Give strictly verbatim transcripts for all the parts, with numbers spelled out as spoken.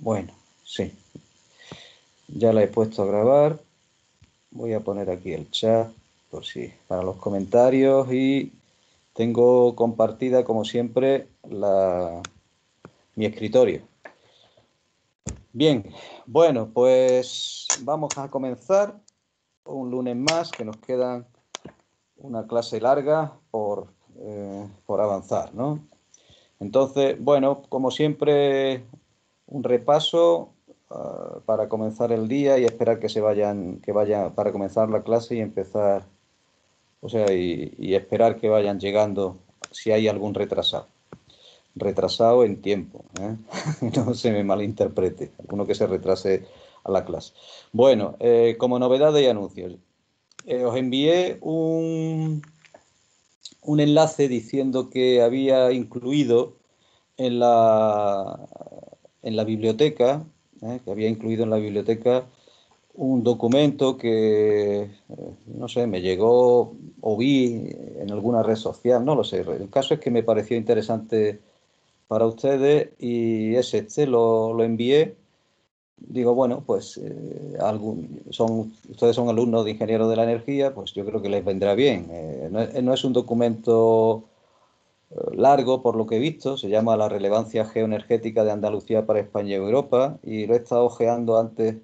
Bueno, sí. Ya la he puesto a grabar. Voy a poner aquí el chat por si para los comentarios y tengo compartida como siempre la, mi escritorio. Bien, bueno, pues vamos a comenzar un lunes más que nos queda una clase larga por, eh, por avanzar, ¿no? Entonces, bueno, como siempre, un repaso uh, para comenzar el día y esperar que se vayan, que vayan para comenzar la clase y empezar, o sea, y, y esperar que vayan llegando si hay algún retrasado. Retrasado en tiempo, ¿eh? No se me malinterprete, alguno que se retrase a la clase. Bueno, eh, como novedades y anuncios, eh, os envié un, un enlace diciendo que había incluido en la, en la biblioteca, ¿eh? que había incluido en la biblioteca un documento que, eh, no sé, me llegó o vi en alguna red social, no lo sé. El caso es que me pareció interesante para ustedes y es este, lo, lo envié. Digo, bueno, pues eh, algún, son, ustedes son alumnos de ingenieros de la energía, pues yo creo que les vendrá bien. Eh, no, es, no es un documento largo, por lo que he visto, se llama La relevancia geoenergética de Andalucía para España y Europa, y lo he estado ojeando antes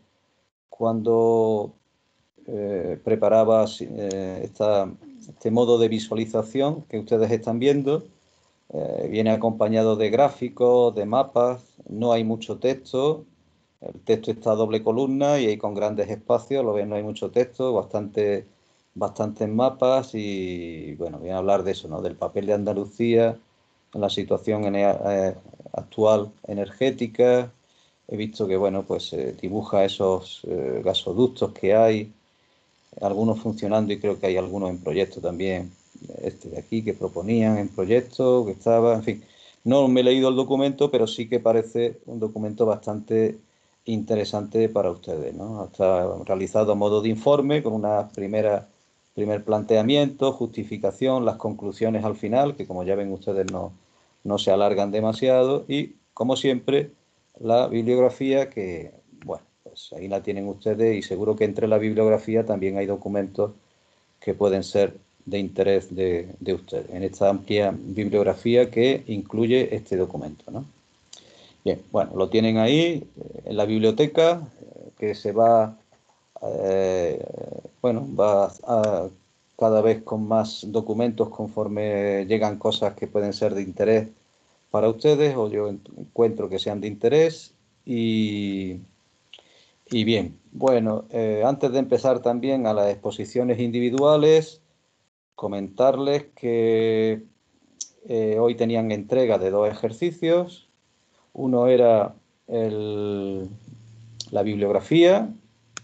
cuando eh, preparaba eh, esta, este modo de visualización que ustedes están viendo. Eh, viene acompañado de gráficos, de mapas, no hay mucho texto, el texto está a doble columna y ahí con grandes espacios, lo ven, no hay mucho texto, bastante, bastantes mapas y bueno, voy a hablar de eso, ¿no? Del papel de Andalucía en la situación en, eh, actual energética. He visto que, bueno, pues eh, dibuja esos eh, gasoductos que hay, algunos funcionando y creo que hay algunos en proyecto también, este de aquí que proponían en proyecto, que estaba, en fin. No me he leído el documento, pero sí que parece un documento bastante interesante para ustedes, ¿no? Está realizado a modo de informe con una primera, primer planteamiento, justificación, las conclusiones al final, que como ya ven ustedes no, no se alargan demasiado y, como siempre, la bibliografía que, bueno, pues ahí la tienen ustedes y seguro que entre la bibliografía también hay documentos que pueden ser de interés de, de ustedes, en esta amplia bibliografía que incluye este documento, ¿no? Bien, bueno, lo tienen ahí en la biblioteca, que se va, eh, bueno, va a, cada vez con más documentos conforme llegan cosas que pueden ser de interés para ustedes o yo encuentro que sean de interés y, y bien, bueno, eh, antes de empezar también a las exposiciones individuales, comentarles que eh, hoy tenían entrega de dos ejercicios. Uno era el, la bibliografía,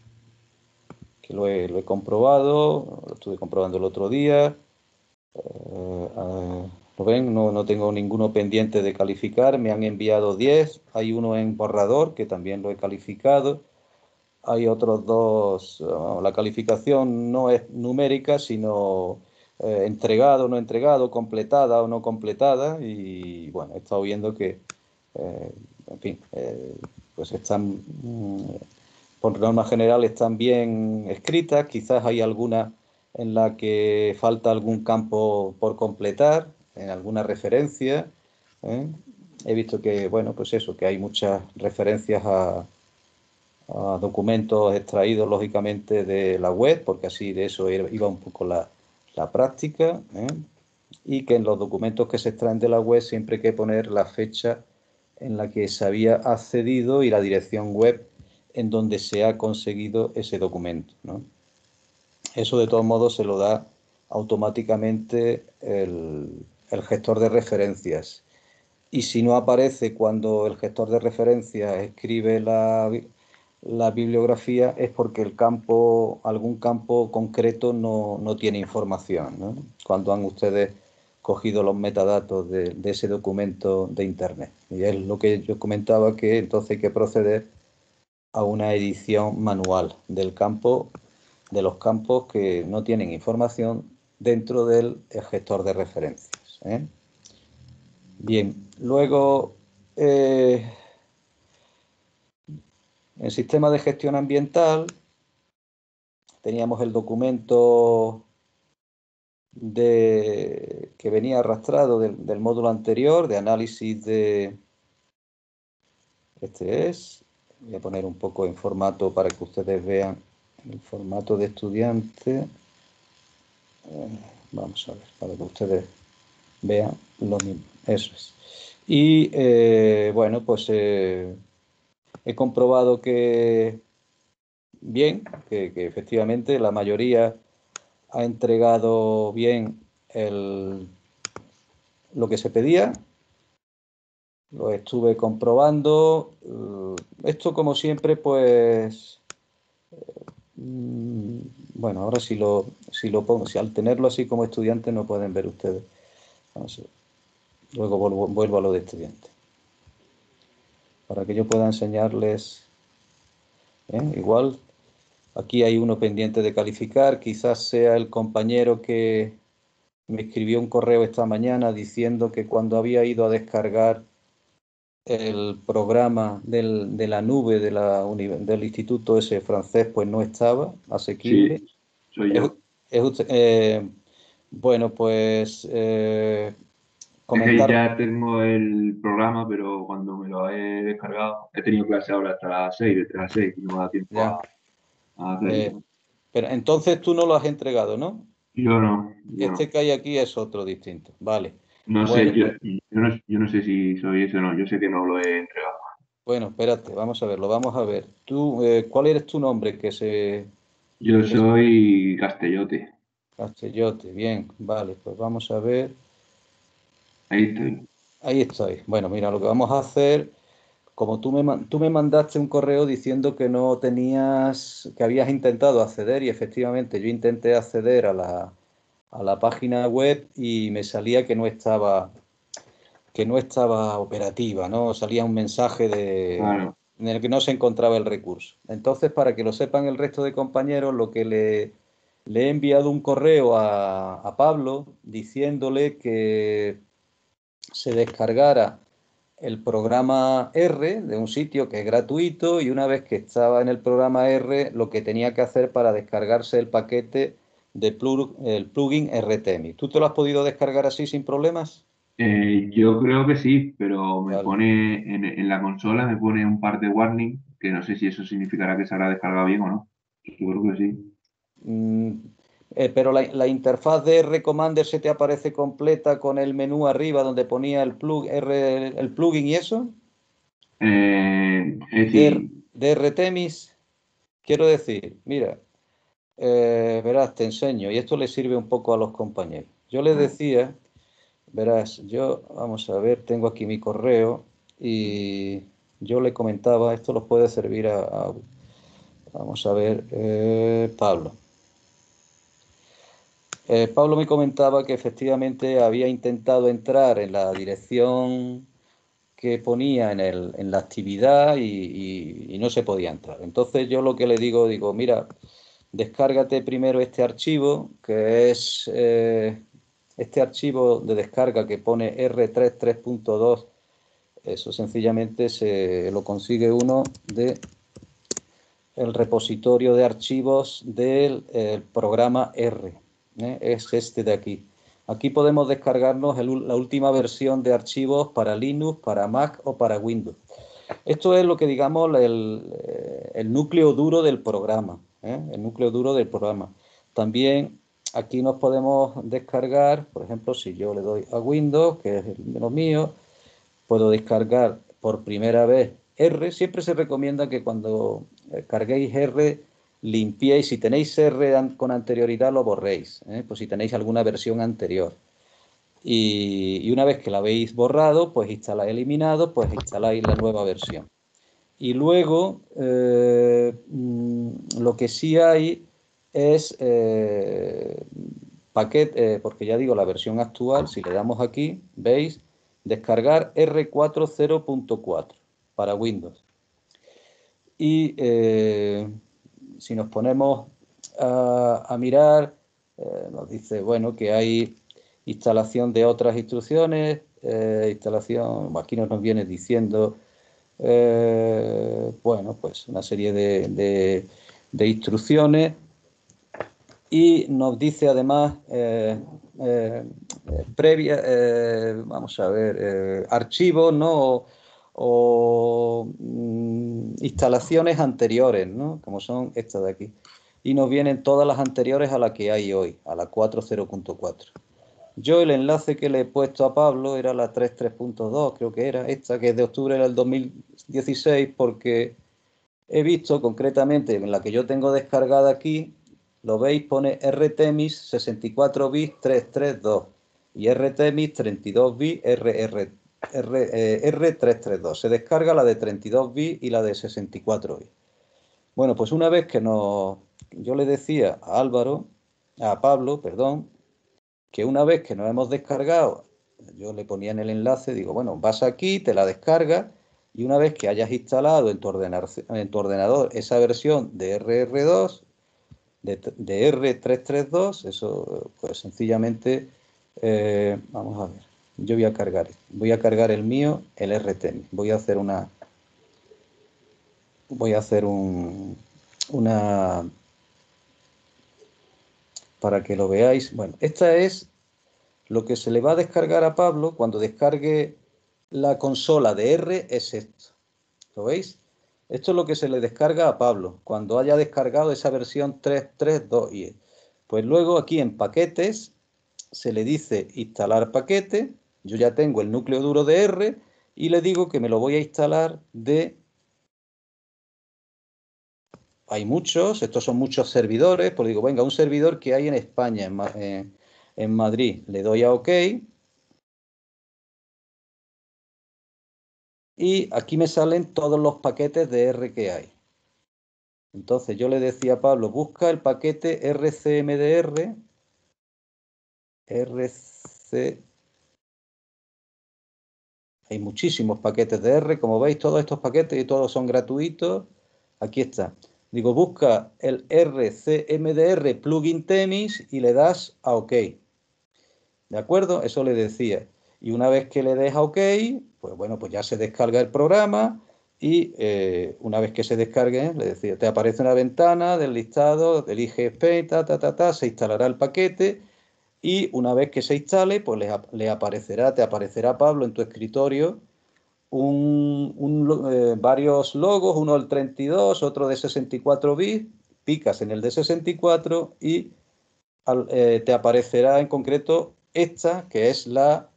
que lo he, lo he comprobado, lo estuve comprobando el otro día. Eh, eh, ¿Lo ven? No, no tengo ninguno pendiente de calificar. Me han enviado diez. Hay uno en borrador, que también lo he calificado. Hay otros dos. Uh, la calificación no es numérica, sino eh, entregado o no entregado, completada o no completada. Y bueno, he estado viendo que, eh, en fin, eh, pues están, mm, por norma general, están bien escritas. Quizás hay alguna en la que falta algún campo por completar, en alguna referencia. ¿eh? He visto que, bueno, pues eso, que hay muchas referencias a a documentos extraídos lógicamente de la web, porque así de eso iba un poco la, la práctica, ¿eh? Y que en los documentos que se extraen de la web siempre hay que poner la fecha en la que se había accedido y la dirección web en donde se ha conseguido ese documento, ¿no? Eso de todos modos se lo da automáticamente el, el gestor de referencias. Y si no aparece cuando el gestor de referencias escribe la, la bibliografía es porque el campo, algún campo concreto no, no tiene información, ¿no? Cuando han ustedes cogido los metadatos de, de ese documento de Internet. Y es lo que yo comentaba, que entonces hay que proceder a una edición manual del campo, de los campos que no tienen información dentro del gestor de referencias, ¿eh? Bien, luego... Eh, En sistema de gestión ambiental teníamos el documento de, que venía arrastrado del, del módulo anterior de análisis de... Este es, voy a poner un poco en formato para que ustedes vean el formato de estudiante. Eh, vamos a ver, para que ustedes vean lo mismo. Eso es. Y eh, bueno, pues eh, he comprobado que bien, que, que efectivamente la mayoría ha entregado bien el, lo que se pedía. Lo estuve comprobando. Esto, como siempre, pues mm, bueno, ahora si lo, si lo pongo, si al tenerlo así como estudiante no pueden ver ustedes. Vamos a ver. Luego vuelvo, vuelvo a lo de estudiante. Para que yo pueda enseñarles. ¿eh? Igual, aquí hay uno pendiente de calificar. Quizás sea el compañero que me escribió un correo esta mañana diciendo que cuando había ido a descargar el programa del, de la nube de la, del instituto ese francés, pues no estaba asequible. Sí, soy Es, yo. es usted, eh, bueno, pues eh, Es que comentar, ya tengo el programa, pero cuando me lo he descargado, he tenido clase ahora hasta las seis, desde las seis, y no me da tiempo ya, a, a eh, hacerlo. pero entonces tú no lo has entregado, ¿no? Yo no, yo Este no. que hay aquí es otro distinto, vale. No sé, Bueno, yo, pues, yo no, yo no sé si soy ese o no, yo sé que no lo he entregado. bueno, espérate, vamos a verlo, vamos a ver. Tú, eh, ¿cuál eres tu nombre? Que se... Yo que es soy Castellote, Castellote, bien, vale, pues vamos a ver. ahí estoy. Ahí estoy. Bueno, mira, lo que vamos a hacer, como tú me, man- tú me mandaste un correo diciendo que no tenías, que habías intentado acceder y efectivamente yo intenté acceder a la, a la página web y me salía que no estaba, que no estaba operativa, ¿no? Salía un mensaje de, Claro, en el que no se encontraba el recurso. Entonces, para que lo sepan el resto de compañeros, lo que le, le he enviado un correo a, a Pablo diciéndole que se descargara el programa R de un sitio que es gratuito y una vez que estaba en el programa R, lo que tenía que hacer para descargarse el paquete de plug, el plugin R T M I. ¿Tú te lo has podido descargar así sin problemas? Eh, yo creo que sí, pero me Vale. pone en, en la consola, me pone un par de warning, que no sé si eso significará que se habrá descargado bien o no. Yo creo que sí. Mm, eh, pero la, la interfaz de R Commander se te aparece completa con el menú arriba donde ponía el, plug, R, el plugin y eso, Eh, es de, decir, de R T M I S. Quiero decir, mira, eh, verás, te enseño, y esto le sirve un poco a los compañeros. Yo les vale, decía, verás, yo, vamos a ver, tengo aquí mi correo y yo le comentaba, esto los puede servir a, a- vamos a ver, eh, Pablo. Eh, Pablo me comentaba que efectivamente había intentado entrar en la dirección que ponía en, el, en la actividad y, y- y no se podía entrar. Entonces yo lo que le digo, digo, mira, descárgate primero este archivo, que es eh, este archivo de descarga que pone R treinta y tres punto dos. Eso sencillamente se lo consigue uno de el repositorio de archivos del eh, programa R. ¿eh? Es este de aquí. Aquí podemos descargarnos el, la última versión de archivos para Linux, para Mac o para Windows. Esto es lo que digamos el, eh, el núcleo duro del programa. ¿eh? El núcleo duro del programa. También aquí nos podemos descargar, por ejemplo, si yo le doy a Windows, que es lo mío, puedo descargar por primera vez R. Siempre se recomienda que cuando carguéis R, limpiéis. Si tenéis R con anterioridad, lo borréis. ¿eh? Pues si tenéis alguna versión anterior. Y, y, una vez que la habéis borrado, pues instaláis eliminado, pues instaláis la nueva versión. Y luego, eh, lo que sí hay es eh, paquete, eh, porque ya digo, la versión actual, si le damos aquí, veis, descargar R cuarenta punto cuatro para Windows. Y eh, si nos ponemos a, a mirar, eh, nos dice, bueno, que hay instalación de otras instrucciones, eh, instalación, aquí nos viene diciendo eh, bueno, pues una serie de, de, de instrucciones y nos dice además eh, eh, previa, eh, vamos a ver, eh, archivos, ¿no? O, o mm, instalaciones anteriores, ¿no? Como son estas de aquí. Y nos vienen todas las anteriores a la que hay hoy, a la cuatro punto cero punto cuatro. Yo el enlace que le he puesto a Pablo era la tres punto tres punto dos, creo que era esta, que es de octubre del dos mil dieciséis, porque he visto concretamente en la que yo tengo descargada aquí, lo veis, pone RTMIS sesenta y cuatro bits trescientos treinta y dos y RTMIS treinta y dos bits R R, R, eh, R trescientos treinta y dos. Se descarga la de treinta y dos bits y la de sesenta y cuatro bits. Bueno, pues una vez que nos, yo le decía a Álvaro, a Pablo, perdón, que una vez que nos hemos descargado, yo le ponía en el enlace, digo, bueno, vas aquí, te la descargas y una vez que hayas instalado en tu ordenador, en tu ordenador esa versión de R R dos, de, de R trescientos treinta y dos, eso pues sencillamente, eh, vamos a ver, yo voy a cargar, voy a cargar el mío, el R T M, voy a hacer una, voy a hacer un, una, para que lo veáis, bueno, esta es lo que se le va a descargar a Pablo cuando descargue la consola de R es esto. ¿Lo veis? Esto es lo que se le descarga a Pablo cuando haya descargado esa versión tres punto tres punto dos i e. Pues luego aquí en paquetes se le dice instalar paquete. Yo ya tengo el núcleo duro de R y le digo que me lo voy a instalar de... Hay muchos, estos son muchos servidores, pues digo, venga, un servidor que hay en España, en, en, en Madrid. Le doy a OK. Y aquí me salen todos los paquetes de R que hay. Entonces yo le decía a Pablo, busca el paquete R C M D R, R C... Hay muchísimos paquetes de R, como veis, todos estos paquetes y todos son gratuitos. Aquí está. Digo, busca el R C M D R plugin Temis y le das a OK. ¿De acuerdo? Eso le decía. Y una vez que le des a OK, pues bueno, pues ya se descarga el programa y eh, una vez que se descargue, le decía, te aparece una ventana del listado, elige Spain, ta, ta, ta, ta, se instalará el paquete y una vez que se instale, pues le, le aparecerá, te aparecerá, Pablo, en tu escritorio un, un, eh, varios logos, uno del treinta y dos, otro de sesenta y cuatro bits, picas en el de sesenta y cuatro y al, eh, te aparecerá en concreto esta, que es la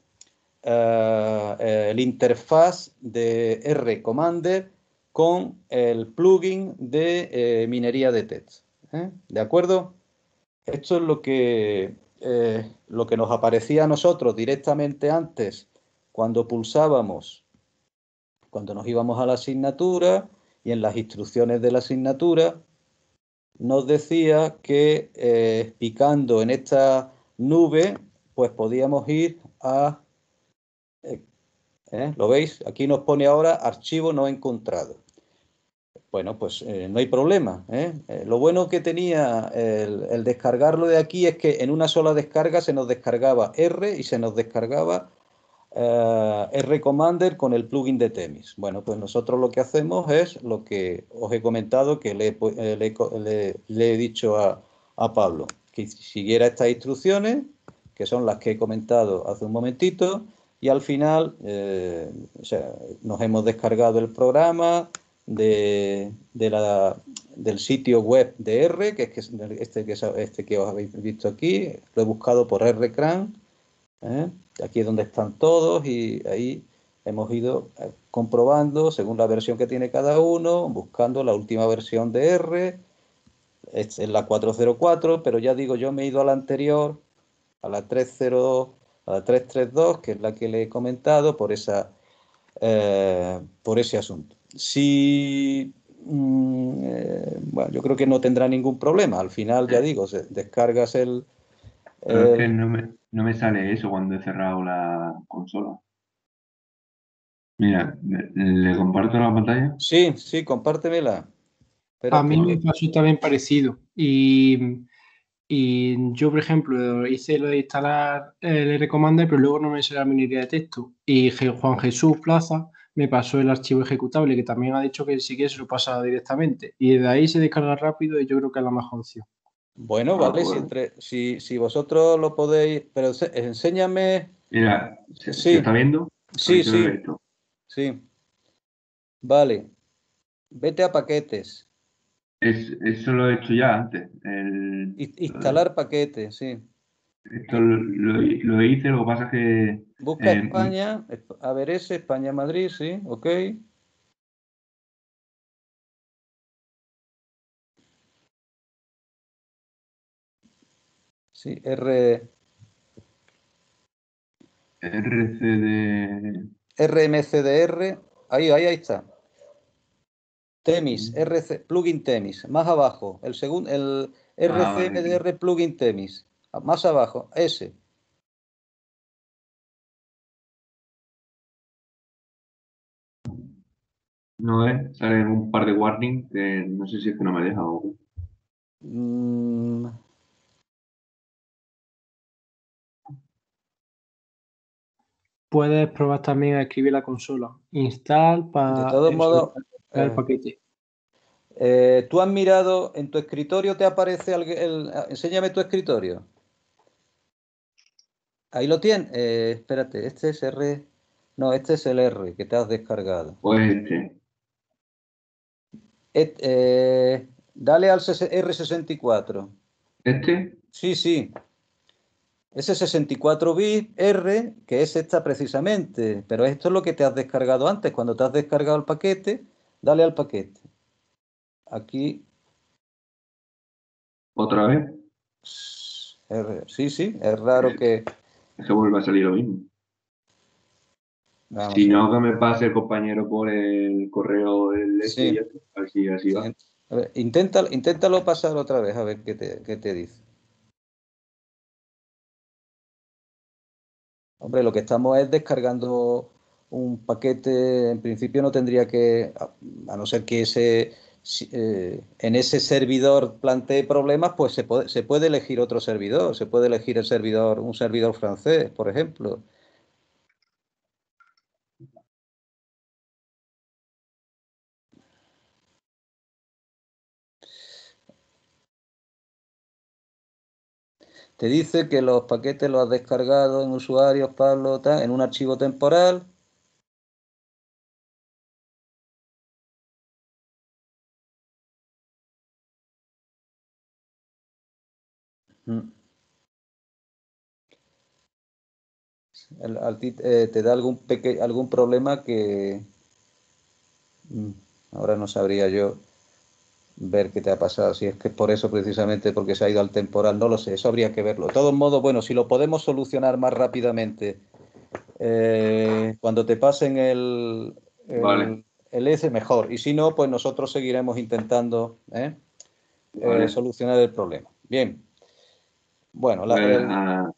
uh, el interfaz de R Commander con el plugin de eh, minería de text. ¿eh? ¿De acuerdo? Esto es lo que, eh, lo que nos aparecía a nosotros directamente antes cuando pulsábamos, cuando nos íbamos a la asignatura y en las instrucciones de la asignatura nos decía que eh, picando en esta nube pues podíamos ir a... Eh, ¿eh? ¿Lo veis? Aquí nos pone ahora archivo no encontrado. Bueno, pues eh, no hay problema. ¿eh? Eh, lo bueno que tenía el, el descargarlo de aquí es que en una sola descarga se nos descargaba R y se nos descargaba uh, R Commander con el plugin de Temis. Bueno, pues nosotros lo que hacemos es lo que os he comentado, que le, eh, le, le, le he dicho a, a Pablo, que siguiera estas instrucciones, que son las que he comentado hace un momentito, y al final eh, o sea, nos hemos descargado el programa de, de la, del sitio web de R, que es este que, este que os habéis visto aquí, lo he buscado por R CRAN, ¿eh? Aquí es donde están todos y ahí hemos ido comprobando según la versión que tiene cada uno, buscando la última versión de R, es la cuatro punto cero cuatro, pero ya digo, yo me he ido a la anterior, a la tres punto cero, a la tres punto treinta y dos, que es la que le he comentado por esa eh, por ese asunto. Si mmm, eh, bueno, yo creo que no tendrá ningún problema. Al final, ya digo, se, descargas el, Pero es que el... no me, no me sale eso cuando he cerrado la consola. Mira, ¿le, le comparto la pantalla? Sí, sí, compártemela. A mí Espérate me que... pasó también parecido. Y, y yo, por ejemplo, hice lo de instalar el R Commander, pero luego no me salió la minería de texto. Y Je- Juan Jesús Plaza me pasó el archivo ejecutable, que también ha dicho que si quiere se lo pasa directamente. Y de ahí se descarga rápido y yo creo que es la mejor opción. Bueno, Ah, vale, si, pues, entre, si, si vosotros lo podéis, pero ense- enséñame. mira, ¿se, se Sí, está viendo? A ver sí, si me ve sí, esto. sí. Vale, vete a paquetes, Es, eso lo he hecho ya antes. El- i- lo de- instalar paquetes, sí. esto lo, lo- lo hice, lo que pasa es que Busca eh, España, Esp- a ver ese, España-Madrid, sí, ok. Sí, R, R C D. RMCDR, ahí, ahí, ahí está. Temis, R C, plugin Temis, más abajo, el segundo, el Ah, vale, aquí. R C M D R plugin Temis, más abajo, ese. No es, sale un par de warning que no sé si es que no me deja o... Mm, Puedes probar también a escribir la consola. Install de para todos eso, modos, el eh, paquete. eh, tú has mirado en tu escritorio, te aparece el, el- enséñame tu escritorio. Ahí lo tienes. Eh, espérate, este es R. No, este es el R que te has descargado. Pues este, Et- eh, dale al R sesenta y cuatro. este, Sí, sí. Ese sesenta y cuatro bit R, que es esta precisamente. Pero esto es lo que te has descargado antes. Cuando te has descargado el paquete, dale al paquete. Aquí. otra vez, R. Sí, sí. Es raro que. eso vuelve a salir lo mismo. Si Vamos a ver. no, que me pase el compañero por el correo del este y Sí, ya está. A ver si así sí. va. A ver, inténtalo, inténtalo pasar otra vez a ver qué te, qué te dice. Hombre, lo que estamos es descargando un paquete, en principio no tendría que, a, a no ser que ese, si- eh, en ese servidor plantee problemas, pues se puede, se puede elegir otro servidor, se puede elegir el servidor, un servidor francés, por ejemplo. Te dice que los paquetes los has descargado en usuarios, Pablo, tal, en un archivo temporal. Mm. El- al ti- eh, te da algún, peque- algún problema que mm, ahora no sabría yo ver qué te ha pasado. Si es que por eso, precisamente porque se ha ido al temporal, no lo sé, eso habría que verlo. De todos modos, bueno, si lo podemos solucionar más rápidamente, eh, cuando te pasen el, Vale, el, el S, mejor. Y si no, pues nosotros seguiremos intentando ¿eh? Eh, vale. solucionar el problema. Bien, bueno, la- Voy a el, dejar,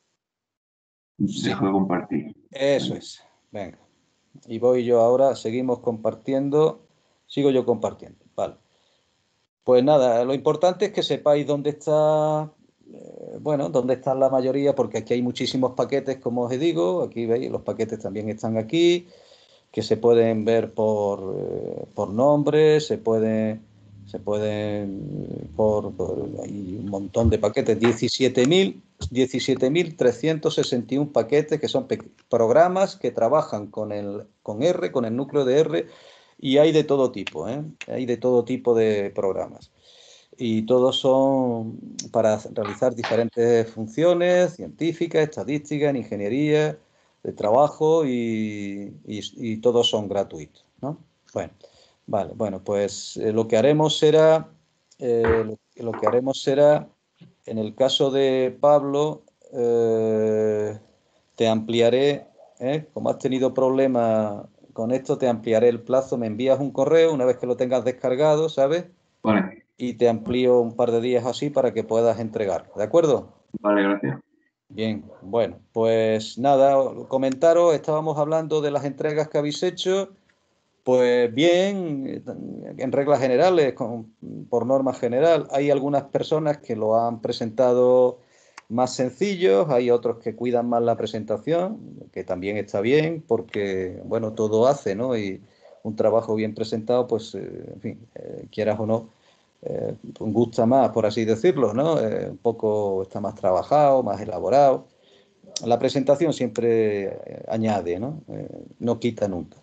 sí, dejo de compartir. eso Vale. es. Venga. Y voy yo ahora, seguimos compartiendo. Sigo yo compartiendo. Vale. Pues nada, lo importante es que sepáis dónde está, eh, bueno, dónde están la mayoría, porque aquí hay muchísimos paquetes, como os digo, aquí veis, los paquetes también están aquí, que se pueden ver por, eh, por nombre, se pueden, se pueden eh, por, por- hay un montón de paquetes, diecisiete mil, diecisiete mil trescientos sesenta y uno paquetes que son pe- programas que trabajan con el, con R, con el núcleo de R, y hay de todo tipo, ¿eh? Hay de todo tipo de programas. Y todos son para realizar diferentes funciones científicas, estadísticas, en ingeniería, de trabajo y, y- y todos son gratuitos, ¿no? Bueno, vale, bueno, pues eh, lo que haremos será, eh, lo, lo que haremos será, en el caso de Pablo, eh, te ampliaré, ¿eh? Como has tenido problemas con esto, te ampliaré el plazo, me envías un correo una vez que lo tengas descargado, ¿sabes? Vale, Y te amplío un par de días así para que puedas entregar, ¿de acuerdo? vale, gracias. Bien, bueno, pues nada, comentaros, estábamos hablando de las entregas que habéis hecho, pues bien, en reglas generales, con- por norma general, hay algunas personas que lo han presentado más sencillos, hay otros que cuidan más la presentación, que también está bien, porque, bueno, todo hace, ¿no? Y un trabajo bien presentado, pues, eh, en fin, eh, quieras o no, eh, gusta más, por así decirlo, ¿no? Eh, un poco está más trabajado, más elaborado. La presentación siempre eh, añade, ¿no? Eh, no quita nunca.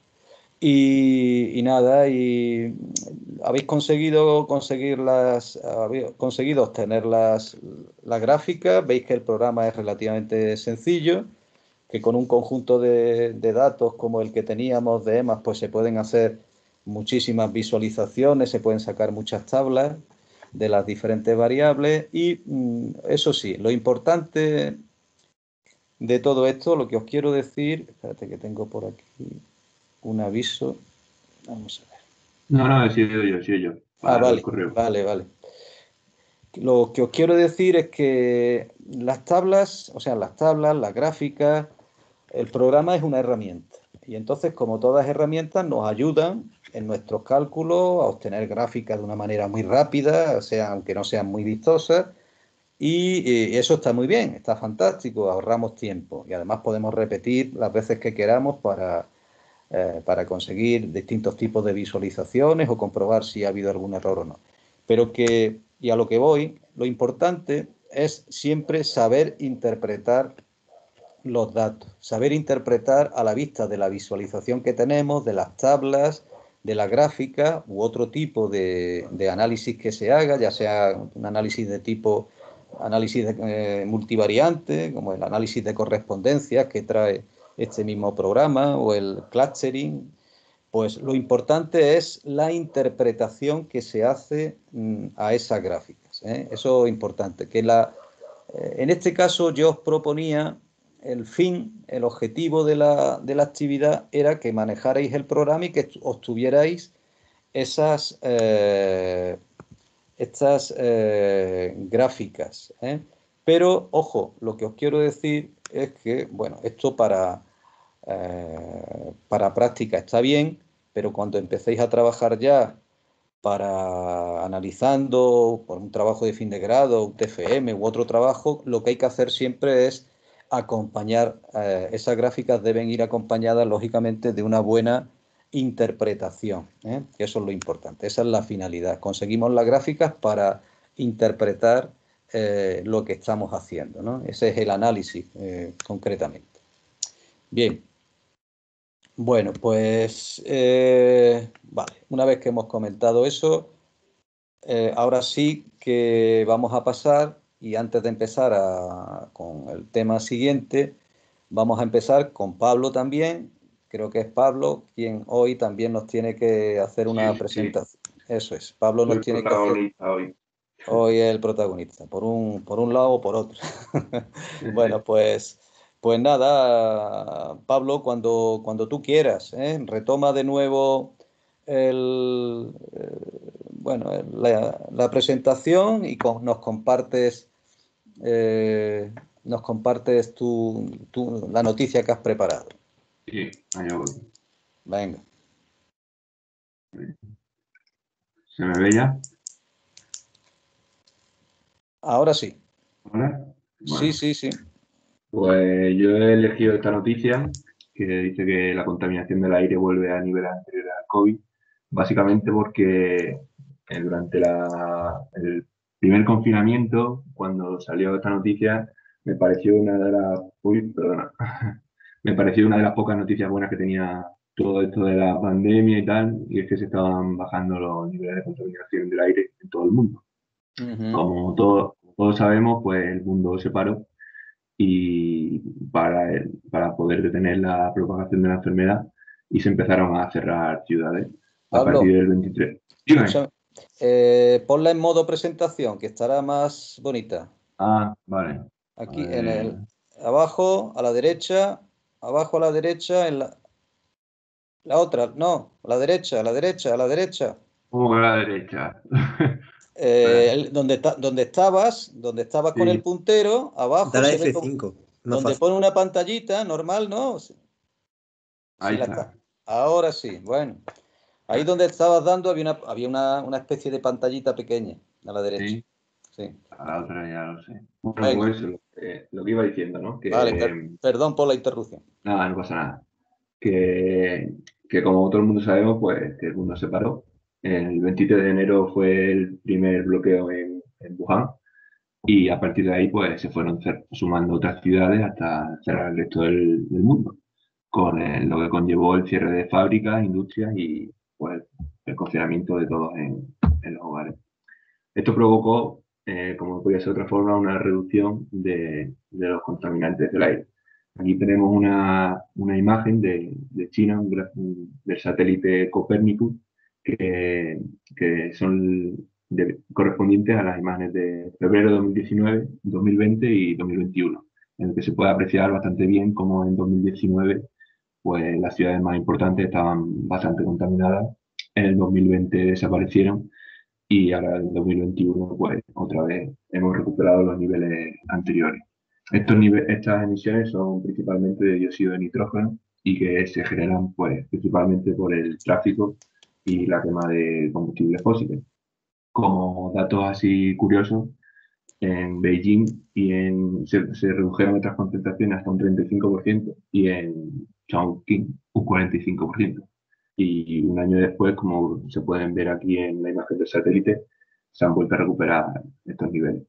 Y, y nada, y habéis conseguido conseguir las, habéis conseguido obtener las, las gráficas. Veis que el programa es relativamente sencillo, que con un conjunto de, de datos como el que teníamos de E M A S, pues se pueden hacer muchísimas visualizaciones, se pueden sacar muchas tablas de las diferentes variables. Y mm, eso sí, lo importante de todo esto, lo que os quiero decir, espérate que tengo por aquí un aviso. Vamos a ver. No, no, he sido yo, he sido yo, Ah, para el vale, correo. vale, vale. Lo que os quiero decir es que las tablas, o sea, las tablas, las gráficas, el programa es una herramienta. Y entonces, como todas herramientas, nos ayudan en nuestros cálculos a obtener gráficas de una manera muy rápida, o sea, aunque no sean muy vistosas. Y eh, eso está muy bien, está fantástico, ahorramos tiempo. Y además podemos repetir las veces que queramos para eh, para conseguir distintos tipos de visualizaciones o comprobar si ha habido algún error o no. Pero que, y a lo que voy, lo importante es siempre saber interpretar los datos, saber interpretar a la vista de la visualización que tenemos, de las tablas, de la gráfica u otro tipo de, de análisis que se haga, ya sea un análisis de tipo análisis de, eh, multivariante, como el análisis de correspondencias que trae este mismo programa, o el clustering. Pues lo importante es la interpretación que se hace mm, a esas gráficas, ¿eh? Eso es importante, que la, eh, en este caso yo os proponía el fin, el objetivo de la, de la actividad era que manejarais el programa y que obtuvierais esas, eh, estas eh, gráficas, ¿eh? Pero, ojo, lo que os quiero decir es que, bueno, esto para, eh, para práctica está bien, pero cuando empecéis a trabajar ya para analizando por un trabajo de fin de grado, un T F M u otro trabajo, lo que hay que hacer siempre es acompañar, eh, esas gráficas deben ir acompañadas, lógicamente, de una buena interpretación, ¿eh? Eso es lo importante, esa es la finalidad. Conseguimos las gráficas para interpretar eh, lo que estamos haciendo, ¿no? Ese es el análisis, eh, concretamente. Bien. Bueno, pues eh, vale, una vez que hemos comentado eso, eh, ahora sí que vamos a pasar, y antes de empezar a, con el tema siguiente, vamos a empezar con Pablo también. Creo que es Pablo quien hoy también nos tiene que hacer Sí, una sí, sí. presentación. Eso es, Pablo Soy nos el tiene que hacer protagonista hoy. hoy el protagonista, por un, por un lado o por otro. Bueno, pues, pues nada, Pablo, cuando, cuando tú quieras, ¿eh? Retoma de nuevo el, eh, bueno, la, la presentación y con- nos compartes, eh, nos compartes tu, tu- la noticia que has preparado. Sí, allá voy. Venga, ¿Se me ve ya? ahora sí. ¿Ahora? Sí, Bueno, sí, sí. pues yo he elegido esta noticia que dice que la contaminación del aire vuelve a niveles anteriores al COVID, básicamente porque eh, durante la, el primer confinamiento, cuando salió esta noticia, me pareció una de las, uy, perdona, me pareció una de las pocas noticias buenas que tenía todo esto de la pandemia y tal, y es que se estaban bajando los niveles de contaminación del aire en todo el mundo. Ujú. Como todos, todos sabemos, pues el mundo se paró y para, el- para poder detener la propagación de la enfermedad y se empezaron a cerrar ciudades a partir Pablo, del veintitrés. Dígame. escúchame. Eh, ponla en modo presentación, que estará más bonita. Ah, vale. Aquí en Pues, el abajo a la derecha, abajo a la derecha, en la, la otra, no, a la derecha, a la derecha, a la derecha. ¿cómo que a la derecha? Eh, Espera. el- donde, ta- donde estabas, donde estabas con el Sí, puntero, abajo Dale a se ve como, F cinco, más donde fácil. pone una pantallita normal, ¿no? ahí Sí, la está. está. Ahora sí, bueno. Ahí Vale. donde estabas dando había una, había una, una especie de pantallita pequeña a la derecha. Sí, Sí. a la otra ya lo sé. Bueno, Venga. pues eso. eh, lo que iba diciendo, ¿no? Que, Vale, per- perdón por la interrupción. nada, no pasa nada. Que, que como todo el mundo sabemos, pues que el mundo se paró. El veintidós de enero fue el primer bloqueo en, en Wuhan y a partir de ahí pues se fueron cer- sumando otras ciudades hasta cerrar el resto del, del mundo, con el- lo que conllevó el cierre de fábricas, industrias y pues el confinamiento de todos en, en los hogares. Esto provocó, eh, como no podía ser de otra forma, una reducción de, de los contaminantes del aire. Aquí tenemos una, una imagen de, de China, un gra- un- del satélite Copernicus, que, que son de- correspondientes a las imágenes de febrero de dos mil diecinueve, dos mil veinte y dos mil veintiuno, en el que se puede apreciar bastante bien cómo en dos mil diecinueve pues, las ciudades más importantes estaban bastante contaminadas, en el dos mil veinte desaparecieron y ahora en dos mil veintiuno pues otra vez hemos recuperado los niveles anteriores. Estos nive- estas emisiones son principalmente de dióxido de nitrógeno y que se generan pues principalmente por el tráfico y la quema de combustibles fósiles. Como datos así curiosos, en Beijing y en, se, se redujeron estas concentraciones hasta un treinta y cinco por ciento y en Chongqing un cuarenta y cinco por ciento. Y un año después, como se pueden ver aquí en la imagen del satélite, se han vuelto a recuperar estos niveles.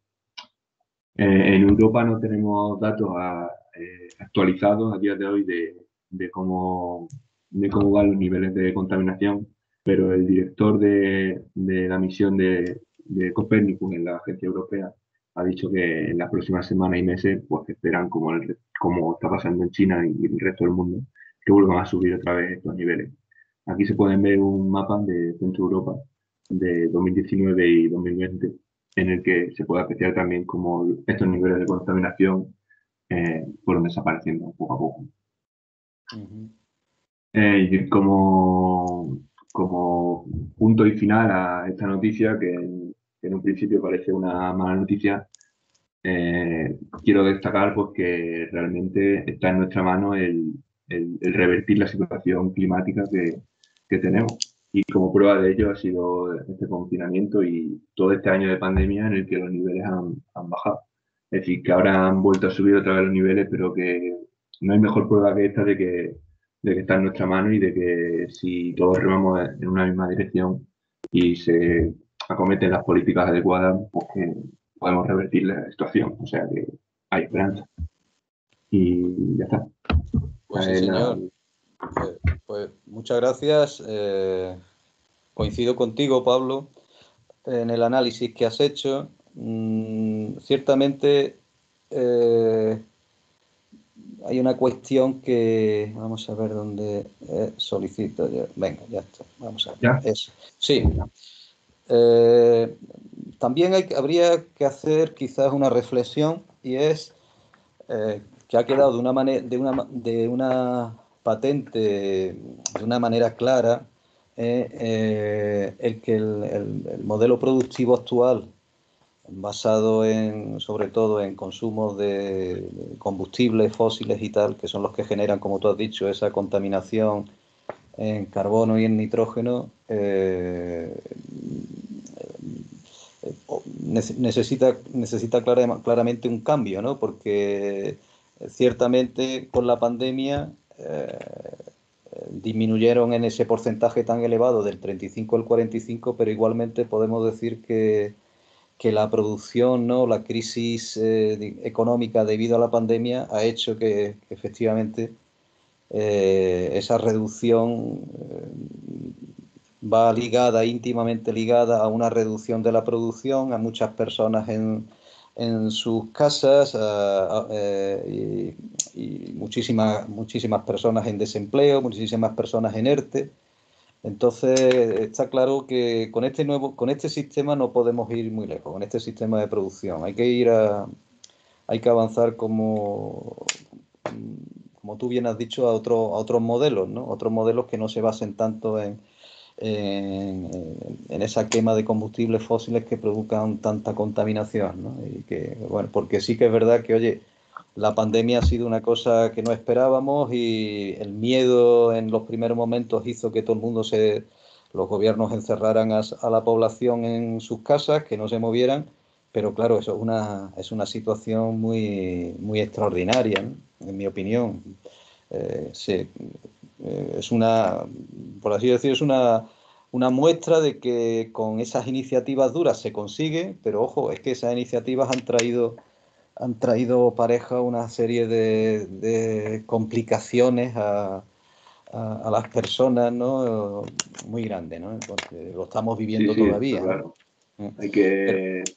Eh, en Europa no tenemos datos a- eh, actualizados a día de hoy de, de cómo, de cómo van los niveles de contaminación, pero el director de, de la misión de, de Copernicus en la Agencia Europea ha dicho que en las próximas semanas y meses pues esperan, como, el- como está pasando en China y el resto del mundo, que vuelvan a subir otra vez estos niveles. Aquí se pueden ver un mapa de Centro Europa de dos mil diecinueve y dos mil veinte en el que se puede apreciar también cómo estos niveles de contaminación eh, fueron desapareciendo poco a poco. Ujú. Eh, y como, como punto y final a esta noticia, que en, que en un principio parece una mala noticia, eh, quiero destacar pues, que realmente está en nuestra mano el, el- el revertir la situación climática que, que tenemos. Y como prueba de ello ha sido este confinamiento y todo este año de pandemia en el que los niveles han, han bajado. Es decir, que ahora han vuelto a subir otra vez los niveles, pero que no hay mejor prueba que esta de que, de que está en nuestra mano y de que si todos remamos en una misma dirección y se acometen las políticas adecuadas, pues que podemos revertir la situación. O sea que hay esperanza. Y ya está. Pues sí, Eh, nada, señor. Pues, pues muchas gracias. Eh, coincido contigo, Pablo, en el análisis que has hecho. Mm, ciertamente eh, hay una cuestión que vamos a ver dónde eh, solicito. Yo. Venga, ya está. Vamos a ver. ya. Eso. Sí. Eh, también hay, habría que hacer quizás una reflexión y es eh, que ha quedado de una, manera, de, una, de una patente, de una manera clara, eh, eh, el que el, el, el modelo productivo actual, basado en, sobre todo en consumos de combustibles fósiles y tal, que son los que generan, como tú has dicho, esa contaminación en carbono y en nitrógeno, eh, necesita, necesita clara, claramente un cambio, ¿no? Porque ciertamente con la pandemia eh, disminuyeron en ese porcentaje tan elevado del treinta y cinco al cuarenta y cinco, pero igualmente podemos decir que, que la producción, ¿no? La crisis eh, económica debido a la pandemia ha hecho que, que efectivamente eh, esa reducción eh, va ligada, íntimamente ligada a una reducción de la producción, a muchas personas en, en sus casas a, a, eh, y, y, muchísimas, muchísimas personas en desempleo, muchísimas personas en ERTE. Entonces está claro que con este nuevo, con este sistema no podemos ir muy lejos, con este sistema de producción. Hay que ir a, hay que avanzar como, como tú bien has dicho, a, otro, a otros modelos, ¿no? Otros modelos que no se basen tanto en, en, en esa quema de combustibles fósiles que provocan tanta contaminación, ¿no? Y que, bueno, porque sí que es verdad que, oye, la pandemia ha sido una cosa que no esperábamos y el miedo en los primeros momentos hizo que todo el mundo se, los gobiernos encerraran a, a la población en sus casas, que no se movieran, pero claro, eso es una, es una situación muy, muy extraordinaria, ¿no? En mi opinión. Eh, sí, eh, es una, por así decir, es una, una muestra de que con esas iniciativas duras se consigue, pero ojo, es que esas iniciativas han traído, han traído pareja una serie de, de complicaciones a, a, a las personas, ¿no? Muy grandes, ¿no? Porque lo estamos Sí, viviendo sí, está todavía, claro. ¿no? Hay Pero, que,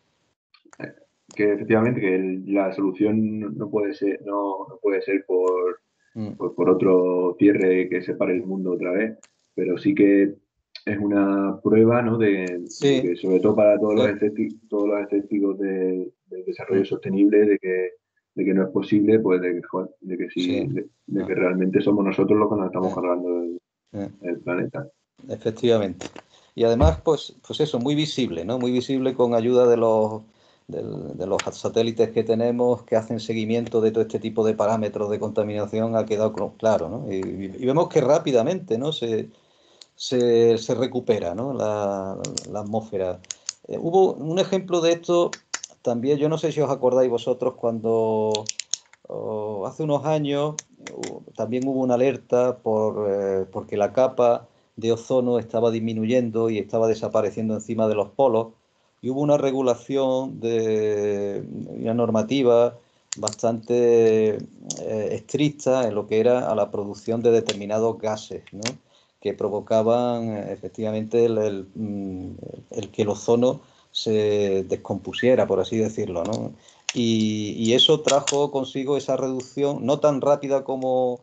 que efectivamente que el- la solución no no puede ser, no, no puede ser por, mm, por, por otro cierre que separe el mundo otra vez, pero sí que es una prueba, ¿no? de, de sí, que sobre todo para todos sí, los escépticos, todos los escépticos de- del desarrollo mm, sostenible, de que, de que no es posible, pues de que, joder, de que sí, sí, de, de mm, que realmente somos nosotros los que nos estamos eh, cargando el, eh. el planeta. Efectivamente. Y además, pues, pues eso, muy visible, ¿no? Muy visible con ayuda de los, del- de los satélites que tenemos que hacen seguimiento de todo este tipo de parámetros de contaminación, ha quedado cl- claro, ¿no? Y, y vemos que rápidamente, ¿no? Se, se, se recupera, ¿no? La, la atmósfera. Eh, hubo un ejemplo de esto también, yo no sé si os acordáis vosotros cuando o hace unos años uh, también hubo una alerta por, eh, porque la capa de ozono estaba disminuyendo y estaba desapareciendo encima de los polos y hubo una regulación de una normativa bastante eh, estricta en lo que era a la producción de determinados gases, ¿no? Que provocaban eh, efectivamente el, el, mm, el que el ozono se descompusiera, por así decirlo, ¿no? Y, y eso trajo consigo esa reducción, no tan rápida como,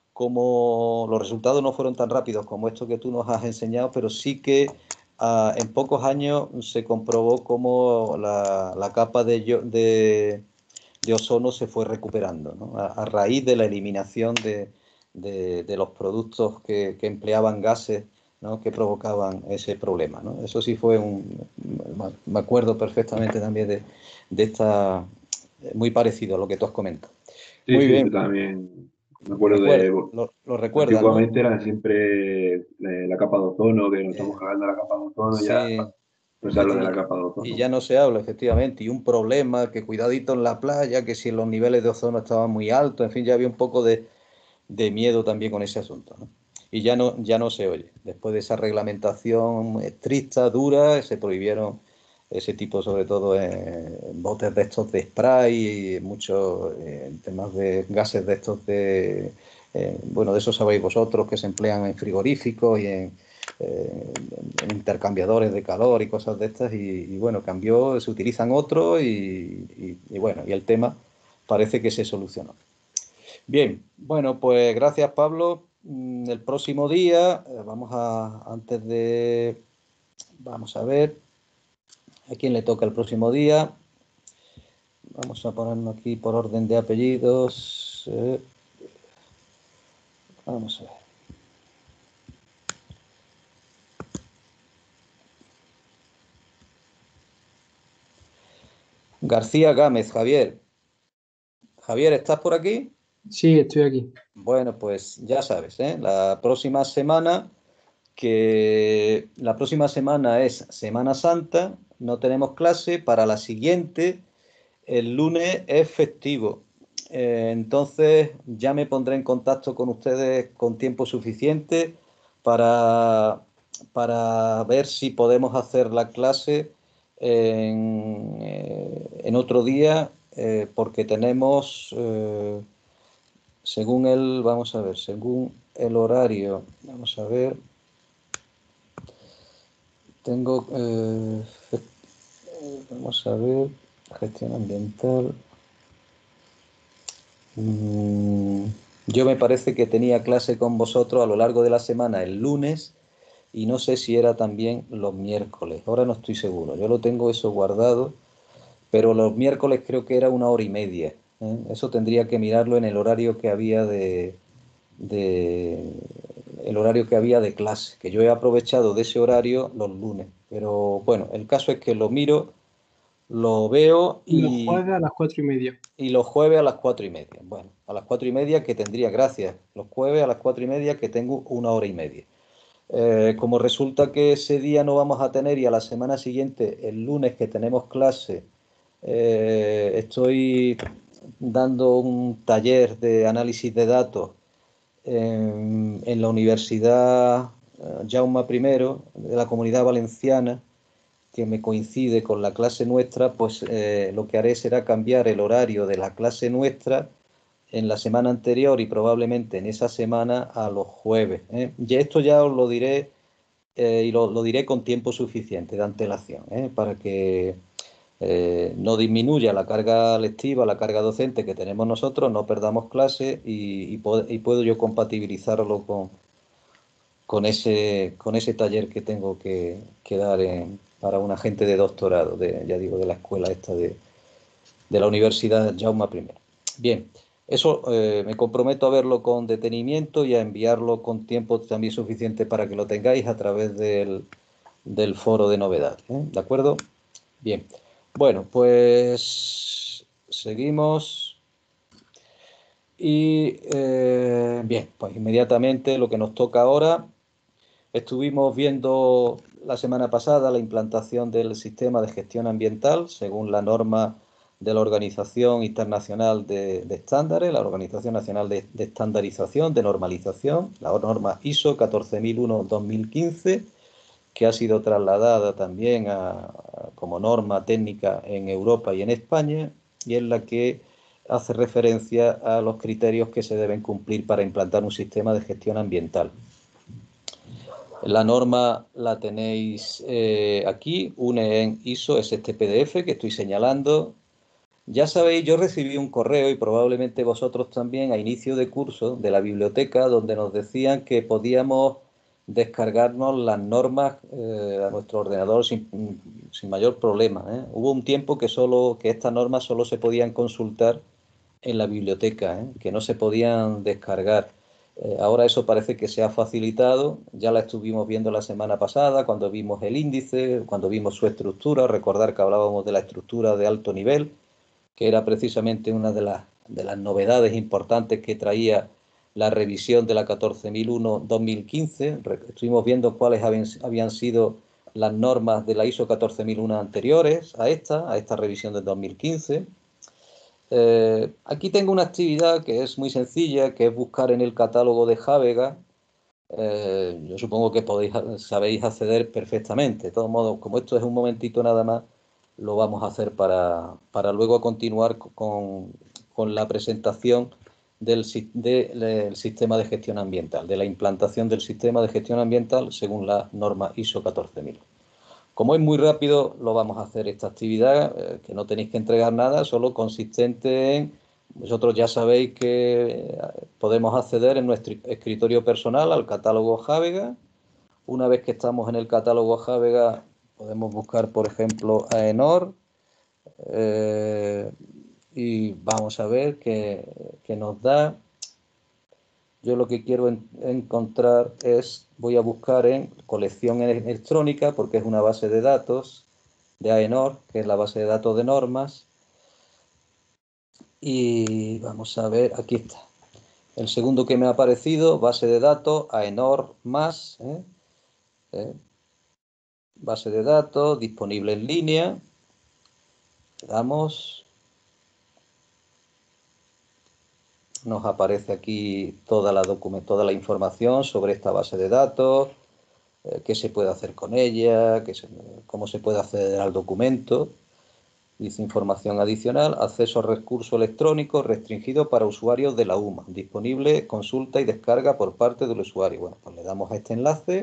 como los resultados no fueron tan rápidos como esto que tú nos has enseñado, pero sí que uh, en pocos años se comprobó cómo la, la capa de, de, de, ozono se fue recuperando, ¿no? a, a, raíz de la eliminación de, de, de los productos que, que empleaban gases, ¿no? Que provocaban ese problema, ¿no? Eso sí fue un... Me acuerdo perfectamente también de, de esta... Muy parecido a lo que tú has comentado. Sí, Muy sí, yo bien, también me lo acuerdo recuerdas, de, lo, lo recuerdas, ¿no? antiguamente era siempre eh, la capa de ozono, que nos Eh, estamos cargando la capa de ozono, ya sí, no se habla de la y, capa de y ozono. ya no se habla, efectivamente, y un problema, que cuidadito en la playa, que si los niveles de ozono estaban muy altos, en fin, ya había un poco de, de miedo también con ese asunto, ¿no? Y ya no, ya no se oye. Después de esa reglamentación estricta, dura, se prohibieron ese tipo, sobre todo en botes de estos de spray y muchos eh, temas de gases de estos de, eh, bueno, de eso sabéis vosotros, que se emplean en frigoríficos y en, eh, en intercambiadores de calor y cosas de estas. Y, y bueno, cambió, se utilizan otros y, y, y bueno, y el tema parece que se solucionó. Bien, bueno, pues gracias Pablo. Mm, El próximo día, eh, vamos a, antes de, vamos a ver, a quién le toca el próximo día. Vamos a ponernos aquí por orden de apellidos. Eh, vamos a ver. García Gámez, Javier. Javier, ¿estás por aquí? Sí, estoy aquí. Bueno, pues ya sabes, ¿eh? La próxima semana, que la próxima semana es Semana Santa, no tenemos clase, para la siguiente el lunes es festivo. Eh, entonces ya me pondré en contacto con ustedes con tiempo suficiente para, para ver si podemos hacer la clase en, eh, en otro día, eh, porque tenemos, eh, según el, vamos a ver, según el horario, vamos a ver, tengo, eh, vamos a ver, gestión ambiental. Mm, Yo me parece que tenía clase con vosotros a lo largo de la semana el lunes y no sé si era también los miércoles. Ahora no estoy seguro. Yo lo tengo eso guardado, pero los miércoles creo que era una hora y media. ¿Eh? Eso tendría que mirarlo en el horario que había de, de- el horario que había de clase, que yo he aprovechado de ese horario los lunes. Pero bueno, el caso es que lo miro, lo veo Los y, jueves a las cuatro y media. y los jueves a las cuatro y media. Bueno, a las cuatro y media que tendría, gracias. Los jueves a las cuatro y media que tengo una hora y media. Eh, como resulta que ese día no vamos a tener y a la semana siguiente, el lunes que tenemos clase, eh, estoy dando un taller de análisis de datos en, en la Universidad eh, Jaume primero de la Comunidad Valenciana, que me coincide con la clase nuestra, pues eh, lo que haré será cambiar el horario de la clase nuestra en la semana anterior y probablemente en esa semana a los jueves, ¿eh? Y esto ya os lo diré eh, y lo, lo, diré con tiempo suficiente de antelación, ¿eh? Para que eh, no disminuya la carga lectiva, la carga docente que tenemos nosotros, no perdamos clase y, y, puedo, y puedo yo compatibilizarlo con, con, ese, con ese taller que tengo que, que dar en, para una gente de doctorado, de, ya digo, de la escuela esta de, de la Universidad Jaume primero. Bien, eso eh, me comprometo a verlo con detenimiento y a enviarlo con tiempo también suficiente para que lo tengáis a través del, del foro de novedades, ¿eh? ¿De acuerdo? Bien. Bueno, pues seguimos. Y eh, bien, pues inmediatamente lo que nos toca ahora. Estuvimos viendo la semana pasada la implantación del sistema de gestión ambiental según la norma de la Organización Internacional de, de Estándares, la Organización Nacional de, de Estandarización, de Normalización, la norma I S O catorce mil uno dos mil quince, que ha sido trasladada también a, a, como norma técnica en Europa y en España, y es la que hace referencia a los criterios que se deben cumplir para implantar un sistema de gestión ambiental. La norma la tenéis eh, aquí, une en I S O, es este P D F que estoy señalando. Ya sabéis, yo recibí un correo y probablemente vosotros también a inicio de curso de la biblioteca donde nos decían que podíamos descargarnos las normas eh, a nuestro ordenador sin, sin mayor problema, ¿eh? Hubo un tiempo que, solo, que estas normas solo se podían consultar en la biblioteca, ¿eh? Que no se podían descargar. Eh, ahora eso parece que se ha facilitado, ya la estuvimos viendo la semana pasada cuando vimos el índice, cuando vimos su estructura, recordar que hablábamos de la estructura de alto nivel, que era precisamente una de las, de las novedades importantes que traía la revisión de la catorce mil uno dos mil quince. Estuvimos viendo cuáles habían, habían sido las normas de la I S O catorce mil uno anteriores a esta, a esta revisión del dos mil quince. Eh, aquí tengo una actividad que es muy sencilla, que es buscar en el catálogo de Jávega. Eh, yo supongo que podéis, sabéis acceder perfectamente. De todos modos, como esto es un momentito nada más, lo vamos a hacer para, para luego continuar con, con la presentación del, de, del sistema de gestión ambiental, de la implantación del sistema de gestión ambiental según la norma I S O catorce mil. Como es muy rápido, lo vamos a hacer esta actividad, eh, que no tenéis que entregar nada, solo consistente en, vosotros ya sabéis que podemos acceder en nuestro escritorio personal al catálogo Jávega. Una vez que estamos en el catálogo Jávega, podemos buscar, por ejemplo, AENOR, eh, y vamos a ver qué, qué nos da. Yo lo que quiero en, encontrar es, voy a buscar en colección electrónica, porque es una base de datos de AENOR, que es la base de datos de normas. Y vamos a ver, aquí está. El segundo que me ha aparecido, base de datos, AENOR más, ¿eh? ¿Eh? Base de datos, disponible en línea. Le damos. Nos aparece aquí toda la, toda la información sobre esta base de datos, eh, qué se puede hacer con ella, qué se, cómo se puede acceder al documento. Dice información adicional, acceso a recurso electrónico restringido para usuarios de la U M A, disponible consulta y descarga por parte del usuario. Bueno, pues le damos a este enlace.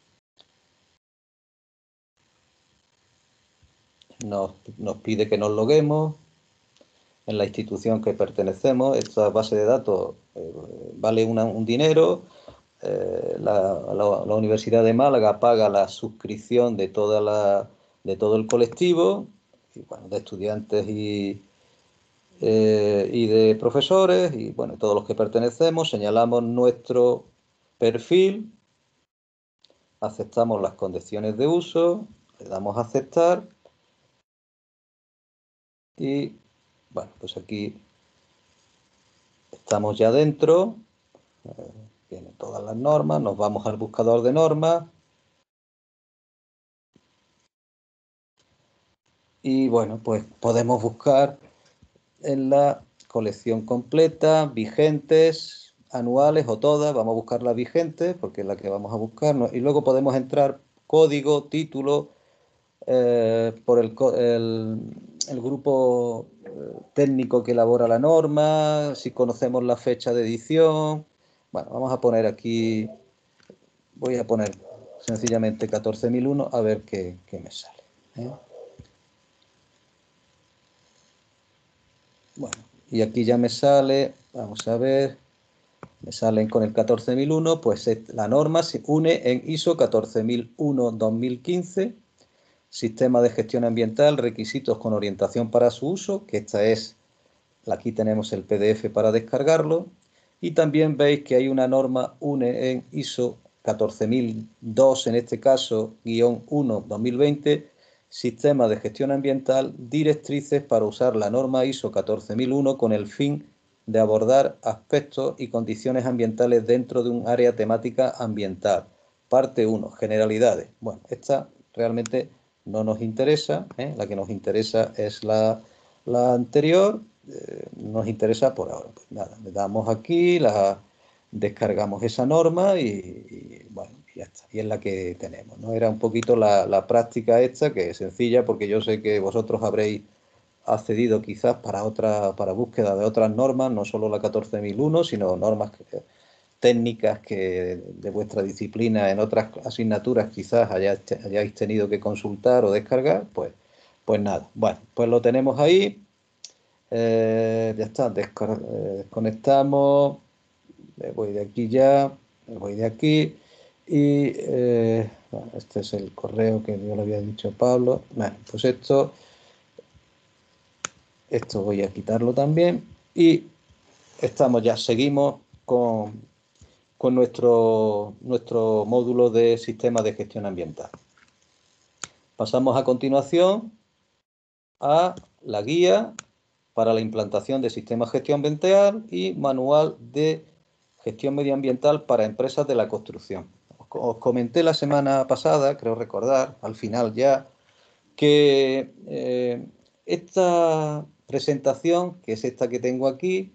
Nos, nos pide que nos loguemos en la institución que pertenecemos. Esta base de datos eh, vale una, un dinero. Eh, la, la, la Universidad de Málaga paga la suscripción de, toda la, de todo el colectivo, y, bueno, de estudiantes y, eh, y de profesores, y bueno, todos los que pertenecemos, señalamos nuestro perfil, aceptamos las condiciones de uso, le damos a aceptar y bueno, pues aquí estamos ya dentro. Vienen todas las normas, nos vamos al buscador de normas. Y bueno, pues podemos buscar en la colección completa, vigentes, anuales o todas. Vamos a buscar las vigentes porque es la que vamos a buscar, ¿no? Y luego podemos entrar código, título, eh, por el, el, el grupo técnico que elabora la norma, si conocemos la fecha de edición. Bueno, vamos a poner aquí, voy a poner sencillamente catorce mil uno a ver qué, qué me sale, ¿eh? Bueno, y aquí ya me sale, vamos a ver, me salen con el catorce mil uno, pues la norma se une en I S O catorce mil uno dos mil quince, Sistema de Gestión Ambiental, requisitos con orientación para su uso, que esta es, aquí tenemos el P D F para descargarlo, y también veis que hay una norma une en I S O catorce mil dos, en este caso, guión uno dos mil veinte, Sistema de Gestión Ambiental, directrices para usar la norma I S O catorce mil uno con el fin de abordar aspectos y condiciones ambientales dentro de un área temática ambiental. Parte uno, generalidades. Bueno, esta realmente no nos interesa, ¿eh? La que nos interesa es la, la anterior, eh, nos interesa por ahora. Pues nada, le damos aquí, la, descargamos esa norma y, y bueno, ya está. Y es la que tenemos, ¿no? Era un poquito la, la práctica esta, que es sencilla, porque yo sé que vosotros habréis accedido quizás para otra, para búsqueda de otras normas, no solo la catorce mil uno, sino normas que, técnicas que de vuestra disciplina en otras asignaturas quizás hayáis, hayáis tenido que consultar o descargar, pues, pues nada. Bueno, pues lo tenemos ahí. Eh, ya está, desconectamos. Me voy de aquí ya, me voy de aquí. Y eh, bueno, este es el correo que yo le había dicho a Pablo. Bueno, pues esto, esto voy a quitarlo también. Y estamos ya, seguimos con, con nuestro, nuestro módulo de sistema de gestión ambiental. Pasamos a continuación a la guía para la implantación de sistemas de gestión ambiental y manual de gestión medioambiental para empresas de la construcción. Os comenté la semana pasada, creo recordar, al final ya, que eh, esta presentación, que es esta que tengo aquí,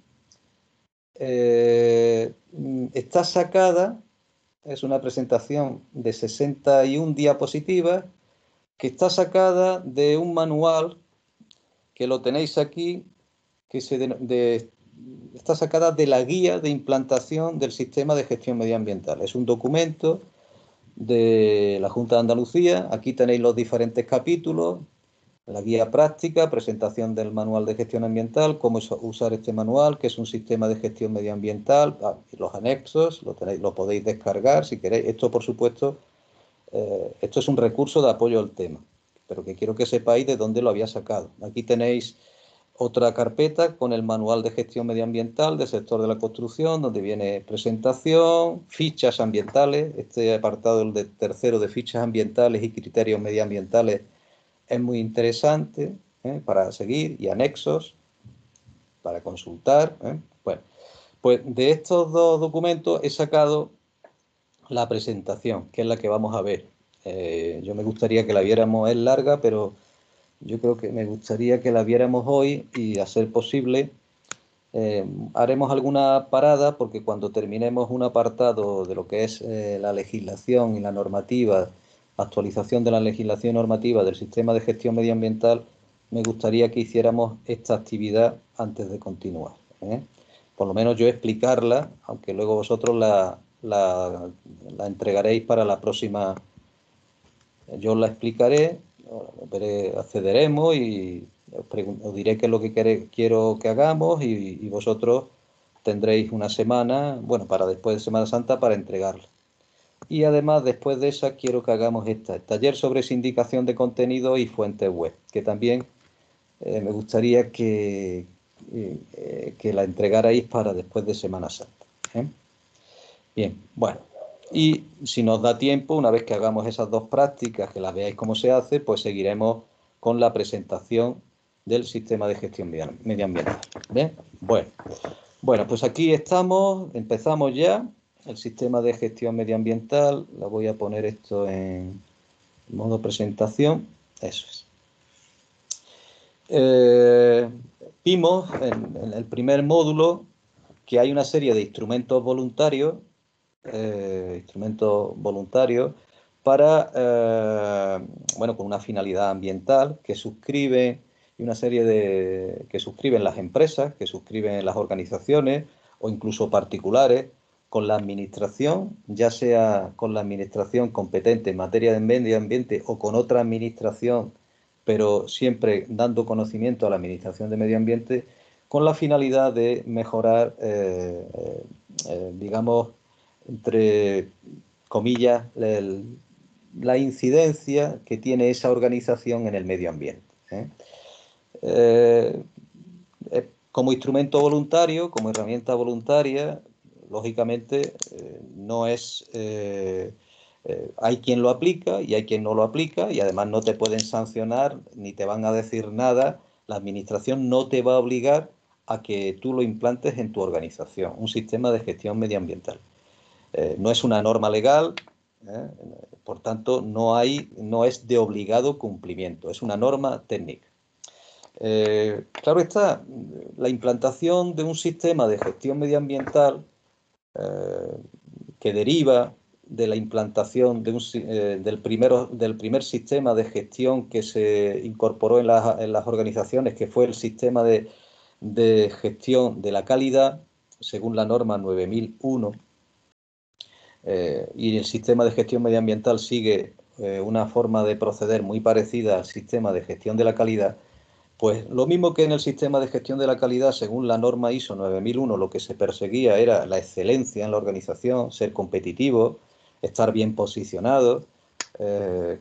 eh, está sacada, es una presentación de sesenta y una diapositivas, que está sacada de un manual que lo tenéis aquí, que se de, de, está sacada de la guía de implantación del sistema de gestión medioambiental. Es un documento de la Junta de Andalucía. Aquí tenéis los diferentes capítulos, la guía práctica, presentación del manual de gestión ambiental, cómo usar este manual, que es un sistema de gestión medioambiental, los anexos, lo, tenéis, lo podéis descargar si queréis. Esto, por supuesto, eh, esto es un recurso de apoyo al tema, pero que quiero que sepáis de dónde lo había sacado. Aquí tenéis otra carpeta con el manual de gestión medioambiental del sector de la construcción, donde viene presentación, fichas ambientales. Este apartado, el de tercero de fichas ambientales y criterios medioambientales, es muy interesante, ¿eh? Para seguir, y anexos para consultar, ¿eh? Bueno, pues de estos dos documentos he sacado la presentación, que es la que vamos a ver. Eh, yo me gustaría que la viéramos, es larga, pero yo creo que me gustaría que la viéramos hoy y, a ser posible, eh, haremos alguna parada, porque cuando terminemos un apartado de lo que es eh, la legislación y la normativa, actualización de la legislación normativa del sistema de gestión medioambiental, me gustaría que hiciéramos esta actividad antes de continuar, ¿eh? Por lo menos yo explicarla, aunque luego vosotros la, la, la entregaréis para la próxima. Yo la explicaré, accederemos y os, os diré qué es lo que quiere, quiero que hagamos, y, y vosotros tendréis una semana, bueno, para después de Semana Santa, para entregarla. Y además, después de esa, quiero que hagamos esta, el taller sobre sindicación de contenido y fuentes web, que también eh, me gustaría que, eh, que la entregarais para después de Semana Santa, ¿eh? Bien, bueno. Y si nos da tiempo, una vez que hagamos esas dos prácticas, que las veáis cómo se hace, pues seguiremos con la presentación del sistema de gestión medioambiental. ¿Bien? Bueno, bueno, pues aquí estamos, empezamos ya. el sistema de gestión medioambiental. La voy a poner esto en modo presentación. Eso es. Eh, vimos en, en el primer módulo que hay una serie de instrumentos voluntarios, eh, instrumentos voluntarios para, eh, bueno, con una finalidad ambiental que suscriben y una serie de que suscriben las empresas, que suscriben las organizaciones o incluso particulares con la administración, ya sea con la administración competente en materia de medio ambiente o con otra administración, pero siempre dando conocimiento a la administración de medio ambiente con la finalidad de mejorar, eh, eh, digamos, entre comillas, el, la incidencia que tiene esa organización en el medio ambiente. ¿eh? Eh, eh, como instrumento voluntario, como herramienta voluntaria, lógicamente eh, no es... Eh, eh, hay quien lo aplica y hay quien no lo aplica y además no te pueden sancionar ni te van a decir nada. La administración no te va a obligar a que tú lo implantes en tu organización, un sistema de gestión medioambiental. Eh, no es una norma legal, ¿eh? Por tanto, no, hay, no es de obligado cumplimiento, es una norma técnica. Eh, claro está, la implantación de un sistema de gestión medioambiental eh, que deriva de la implantación de un, eh, del, primero, del primer sistema de gestión que se incorporó en, la, en las organizaciones, que fue el sistema de, de gestión de la calidad, según la norma nueve mil uno, eh, y el sistema de gestión medioambiental sigue eh, una forma de proceder muy parecida al sistema de gestión de la calidad. Pues lo mismo que en el sistema de gestión de la calidad, según la norma I S O nueve mil uno, lo que se perseguía era la excelencia en la organización, ser competitivo, estar bien posicionado. Eh,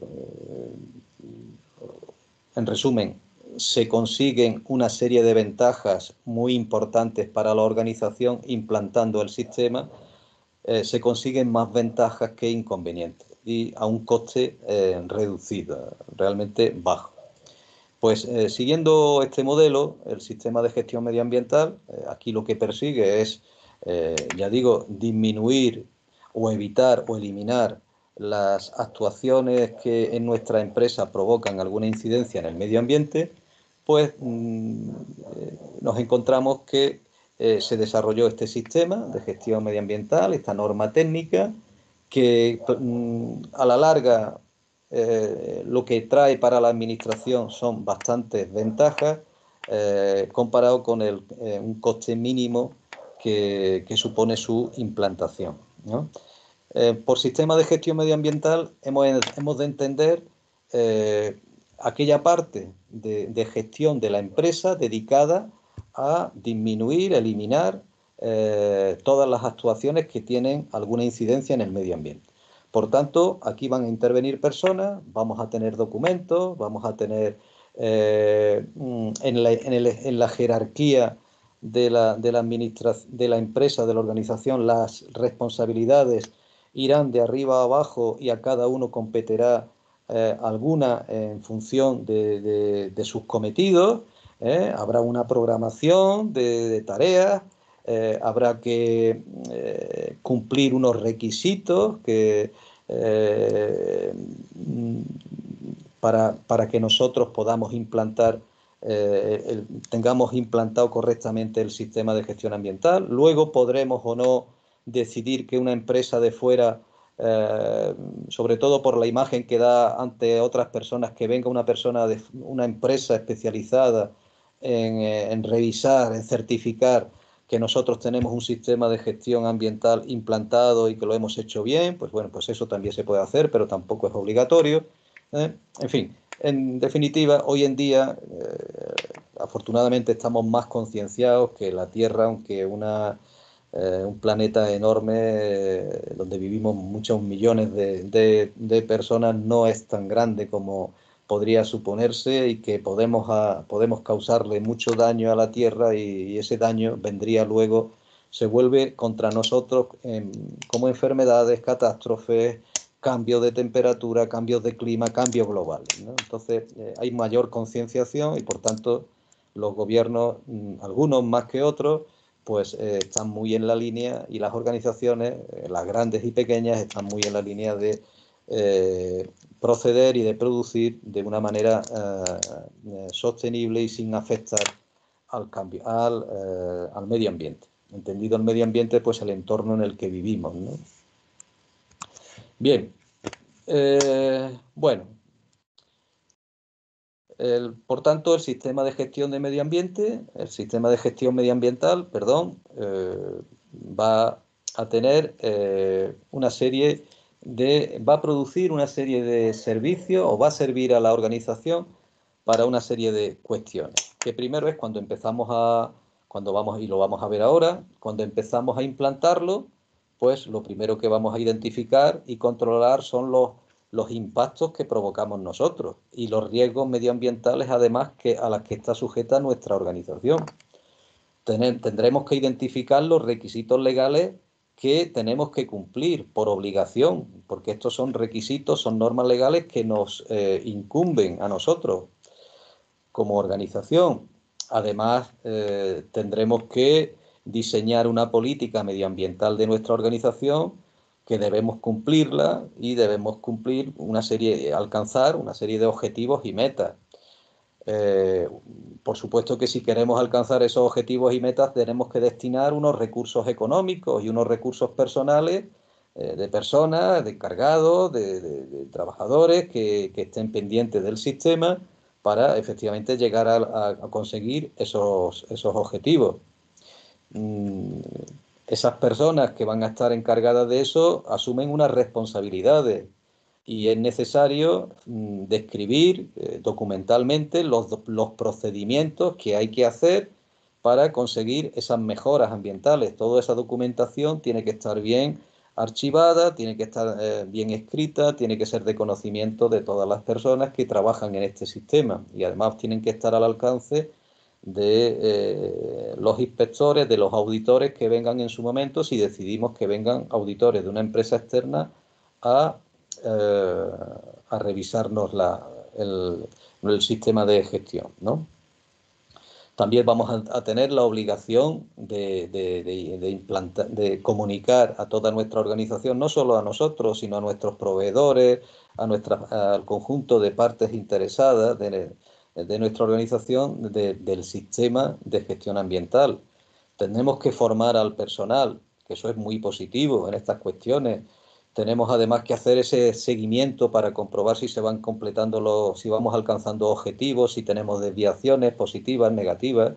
en resumen, se consiguen una serie de ventajas muy importantes para la organización implantando el sistema. Eh, se consiguen más ventajas que inconvenientes y a un coste eh, reducido, realmente bajo. Pues eh, siguiendo este modelo, el sistema de gestión medioambiental, eh, aquí lo que persigue es, eh, ya digo, disminuir o evitar o eliminar las actuaciones que en nuestra empresa provocan alguna incidencia en el medio ambiente. Pues mmm, eh, nos encontramos que eh, se desarrolló este sistema de gestión medioambiental, esta norma técnica, que mmm, a la larga eh, lo que trae para la administración son bastantes ventajas eh, comparado con el, eh, un coste mínimo que, que supone su implantación, ¿no? Eh, por sistema de gestión medioambiental hemos, hemos de entender eh, aquella parte de, de gestión de la empresa dedicada a disminuir, eliminar eh, todas las actuaciones que tienen alguna incidencia en el medio ambiente. Por tanto, aquí van a intervenir personas, vamos a tener documentos, vamos a tener eh, en, la, en, el, en, la, jerarquía de la, de, la de la empresa, de la organización, las responsabilidades irán de arriba a abajo y a cada uno competirá eh, alguna en función de, de, de sus cometidos. ¿eh? Habrá una programación de, de tareas, eh, habrá que eh, cumplir unos requisitos que, eh, para, para que nosotros podamos implantar, eh, el, tengamos implantado correctamente el sistema de gestión ambiental. Luego podremos o no decidir que una empresa de fuera, eh, sobre todo por la imagen que da ante otras personas, que venga una persona de una empresa especializada en, eh, en revisar, en certificar que nosotros tenemos un sistema de gestión ambiental implantado y que lo hemos hecho bien, pues bueno, pues eso también se puede hacer, pero tampoco es obligatorio. ¿eh? En fin, en definitiva, hoy en día, eh, afortunadamente estamos más concienciados que la Tierra, aunque una, eh, un planeta enorme eh, donde vivimos muchos millones de, de, de personas, no es tan grande como podría suponerse y que podemos, a, podemos causarle mucho daño a la Tierra y, y ese daño vendría luego, se vuelve contra nosotros en, como enfermedades, catástrofes, cambios de temperatura, cambios de clima, cambios globales, ¿no? Entonces eh, hay mayor concienciación y por tanto los gobiernos, algunos más que otros, pues eh, están muy en la línea, y las organizaciones, eh, las grandes y pequeñas, están muy en la línea de eh, proceder y de producir de una manera eh, sostenible y sin afectar al cambio, al, eh, al medio ambiente. Entendido el medio ambiente, pues el entorno en el que vivimos, ¿no? Bien, eh, bueno, el, por tanto, el sistema de gestión de medio ambiente, el sistema de gestión medioambiental, perdón, eh, va a tener eh, una serie de, va a producir una serie de servicios o va a servir a la organización para una serie de cuestiones. Que primero es cuando empezamos a, cuando vamos, y lo vamos a ver ahora, cuando empezamos a implantarlo, pues lo primero que vamos a identificar y controlar son los los impactos que provocamos nosotros y los riesgos medioambientales, además, que, a las que está sujeta nuestra organización. Tener, tendremos que identificar los requisitos legales que tenemos que cumplir por obligación, porque estos son requisitos, son normas legales que nos eh, incumben a nosotros como organización. Además, eh, tendremos que diseñar una política medioambiental de nuestra organización, que debemos cumplirla, y debemos cumplir una serie, alcanzar una serie de objetivos y metas. Eh, por supuesto que si queremos alcanzar esos objetivos y metas, tenemos que destinar unos recursos económicos y unos recursos personales, eh, de personas, de encargados, de, de, de trabajadores que, que estén pendientes del sistema para efectivamente llegar a, a, a conseguir esos, esos objetivos. Mm, esas personas que van a estar encargadas de eso asumen unas responsabilidades, y es necesario mm, describir eh, documentalmente los, los procedimientos que hay que hacer para conseguir esas mejoras ambientales. Toda esa documentación tiene que estar bien archivada, tiene que estar eh, bien escrita, tiene que ser de conocimiento de todas las personas que trabajan en este sistema, y además tienen que estar al alcance de eh, los inspectores, de los auditores que vengan en su momento, si decidimos que vengan auditores de una empresa externa a, eh, a revisarnos la, el, el sistema de gestión, ¿no? También vamos a, a tener la obligación de, de, de, de, implantar, de comunicar a toda nuestra organización, no solo a nosotros, sino a nuestros proveedores, a nuestra, al conjunto de partes interesadas de, de nuestra organización, de, del sistema de gestión ambiental. Tenemos que formar al personal, que eso es muy positivo en estas cuestiones. Tenemos además que hacer ese seguimiento para comprobar si se van completando los, si vamos alcanzando objetivos, si tenemos desviaciones positivas, negativas,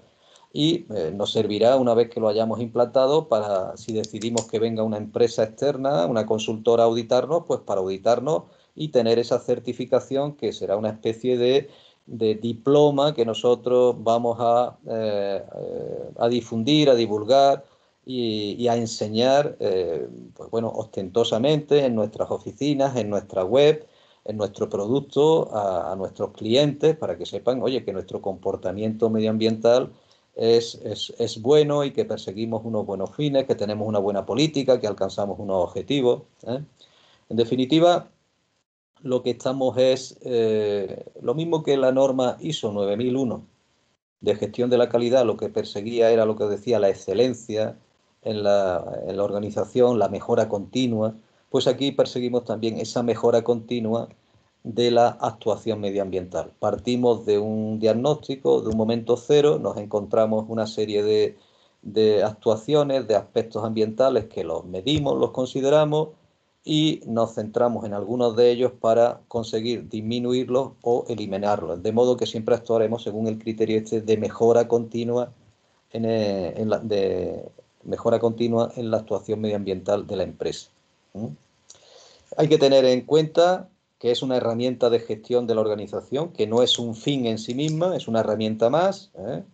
y eh, nos servirá una vez que lo hayamos implantado para, si decidimos que venga una empresa externa, una consultora a auditarnos, pues para auditarnos y tener esa certificación, que será una especie de, de diploma que nosotros vamos a, eh, a difundir, a divulgar y, y a enseñar, eh, pues bueno, ostentosamente en nuestras oficinas, en nuestra web, en nuestro producto, a, a nuestros clientes, para que sepan, oye, que nuestro comportamiento medioambiental es, es, es bueno, y que perseguimos unos buenos fines, que tenemos una buena política, que alcanzamos unos objetivos, ¿eh? En definitiva, lo que estamos es eh, lo mismo que la norma I S O nueve mil uno de gestión de la calidad. Lo que perseguía era lo que decía la excelencia en la, en la organización, la mejora continua. Pues aquí perseguimos también esa mejora continua de la actuación medioambiental. Partimos de un diagnóstico, de un momento cero, nos encontramos una serie de, de actuaciones, de aspectos ambientales que los medimos, los consideramos, y nos centramos en algunos de ellos para conseguir disminuirlos o eliminarlos, de modo que siempre actuaremos según el criterio este de mejora continua en, eh, en la, de mejora continua en la actuación medioambiental de la empresa. ¿Mm? Hay que tener en cuenta que es una herramienta de gestión de la organización, que no es un fin en sí misma, es una herramienta más, ¿eh?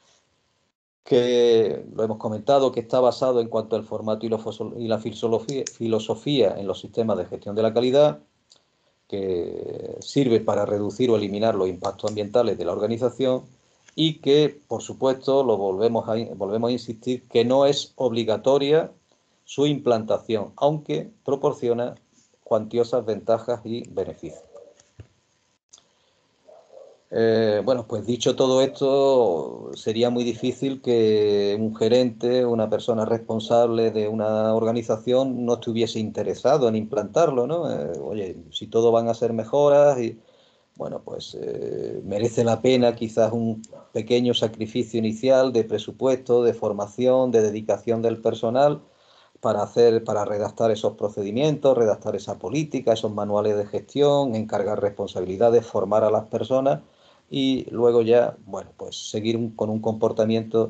Que lo hemos comentado, que está basado en cuanto al formato y, lo, y la filosofía, filosofía en los sistemas de gestión de la calidad, que sirve para reducir o eliminar los impactos ambientales de la organización, y que, por supuesto, lo volvemos a, volvemos a insistir, que no es obligatoria su implantación, aunque proporciona cuantiosas ventajas y beneficios. Eh, bueno, pues dicho todo esto, sería muy difícil que un gerente, una persona responsable de una organización no estuviese interesado en implantarlo, ¿no? Eh, oye, si todo van a ser mejoras y, bueno, pues eh, merece la pena quizás un pequeño sacrificio inicial de presupuesto, de formación, de dedicación del personal para hacer, para redactar esos procedimientos, redactar esa política, esos manuales de gestión, encargar responsabilidades, formar a las personas y luego ya, bueno, pues seguir un, con un comportamiento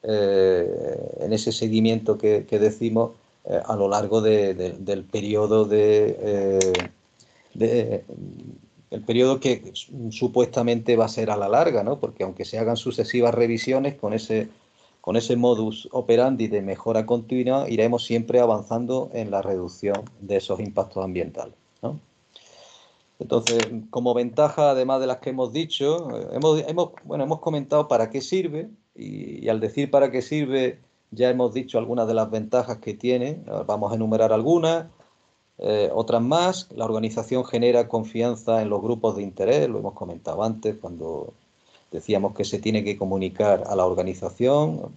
eh, en ese seguimiento que, que decimos eh, a lo largo de, de, del periodo de, eh, de el periodo que supuestamente va a ser a la larga, ¿no? Porque aunque se hagan sucesivas revisiones con ese, con ese modus operandi de mejora continua, iremos siempre avanzando en la reducción de esos impactos ambientales, ¿no? Entonces, como ventaja, además de las que hemos dicho, eh, hemos, hemos, bueno, hemos comentado para qué sirve y, y al decir para qué sirve ya hemos dicho algunas de las ventajas que tiene. Vamos a enumerar algunas. Eh, otras más, la organización genera confianza en los grupos de interés, lo hemos comentado antes cuando decíamos que se tiene que comunicar a la organización,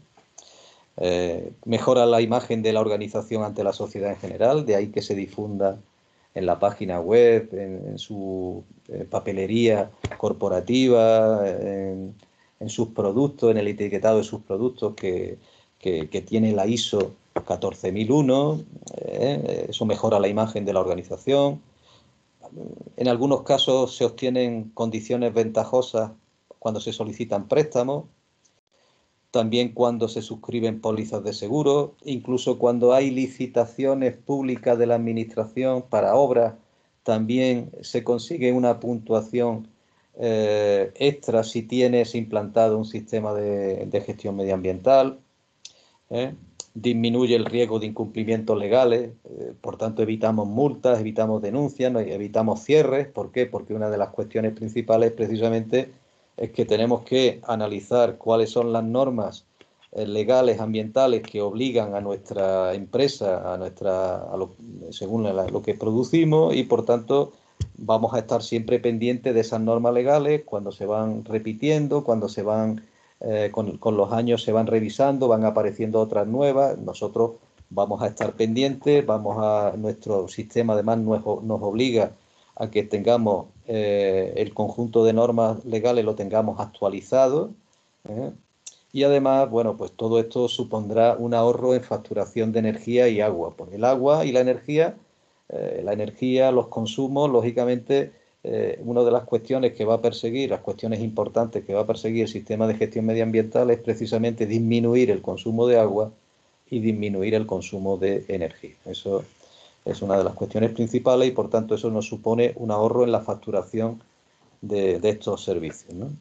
eh, mejora la imagen de la organización ante la sociedad en general, de ahí que se difunda en la página web, en, en su eh, papelería corporativa, en, en, sus productos, en el etiquetado de sus productos que, que, que tiene la I S O catorce mil uno, eh, eso mejora la imagen de la organización. En algunos casos se obtienen condiciones ventajosas cuando se solicitan préstamos, también cuando se suscriben pólizas de seguro, incluso cuando hay licitaciones públicas de la administración para obras, también se consigue una puntuación eh, extra si tienes implantado un sistema de, de gestión medioambiental. ¿eh? Disminuye el riesgo de incumplimientos legales, eh, por tanto evitamos multas, evitamos denuncias, no, evitamos cierres. ¿Por qué? Porque una de las cuestiones principales precisamente es que tenemos que analizar cuáles son las normas eh, legales, ambientales que obligan a nuestra empresa, a nuestra, a lo, según la, lo que producimos y por tanto vamos a estar siempre pendientes de esas normas legales cuando se van repitiendo, cuando se van eh, con, con los años se van revisando, van apareciendo otras nuevas, nosotros vamos a estar pendientes, vamos a, nuestro sistema además nos, nos obliga a que tengamos eh, el conjunto de normas legales, lo tengamos actualizado, ¿eh? Y además, bueno, pues todo esto supondrá un ahorro en facturación de energía y agua, porque el agua y la energía, eh, la energía, los consumos, lógicamente, eh, una de las cuestiones que va a perseguir, las cuestiones importantes que va a perseguir el sistema de gestión medioambiental es precisamente disminuir el consumo de agua y disminuir el consumo de energía. Eso es una de las cuestiones principales y, por tanto, eso nos supone un ahorro en la facturación de, de estos servicios, ¿no?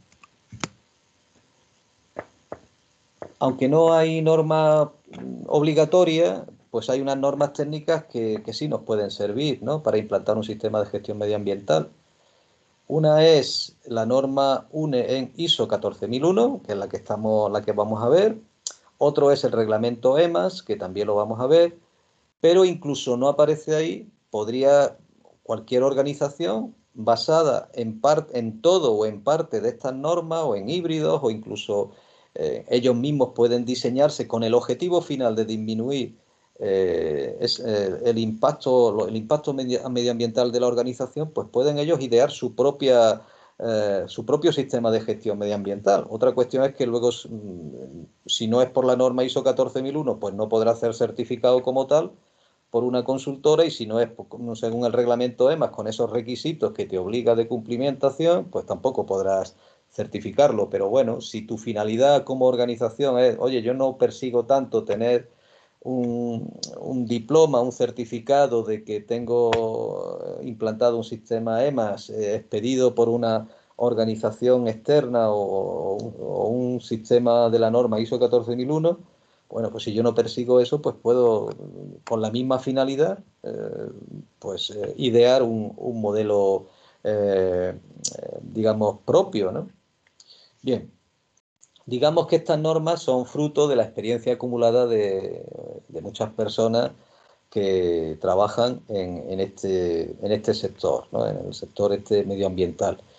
Aunque no hay normas obligatorias, pues hay unas normas técnicas que, que sí nos pueden servir, ¿no? Para implantar un sistema de gestión medioambiental. Una es la norma U N E en I S O catorce mil uno, que es la que, estamos, la que vamos a ver. Otro es el reglamento E M A S, que también lo vamos a ver. Pero incluso no aparece ahí, podría cualquier organización basada en, part, en todo o en parte de estas normas o en híbridos o incluso eh, ellos mismos pueden diseñarse con el objetivo final de disminuir eh, es, eh, el impacto, el impacto medioambiental de la organización, pues pueden ellos idear su propia eh, su propio sistema de gestión medioambiental. Otra cuestión es que luego, si no es por la norma I S O catorce mil uno, pues no podrá ser certificado como tal por una consultora y si no es según el reglamento E M A S con esos requisitos que te obliga de cumplimentación, pues tampoco podrás certificarlo. Pero bueno, si tu finalidad como organización es, oye, yo no persigo tanto tener un, un diploma, un certificado de que tengo implantado un sistema E M A S eh, expedido por una organización externa o, o un sistema de la norma I S O catorce mil uno, bueno, pues si yo no persigo eso, pues puedo, con la misma finalidad, eh, pues eh, idear un, un modelo, eh, digamos, propio, ¿no? Bien, digamos que estas normas son fruto de la experiencia acumulada de, de muchas personas que trabajan en, en, este, en este sector, ¿no? En el sector este medioambiental.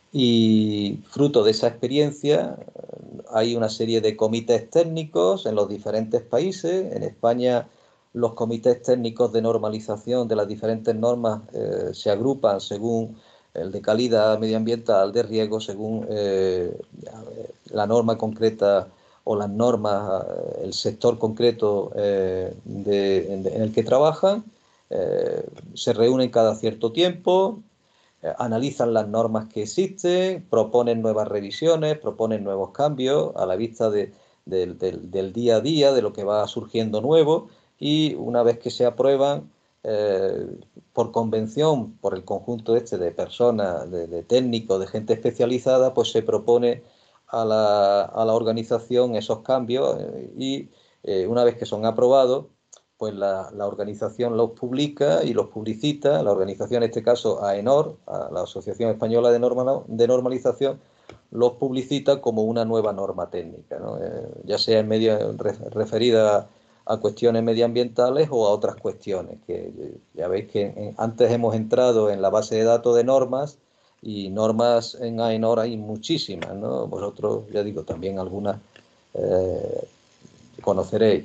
Y fruto de esa experiencia hay una serie de comités técnicos en los diferentes países. En España los comités técnicos de normalización de las diferentes normas eh, se agrupan según el de calidad medioambiental, de riesgo, según eh, la norma concreta o las normas, el sector concreto eh, de, en, en el que trabajan. Eh, se reúnen cada cierto tiempo, eh, analizan las normas que existen, proponen nuevas revisiones, proponen nuevos cambios a la vista de, de, de, del día a día, de lo que va surgiendo nuevo, y una vez que se aprueban, eh, por convención, por el conjunto este de personas, de, de técnicos, de gente especializada, pues se propone a la, a la organización esos cambios eh, y eh, una vez que son aprobados, pues la, la organización los publica y los publicita. La organización, en este caso AENOR, a la Asociación Española de, Norma, de Normalización, los publicita como una nueva norma técnica, ¿no? Eh, ya sea en medio re, referida a cuestiones medioambientales o a otras cuestiones, que ya veis que en, antes hemos entrado en la base de datos de normas y normas en AENOR hay muchísimas, ¿no? Vosotros, ya digo, también algunas eh, conoceréis.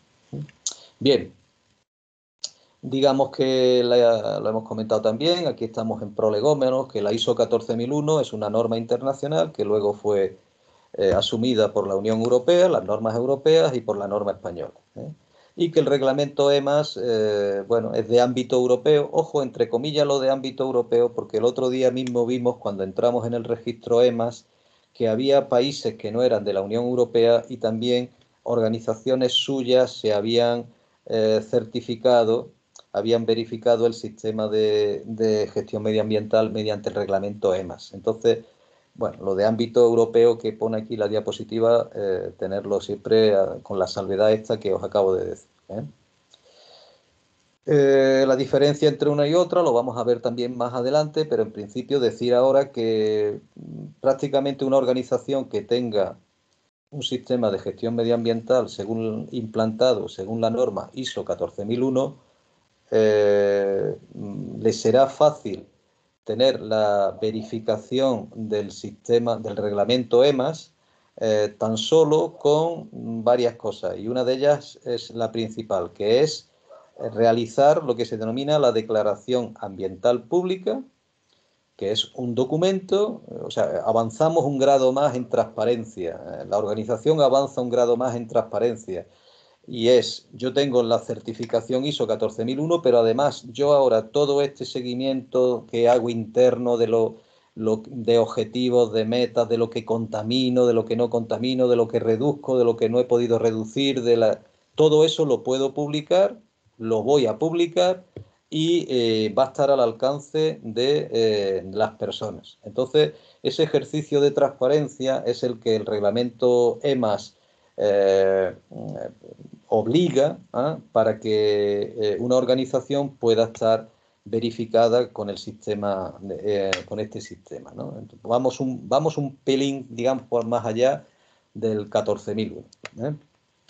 Bien, digamos que la, lo hemos comentado también, aquí estamos en prolegómenos, que la ISO catorce mil uno es una norma internacional que luego fue eh, asumida por la Unión Europea, las normas europeas y por la norma española, ¿eh? Y que el reglamento EMAS, eh, bueno, es de ámbito europeo. Ojo, entre comillas, lo de ámbito europeo, porque el otro día mismo vimos, cuando entramos en el registro EMAS, que había países que no eran de la Unión Europea y también organizaciones suyas se habían eh, certificado, habían verificado el sistema de, de gestión medioambiental mediante el reglamento EMAS. Entonces, bueno, lo de ámbito europeo que pone aquí la diapositiva, eh, tenerlo siempre eh, con la salvedad esta que os acabo de decir, ¿eh? Eh, la diferencia entre una y otra lo vamos a ver también más adelante, pero en principio decir ahora que prácticamente una organización que tenga un sistema de gestión medioambiental según implantado, según la norma ISO catorce mil uno, eh, le será fácil tener la verificación del sistema, del reglamento EMAS, eh, tan solo con varias cosas. Y una de ellas es la principal, que es realizar lo que se denomina la declaración ambiental pública, que es un documento, o sea, avanzamos un grado más en transparencia. La organización avanza un grado más en transparencia. Y es, yo tengo la certificación ISO catorce mil uno, pero además yo ahora todo este seguimiento que hago interno de, lo, lo, de objetivos, de metas, de lo que contamino, de lo que no contamino, de lo que reduzco, de lo que no he podido reducir, de la, todo eso lo puedo publicar, lo voy a publicar y eh, va a estar al alcance de eh, las personas. Entonces, ese ejercicio de transparencia es el que el reglamento EMAS eh, obliga ¿eh? para que eh, una organización pueda estar verificada con el sistema, eh, con este sistema, ¿no? Entonces, vamos, un, vamos un pelín, digamos, por más allá del catorce mil uno, ¿eh?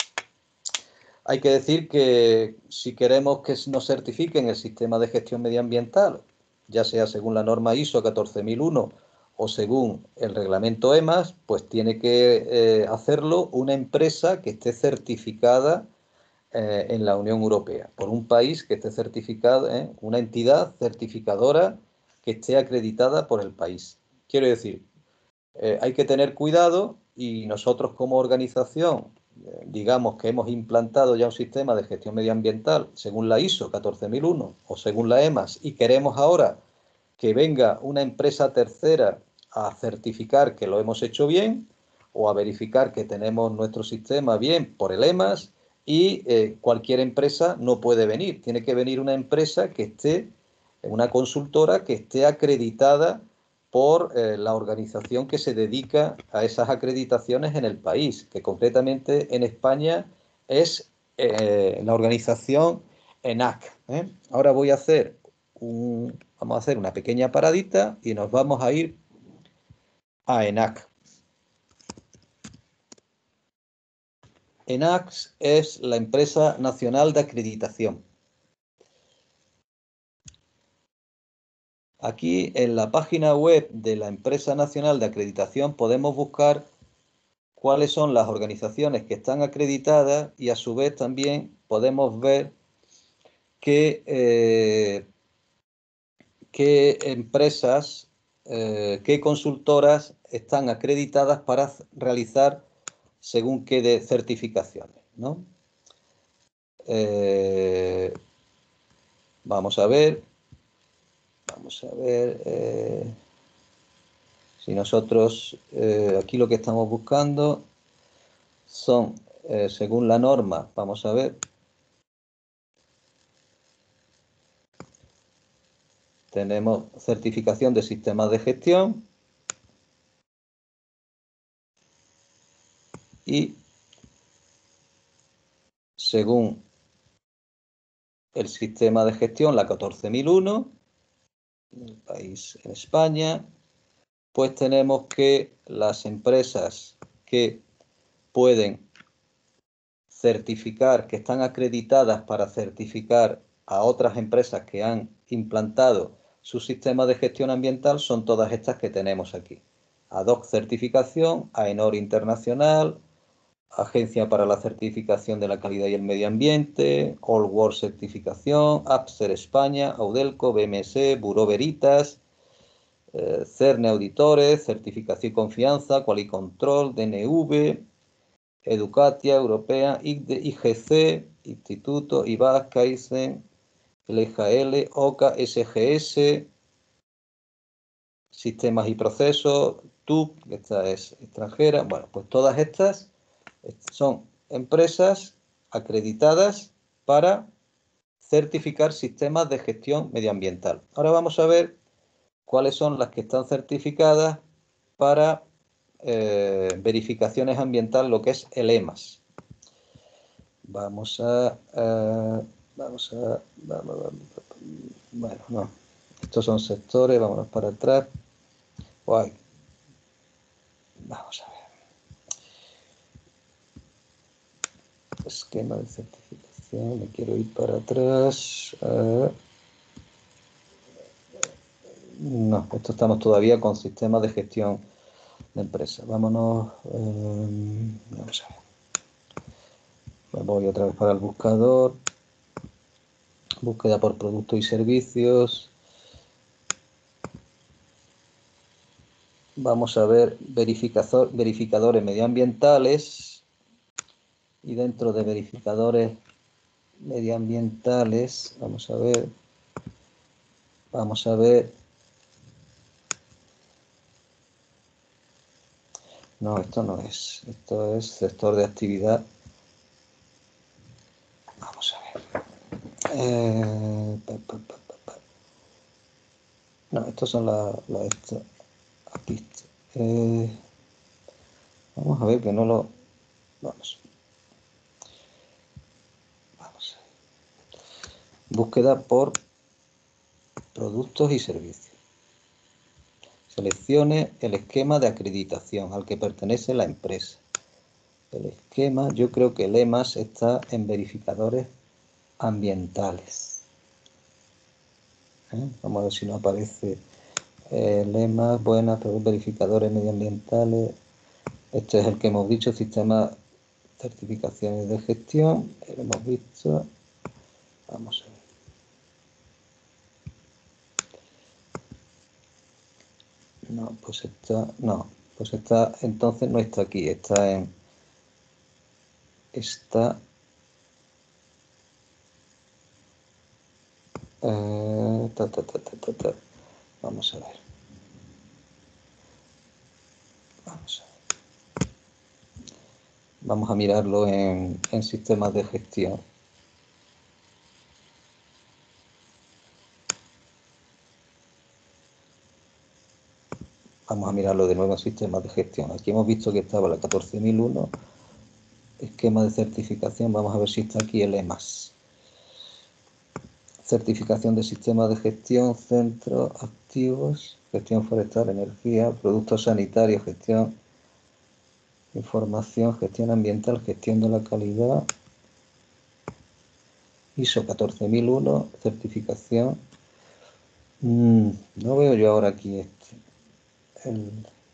Hay que decir que si queremos que nos certifiquen el sistema de gestión medioambiental, ya sea según la norma ISO catorce mil uno o según el reglamento EMAS, pues tiene que eh, hacerlo una empresa que esté certificada eh, en la Unión Europea, por un país que esté certificado, eh, una entidad certificadora que esté acreditada por el país. Quiero decir, eh, hay que tener cuidado y nosotros como organización, eh, digamos que hemos implantado ya un sistema de gestión medioambiental según la ISO catorce mil uno o según la EMAS y queremos ahora que venga una empresa tercera a certificar que lo hemos hecho bien o a verificar que tenemos nuestro sistema bien por el EMAS, y eh, cualquier empresa no puede venir. Tiene que venir una empresa que esté, una consultora que esté acreditada por eh, la organización que se dedica a esas acreditaciones en el país, que concretamente en España es eh, la organización ENAC, ¿eh? Ahora voy a hacer un, vamos a hacer una pequeña paradita y nos vamos a ir a ENAC. ENAC es la empresa nacional de acreditación. Aquí en la página web de la Empresa Nacional de Acreditación podemos buscar cuáles son las organizaciones que están acreditadas y a su vez también podemos ver qué, eh, qué empresas, eh, qué consultoras están acreditadas para realizar según qué de certificaciones, ¿no? Eh, vamos a ver, vamos a ver eh, si nosotros eh, aquí lo que estamos buscando son, eh, según la norma, vamos a ver, tenemos certificación de sistemas de gestión y según el sistema de gestión, la catorce mil uno, en el país, en España, pues tenemos que las empresas que pueden certificar, que están acreditadas para certificar a otras empresas que han implantado su sistema de gestión ambiental son todas estas que tenemos aquí. A D O C Certificación, AENOR Internacional, Agencia para la Certificación de la Calidad y el Medio Ambiente, All World Certificación, APSER España, Audelco, B M S, Bureau Veritas, eh, CERNE Auditores, Certificación y Confianza, Qualicontrol, D N V, Educatia Europea, I G C, Instituto, I B A C, Kaizen, L G L, OCA, S G S, Sistemas y Procesos, T U P, que esta es extranjera. Bueno, pues todas estas son empresas acreditadas para certificar sistemas de gestión medioambiental. Ahora vamos a ver cuáles son las que están certificadas para eh, verificaciones ambientales, lo que es el E M A S. Vamos a, uh, vamos a, vamos a, bueno, no, estos son sectores, vámonos para atrás. Guay. Vamos a ver. Esquema de certificación, me quiero ir para atrás. Uh, no, esto estamos todavía con sistemas de gestión de empresa. Vámonos, um, vamos a ver. Me voy otra vez para el buscador. Búsqueda por productos y servicios. Vamos a ver verificador, verificadores medioambientales. Y dentro de verificadores medioambientales, vamos a ver, vamos a ver. No, esto no es. Esto es sector de actividad. Vamos a ver. Eh, pa, pa, pa, pa, pa. No, estos son las... La, la, aquí. Eh, vamos a ver que no lo... Vamos. Vamos a ver. Búsqueda por productos y servicios. Seleccione el esquema de acreditación al que pertenece la empresa. El esquema, yo creo que el E M A S está en verificadores ambientales. ¿Eh? Vamos a ver si no aparece el E M A S, buenas, pero verificadores medioambientales. Este es el que hemos dicho, sistema certificaciones de gestión. Lo hemos visto. Vamos a ver. No, pues está, no, pues está, entonces no está aquí, está en, está, eh, ta, ta, ta, ta, ta, ta. Vamos a ver, vamos a ver, vamos a mirarlo en, en sistemas de gestión. Vamos a mirarlo de nuevo en sistemas de gestión. Aquí hemos visto que estaba la catorce mil uno, esquema de certificación. Vamos a ver si está aquí el E M A S. Certificación de sistemas de gestión, centros activos, gestión forestal, energía, productos sanitarios, gestión, información, gestión ambiental, gestión de la calidad, I S O catorce mil uno, certificación. Mm, no veo yo ahora aquí este. El,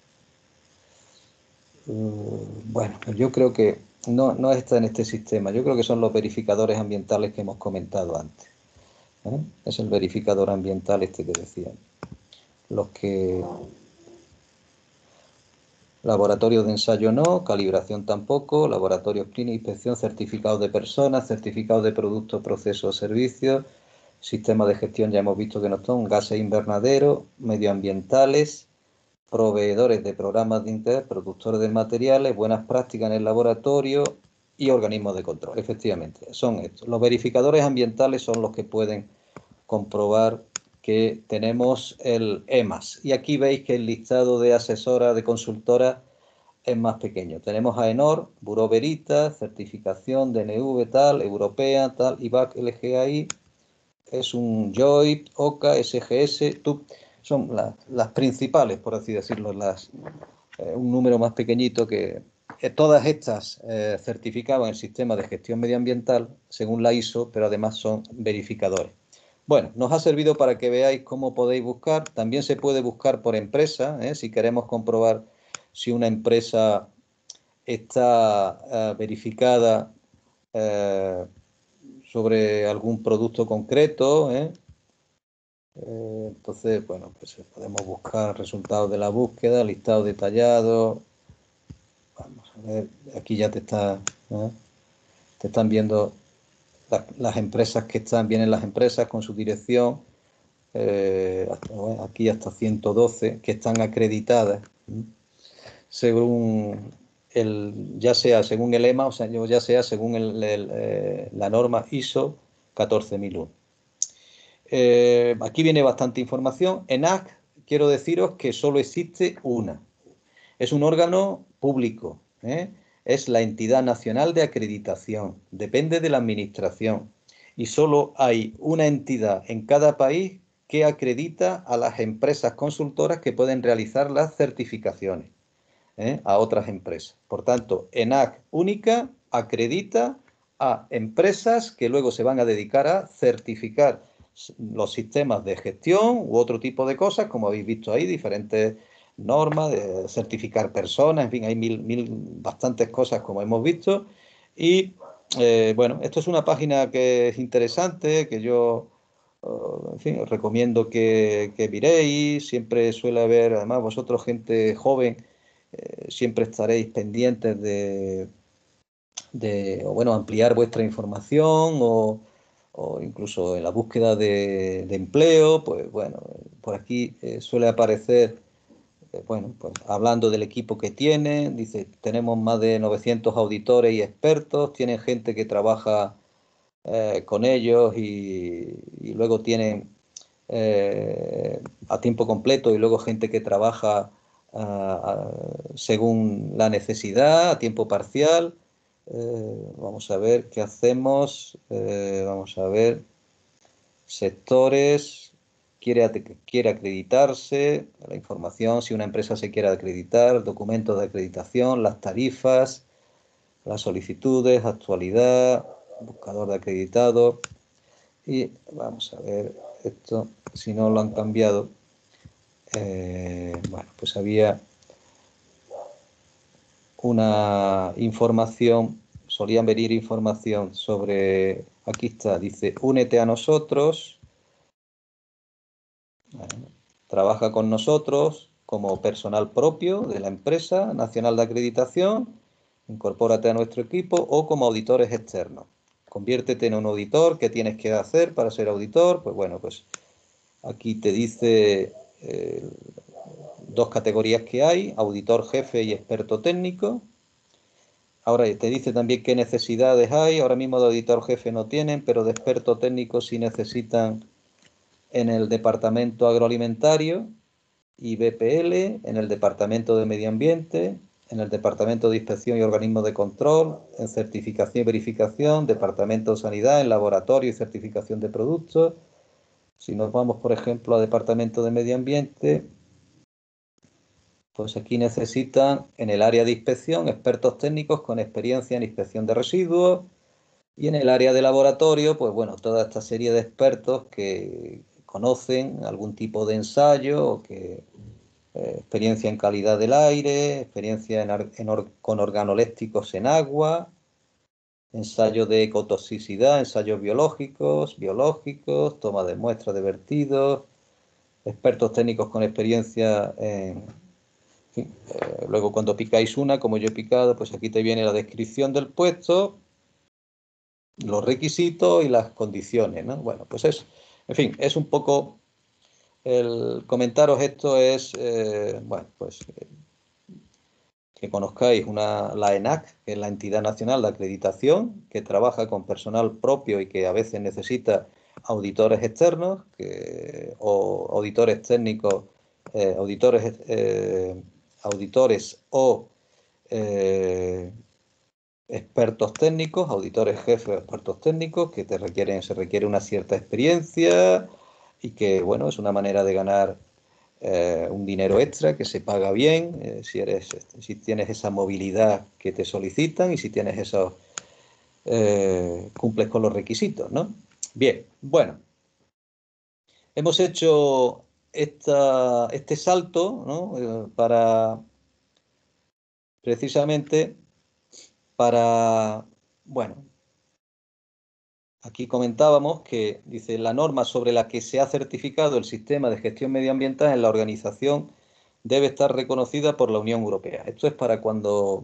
uh, bueno, pues yo creo que no, no está en este sistema. Yo creo que son los verificadores ambientales que hemos comentado antes. ¿eh? Es el verificador ambiental este que decían. Los que... Laboratorios de ensayo no, calibración tampoco, laboratorios clínicos, inspección, certificados de personas, certificados de productos, procesos, servicios, sistemas de gestión, ya hemos visto que no son, gases invernaderos, medioambientales, proveedores de programas de interés, productores de materiales, buenas prácticas en el laboratorio y organismos de control. Efectivamente, son estos. Los verificadores ambientales son los que pueden comprobar que tenemos el E M A S. Y aquí veis que el listado de asesoras, de consultoras, es más pequeño. Tenemos a AENOR, Bureau Veritas, certificación, D N V, tal, europea, tal, I B A C, L G A I, es un J O I P, O C A, S G S, T U P, son la, las principales, por así decirlo, las, eh, un número más pequeñito que eh, todas estas eh, certificaban el sistema de gestión medioambiental según la I S O, pero además son verificadores. Bueno, nos ha servido para que veáis cómo podéis buscar. También se puede buscar por empresa, ¿eh? Si queremos comprobar si una empresa está uh, verificada uh, sobre algún producto concreto, ¿eh? Eh, entonces, bueno, pues podemos buscar resultados de la búsqueda, listado detallado. Vamos a ver, aquí ya te está, ¿eh? Te están viendo la, las empresas que están, vienen las empresas con su dirección. Eh, hasta, bueno, aquí hasta ciento doce que están acreditadas ¿sí? según el, ya sea según el E M A, o sea, ya sea según el, el, eh, la norma I S O catorce mil uno. Eh, aquí viene bastante información. En A C quiero deciros que solo existe una. Es un órgano público, ¿eh? Es la entidad nacional de acreditación, depende de la administración y solo hay una entidad en cada país que acredita a las empresas consultoras que pueden realizar las certificaciones, ¿eh? A otras empresas. Por tanto, ENAC única acredita a empresas que luego se van a dedicar a certificar los sistemas de gestión u otro tipo de cosas, como habéis visto ahí, diferentes normas de certificar personas, en fin, hay mil, mil bastantes cosas como hemos visto. Y eh, bueno, esto es una página que es interesante, que yo, uh, en fin, os recomiendo que, que miréis. Siempre suele haber, además, vosotros, gente joven, eh, siempre estaréis pendientes de, de o bueno, ampliar vuestra información o, o incluso en la búsqueda de, de empleo, pues bueno, por aquí eh, suele aparecer, eh, bueno, pues hablando del equipo que tienen, dice, tenemos más de novecientos auditores y expertos, tienen gente que trabaja eh, con ellos y, y luego tienen eh, a tiempo completo y luego gente que trabaja uh, según la necesidad, a tiempo parcial. Eh, vamos a ver qué hacemos. Eh, vamos a ver sectores. Quiere, quiere acreditarse, la información, si una empresa se quiere acreditar, documentos de acreditación, las tarifas, las solicitudes, actualidad, buscador de acreditados. Y vamos a ver esto, si no lo han cambiado. Eh, bueno, pues había una información, solían venir información sobre, aquí está, dice, únete a nosotros, bueno, trabaja con nosotros como personal propio de la empresa nacional de acreditación, incorpórate a nuestro equipo o como auditores externos. Conviértete en un auditor, ¿qué tienes que hacer para ser auditor? Pues bueno, pues aquí te dice eh, dos categorías que hay, auditor jefe y experto técnico. Ahora te dice también qué necesidades hay. Ahora mismo de auditor jefe no tienen, pero de experto técnico sí necesitan en el departamento agroalimentario y B P L, en el departamento de medio ambiente, en el departamento de inspección y organismos de control, en certificación y verificación, departamento de sanidad, en laboratorio y certificación de productos. Si nos vamos, por ejemplo, a departamento de medio ambiente, pues aquí necesitan en el área de inspección expertos técnicos con experiencia en inspección de residuos y en el área de laboratorio, pues bueno, toda esta serie de expertos que conocen algún tipo de ensayo o que eh, experiencia en calidad del aire, experiencia en, en or, con organolépticos en agua, ensayo de ecotoxicidad, ensayos biológicos, biológicos, toma de muestras de vertidos, expertos técnicos con experiencia en... en fin, eh, luego cuando picáis una, como yo he picado, pues aquí te viene la descripción del puesto, los requisitos y las condiciones, ¿no? Bueno, pues eso. En fin, es un poco... El comentaros esto es, eh, bueno, pues... Eh, que conozcáis una, la ENAC, que es la Entidad Nacional de Acreditación, que trabaja con personal propio y que a veces necesita auditores externos que, o auditores técnicos, eh, auditores, eh, auditores o eh, expertos técnicos, auditores jefes o expertos técnicos que te requieren, se requiere una cierta experiencia y que, bueno, es una manera de ganar eh, un dinero extra que se paga bien, eh, si, eres, si tienes esa movilidad que te solicitan y si tienes esos, eh, cumples con los requisitos, ¿no? Bien, bueno, hemos hecho esta, este salto, ¿no? Eh, para precisamente para, bueno, aquí comentábamos que, dice, la norma sobre la que se ha certificado el sistema de gestión medioambiental en la organización debe estar reconocida por la Unión Europea. Esto es para cuando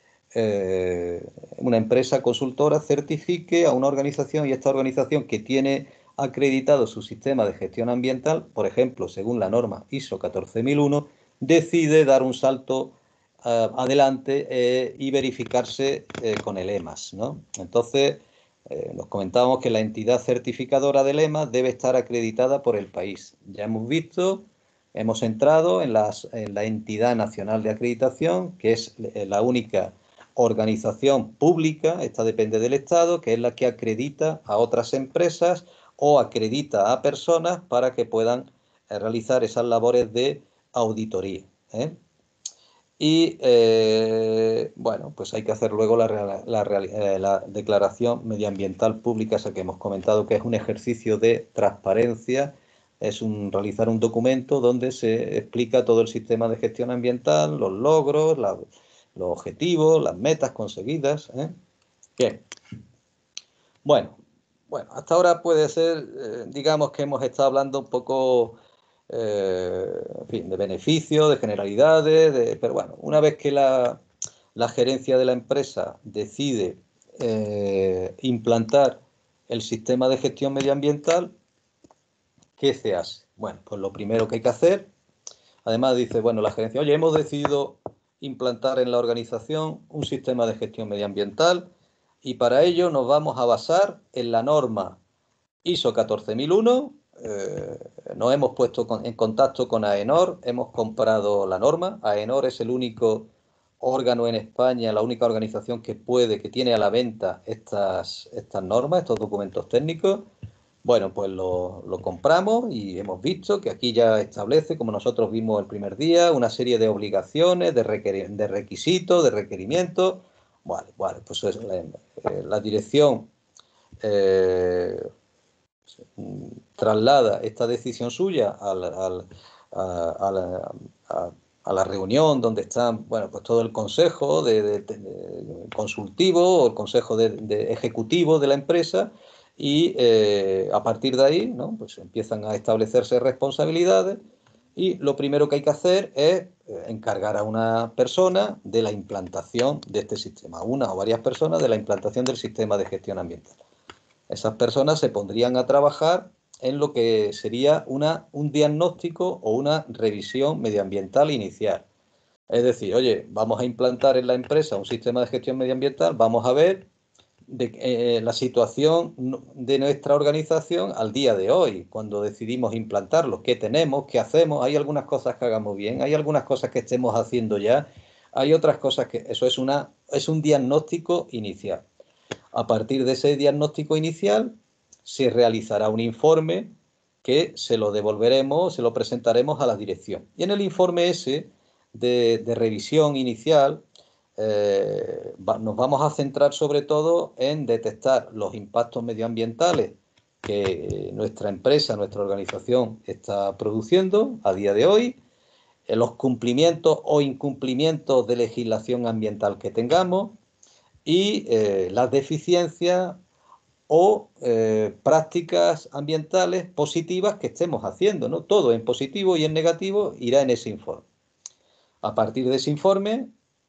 eh, una empresa consultora certifique a una organización y esta organización que tiene acreditado su sistema de gestión ambiental, por ejemplo, según la norma ISO catorce mil uno, decide dar un salto eh, adelante eh, y verificarse eh, con el E M A S, ¿no? Entonces, eh, nos comentábamos que la entidad certificadora del E M A S debe estar acreditada por el país. Ya hemos visto, hemos entrado en, las, en la entidad nacional de acreditación, que es la única organización pública, esta depende del Estado, que es la que acredita a otras empresas o acredita a personas para que puedan eh, realizar esas labores de auditoría, ¿eh? Y, eh, bueno, pues hay que hacer luego la, la, la, la declaración medioambiental pública, esa que hemos comentado, que es un ejercicio de transparencia, es un, realizar un documento donde se explica todo el sistema de gestión ambiental, los logros, la, los objetivos, las metas conseguidas, ¿eh? Bien. Bueno, bueno, hasta ahora puede ser, eh, digamos que hemos estado hablando un poco... Eh, en fin, de beneficios, de generalidades, de, pero bueno, una vez que la, la gerencia de la empresa decide eh, implantar el sistema de gestión medioambiental, ¿qué se hace? Bueno, pues lo primero que hay que hacer, además dice, bueno, la gerencia, oye, hemos decidido implantar en la organización un sistema de gestión medioambiental y para ello nos vamos a basar en la norma ISO catorce mil uno. Eh, nos hemos puesto con, en contacto con AENOR, hemos comprado la norma. AENOR es el único órgano en España, la única organización que puede, que tiene a la venta estas, estas normas, estos documentos técnicos. Bueno, pues lo, lo compramos y hemos visto que aquí ya establece, como nosotros vimos el primer día, una serie de obligaciones, de, requer, de requisitos, de requerimientos. Vale, vale, pues es la, la dirección eh, traslada esta decisión suya al, al, a, a, la, a, a la reunión donde están, bueno, pues todo el consejo de, de, de consultivo o el consejo de, de ejecutivo de la empresa y eh, a partir de ahí, ¿no? Pues empiezan a establecerse responsabilidades y lo primero que hay que hacer es encargar a una persona de la implantación de este sistema, una o varias personas de la implantación del sistema de gestión ambiental. Esas personas se pondrían a trabajar en lo que sería una, un diagnóstico o una revisión medioambiental inicial. Es decir, oye, vamos a implantar en la empresa un sistema de gestión medioambiental, vamos a ver de, eh, la situación de nuestra organización al día de hoy, cuando decidimos implantarlo, qué tenemos, qué hacemos, hay algunas cosas que hagamos bien, hay algunas cosas que estemos haciendo ya, hay otras cosas que... Eso es, una, es un diagnóstico inicial. A partir de ese diagnóstico inicial se realizará un informe que se lo devolveremos, se lo presentaremos a la dirección. Y en el informe ese de, de revisión inicial eh, va, nos vamos a centrar sobre todo en detectar los impactos medioambientales que nuestra empresa, nuestra organización está produciendo a día de hoy, eh, los cumplimientos o incumplimientos de legislación ambiental que tengamos y eh, las deficiencias o eh, prácticas ambientales positivas que estemos haciendo, ¿no? Todo en positivo y en negativo irá en ese informe. A partir de ese informe,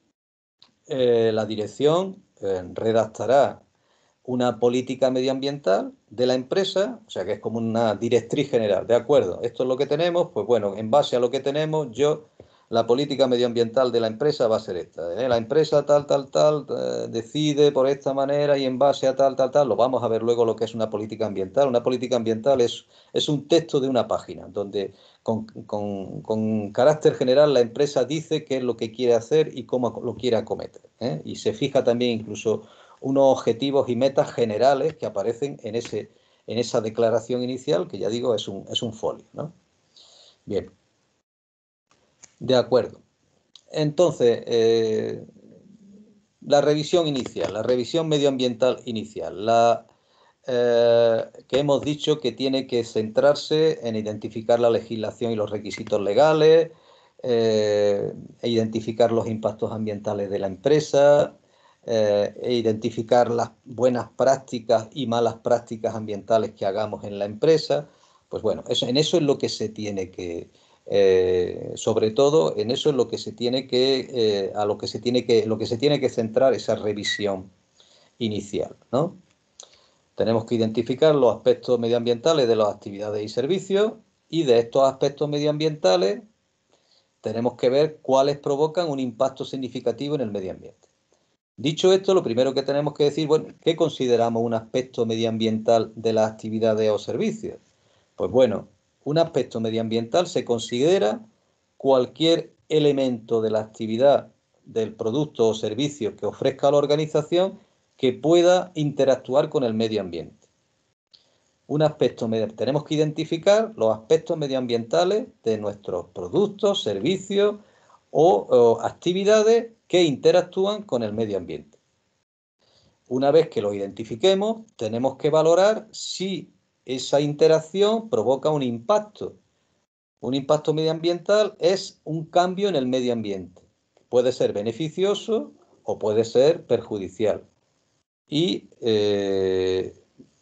eh, la dirección eh, redactará una política medioambiental de la empresa, o sea que es como una directriz general, ¿de acuerdo? Esto es lo que tenemos, pues bueno, en base a lo que tenemos, yo, la política medioambiental de la empresa va a ser esta, ¿eh? La empresa tal, tal, tal, eh, decide por esta manera y en base a tal, tal, tal, lo vamos a ver luego lo que es una política ambiental. Una política ambiental es, es un texto de una página, donde con, con, con carácter general la empresa dice qué es lo que quiere hacer y cómo lo quiere acometer, ¿eh? Y se fija también incluso unos objetivos y metas generales que aparecen en, ese, en esa declaración inicial, que ya digo, es un, es un folio, ¿no? Bien. De acuerdo. Entonces, eh, la revisión inicial, la revisión medioambiental inicial, la eh, que hemos dicho que tiene que centrarse en identificar la legislación y los requisitos legales, eh, e identificar los impactos ambientales de la empresa, eh, e identificar las buenas prácticas y malas prácticas ambientales que hagamos en la empresa. Pues bueno, eso, en eso es lo que se tiene que, eh, sobre todo, en eso es lo que se tiene que, eh, a lo que se tiene que, lo que se tiene que centrar esa revisión inicial, ¿no? Tenemos que identificar los aspectos medioambientales de las actividades y servicios, y de estos aspectos medioambientales tenemos que ver cuáles provocan un impacto significativo en el medio ambiente. Dicho esto, lo primero que tenemos que decir, bueno, ¿qué consideramos un aspecto medioambiental de las actividades o servicios? Pues bueno, un aspecto medioambiental se considera cualquier elemento de la actividad, del producto o servicio que ofrezca la organización que pueda interactuar con el medio ambiente. Un aspecto, tenemos que identificar los aspectos medioambientales de nuestros productos, servicios o, o actividades que interactúan con el medio ambiente. Una vez que lo identifiquemos, tenemos que valorar si esa interacción provoca un impacto. Un impacto medioambiental es un cambio en el medio ambiente. Puede ser beneficioso o puede ser perjudicial. Y eh,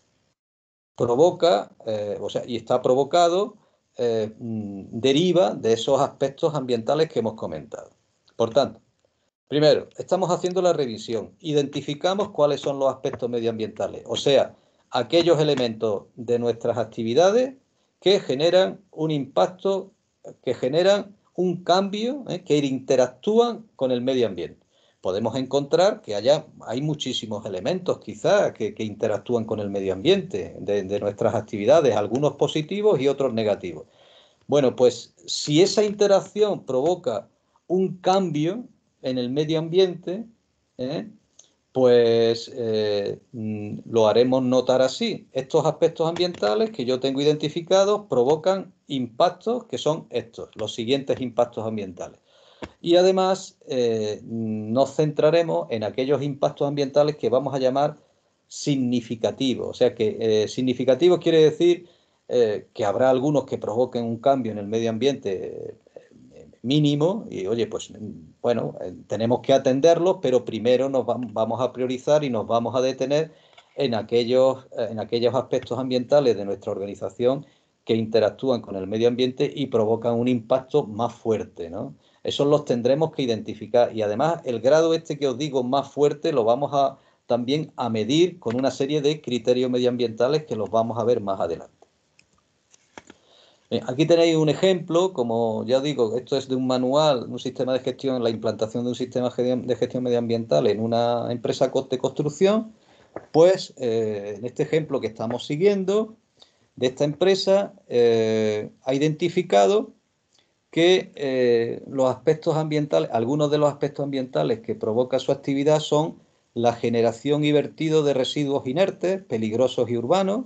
provoca, eh, o sea, y está provocado, eh, deriva de esos aspectos ambientales que hemos comentado. Por tanto, primero, estamos haciendo la revisión, identificamos cuáles son los aspectos medioambientales, o sea, aquellos elementos de nuestras actividades que generan un impacto, que generan un cambio, ¿eh? que interactúan con el medio ambiente. Podemos encontrar que haya, hay muchísimos elementos quizás que, que interactúan con el medio ambiente de, de nuestras actividades, algunos positivos y otros negativos. Bueno, pues si esa interacción provoca un cambio en el medio ambiente, ¿eh? pues eh, lo haremos notar así. Estos aspectos ambientales que yo tengo identificados provocan impactos que son estos, los siguientes impactos ambientales. Y además eh, nos centraremos en aquellos impactos ambientales que vamos a llamar significativos. O sea que eh, significativos quiere decir eh, que habrá algunos que provoquen un cambio en el medio ambiente eh, mínimo y oye, pues bueno, eh, tenemos que atenderlos, pero primero nos vamos, vamos a priorizar y nos vamos a detener en aquellos, en aquellos aspectos ambientales de nuestra organización que interactúan con el medio ambiente y provocan un impacto más fuerte, ¿no? Esos los tendremos que identificar y además el grado este que os digo más fuerte lo vamos a también a medir con una serie de criterios medioambientales que los vamos a ver más adelante. Bien, aquí tenéis un ejemplo, como ya digo, esto es de un manual, un sistema de gestión, la implantación de un sistema de gestión medioambiental en una empresa de construcción. Pues eh, en este ejemplo que estamos siguiendo de esta empresa eh, ha identificado que eh, los aspectos ambientales, algunos de los aspectos ambientales que provoca su actividad son la generación y vertido de residuos inertes, peligrosos y urbanos,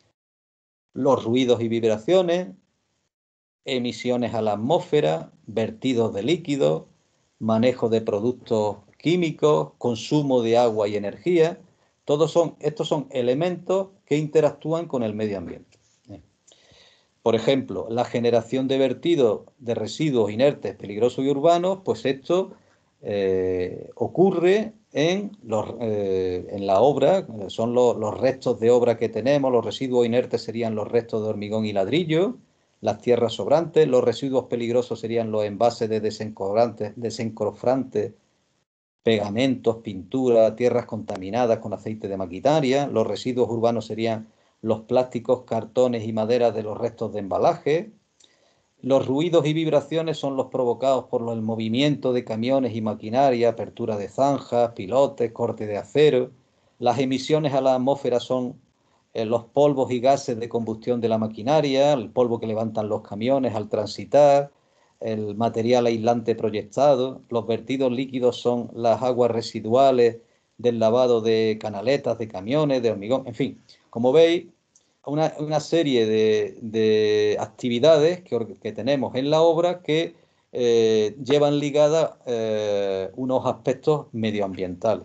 los ruidos y vibraciones, emisiones a la atmósfera, vertidos de líquidos, manejo de productos químicos, consumo de agua y energía. Todos son, estos son elementos que interactúan con el medio ambiente. Por ejemplo, la generación de vertidos de residuos inertes, peligrosos y urbanos, pues esto eh, ocurre en, los, eh, en la obra, son los, los restos de obra que tenemos, los residuos inertes serían los restos de hormigón y ladrillo, las tierras sobrantes, los residuos peligrosos serían los envases de desencofrantes, desencofrantes, pegamentos, pintura, tierras contaminadas con aceite de maquinaria, los residuos urbanos serían los plásticos, cartones y maderas de los restos de embalaje. Los ruidos y vibraciones son los provocados por el movimiento de camiones y maquinaria, apertura de zanjas, pilotes, corte de acero. Las emisiones a la atmósfera son eh, los polvos y gases de combustión de la maquinaria, el polvo que levantan los camiones al transitar, el material aislante proyectado. Los vertidos líquidos son las aguas residuales del lavado de canaletas, de camiones, de hormigón, en fin. Como veis, una, una serie de, de actividades que, que tenemos en la obra que eh, llevan ligadas eh, unos aspectos medioambientales.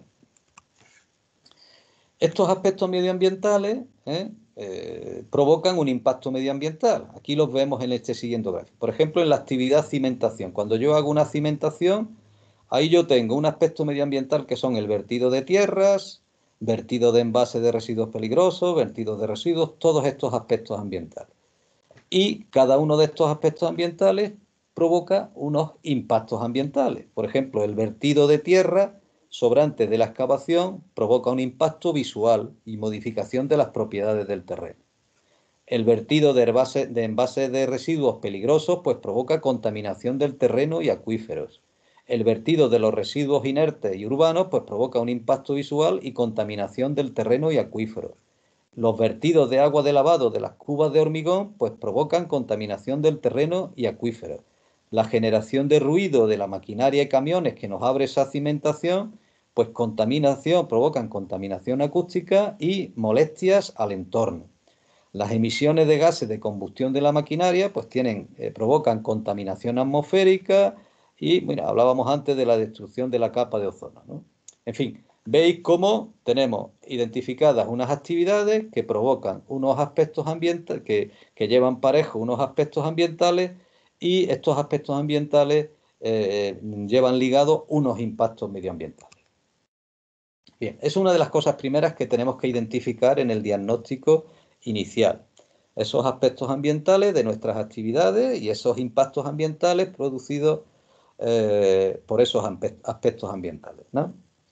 Estos aspectos medioambientales eh, eh, provocan un impacto medioambiental. Aquí los vemos en este siguiente gráfico. Por ejemplo, en la actividad cimentación. Cuando yo hago una cimentación, ahí yo tengo un aspecto medioambiental que son el vertido de tierras, vertido de envases de residuos peligrosos, vertidos de residuos, todos estos aspectos ambientales. Y cada uno de estos aspectos ambientales provoca unos impactos ambientales. Por ejemplo, el vertido de tierra sobrante de la excavación provoca un impacto visual y modificación de las propiedades del terreno. El vertido de envases de, envase de residuos peligrosos pues provoca contaminación del terreno y acuíferos. El vertido de los residuos inertes y urbanos pues provoca un impacto visual y contaminación del terreno y acuíferos. Los vertidos de agua de lavado de las cubas de hormigón pues provocan contaminación del terreno y acuíferos. La generación de ruido de la maquinaria y camiones que nos abre esa cimentación pues contaminación, provocan contaminación acústica y molestias al entorno. Las emisiones de gases de combustión de la maquinaria pues tienen, eh, provocan contaminación atmosférica y, bueno, hablábamos antes de la destrucción de la capa de ozono, ¿no? En fin, veis cómo tenemos identificadas unas actividades que provocan unos aspectos ambientales, que, que llevan parejo unos aspectos ambientales y estos aspectos ambientales eh, llevan ligados unos impactos medioambientales. Bien, es una de las cosas primeras que tenemos que identificar en el diagnóstico inicial. Esos aspectos ambientales de nuestras actividades y esos impactos ambientales producidos eh, por esos aspectos ambientales, ¿no?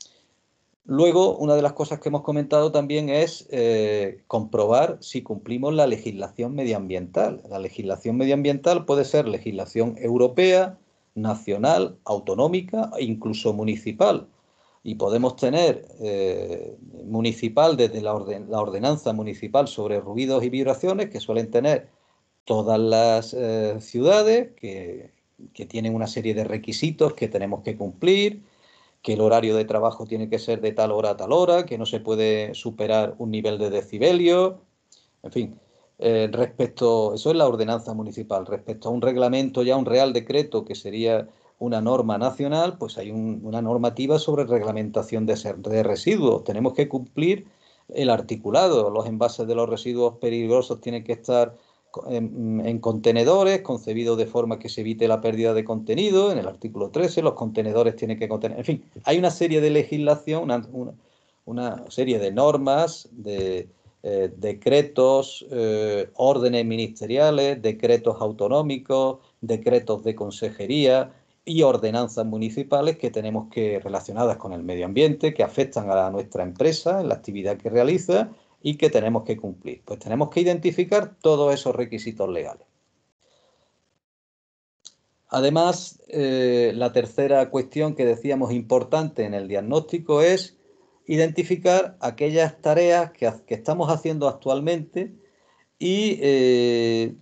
Luego, una de las cosas que hemos comentado también es eh, comprobar si cumplimos la legislación medioambiental. La legislación medioambiental puede ser legislación europea, nacional, autonómica e incluso municipal. Y podemos tener eh, municipal desde la, orden, la ordenanza municipal sobre ruidos y vibraciones que suelen tener todas las eh, ciudades, que, que tienen una serie de requisitos que tenemos que cumplir, que el horario de trabajo tiene que ser de tal hora a tal hora, que no se puede superar un nivel de decibelio, en fin. Eh, respecto, eso es la ordenanza municipal. Respecto a un reglamento, ya un real decreto, que sería una norma nacional, pues hay un, una normativa sobre reglamentación de, de residuos. Tenemos que cumplir el articulado. Los envases de los residuos peligrosos tienen que estar en, en contenedores concebidos de forma que se evite la pérdida de contenido. En el artículo trece, los contenedores tienen que contener... En fin, hay una serie de legislación, una, una, una serie de normas, de... Eh, decretos, eh, órdenes ministeriales, decretos autonómicos, decretos de consejería y ordenanzas municipales que tenemos que relacionadas con el medio ambiente, que afectan a nuestra empresa en la actividad que realiza y que tenemos que cumplir. Pues tenemos que identificar todos esos requisitos legales. Además, eh, la tercera cuestión que decíamos importante en el diagnóstico es identificar aquellas tareas que, que estamos haciendo actualmente y eh,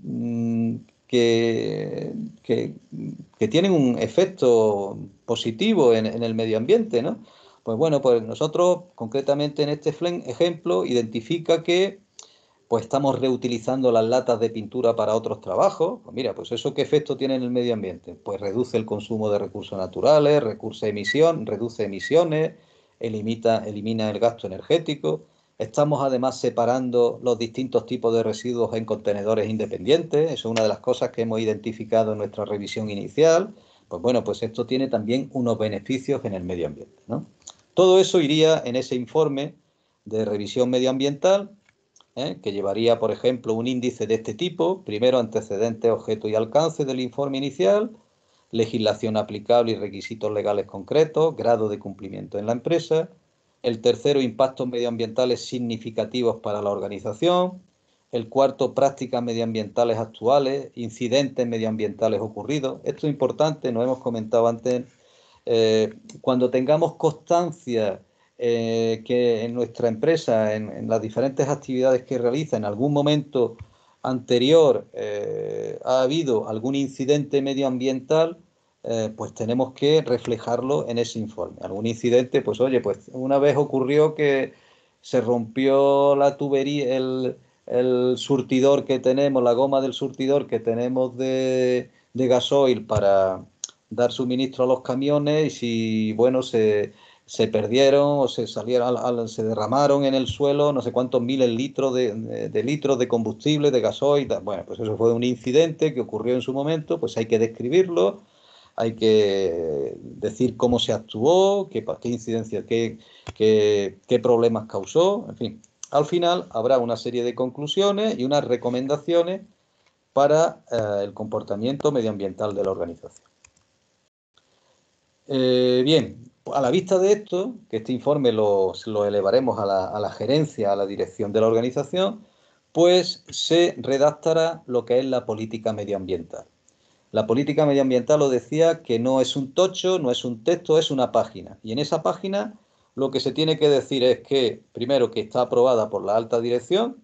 que, que, que tienen un efecto positivo en, en el medio ambiente, ¿no? Pues bueno, pues nosotros concretamente en este ejemplo identifica que pues estamos reutilizando las latas de pintura para otros trabajos. Pues mira, pues eso ¿qué efecto tiene en el medio ambiente? Pues reduce el consumo de recursos naturales, reduce emisión, reduce emisiones, elimita, elimina el gasto energético. Estamos además separando los distintos tipos de residuos en contenedores independientes. Eso es una de las cosas que hemos identificado en nuestra revisión inicial. Pues bueno, pues esto tiene también unos beneficios en el medio ambiente, ¿no? Todo eso iría en ese informe de revisión medioambiental, ¿eh? que llevaría, por ejemplo, un índice de este tipo. Primero, antecedentes, objeto y alcance del informe inicial, legislación aplicable y requisitos legales concretos, grado de cumplimiento en la empresa. El tercero, impactos medioambientales significativos para la organización. El cuarto, prácticas medioambientales actuales, incidentes medioambientales ocurridos. Esto es importante, nos hemos comentado antes, eh, cuando tengamos constancia eh, que en nuestra empresa, en, en, las diferentes actividades que realiza, en algún momento anterior eh, ha habido algún incidente medioambiental, eh, pues tenemos que reflejarlo en ese informe. Algún incidente, pues oye, pues una vez ocurrió que se rompió la tubería, el, el surtidor que tenemos, la goma del surtidor que tenemos de, de gasoil para dar suministro a los camiones, y si, bueno, se, se perdieron o se salieron, al, se derramaron en el suelo no sé cuántos miles de litros de, de, de litros de combustible, de gasoil. Bueno, pues eso fue un incidente que ocurrió en su momento, pues hay que describirlo, hay que decir cómo se actuó, qué, qué incidencia, qué, qué, qué problemas causó, en fin. Al final habrá una serie de conclusiones y unas recomendaciones para eh, el comportamiento medioambiental de la organización. Eh, bien, a la vista de esto, que este informe lo, lo elevaremos a la, a la gerencia, a la dirección de la organización, pues se redactará lo que es la política medioambiental. La política medioambiental, lo decía, que no es un tocho, no es un texto, es una página. Y en esa página lo que se tiene que decir es que, primero, que está aprobada por la alta dirección,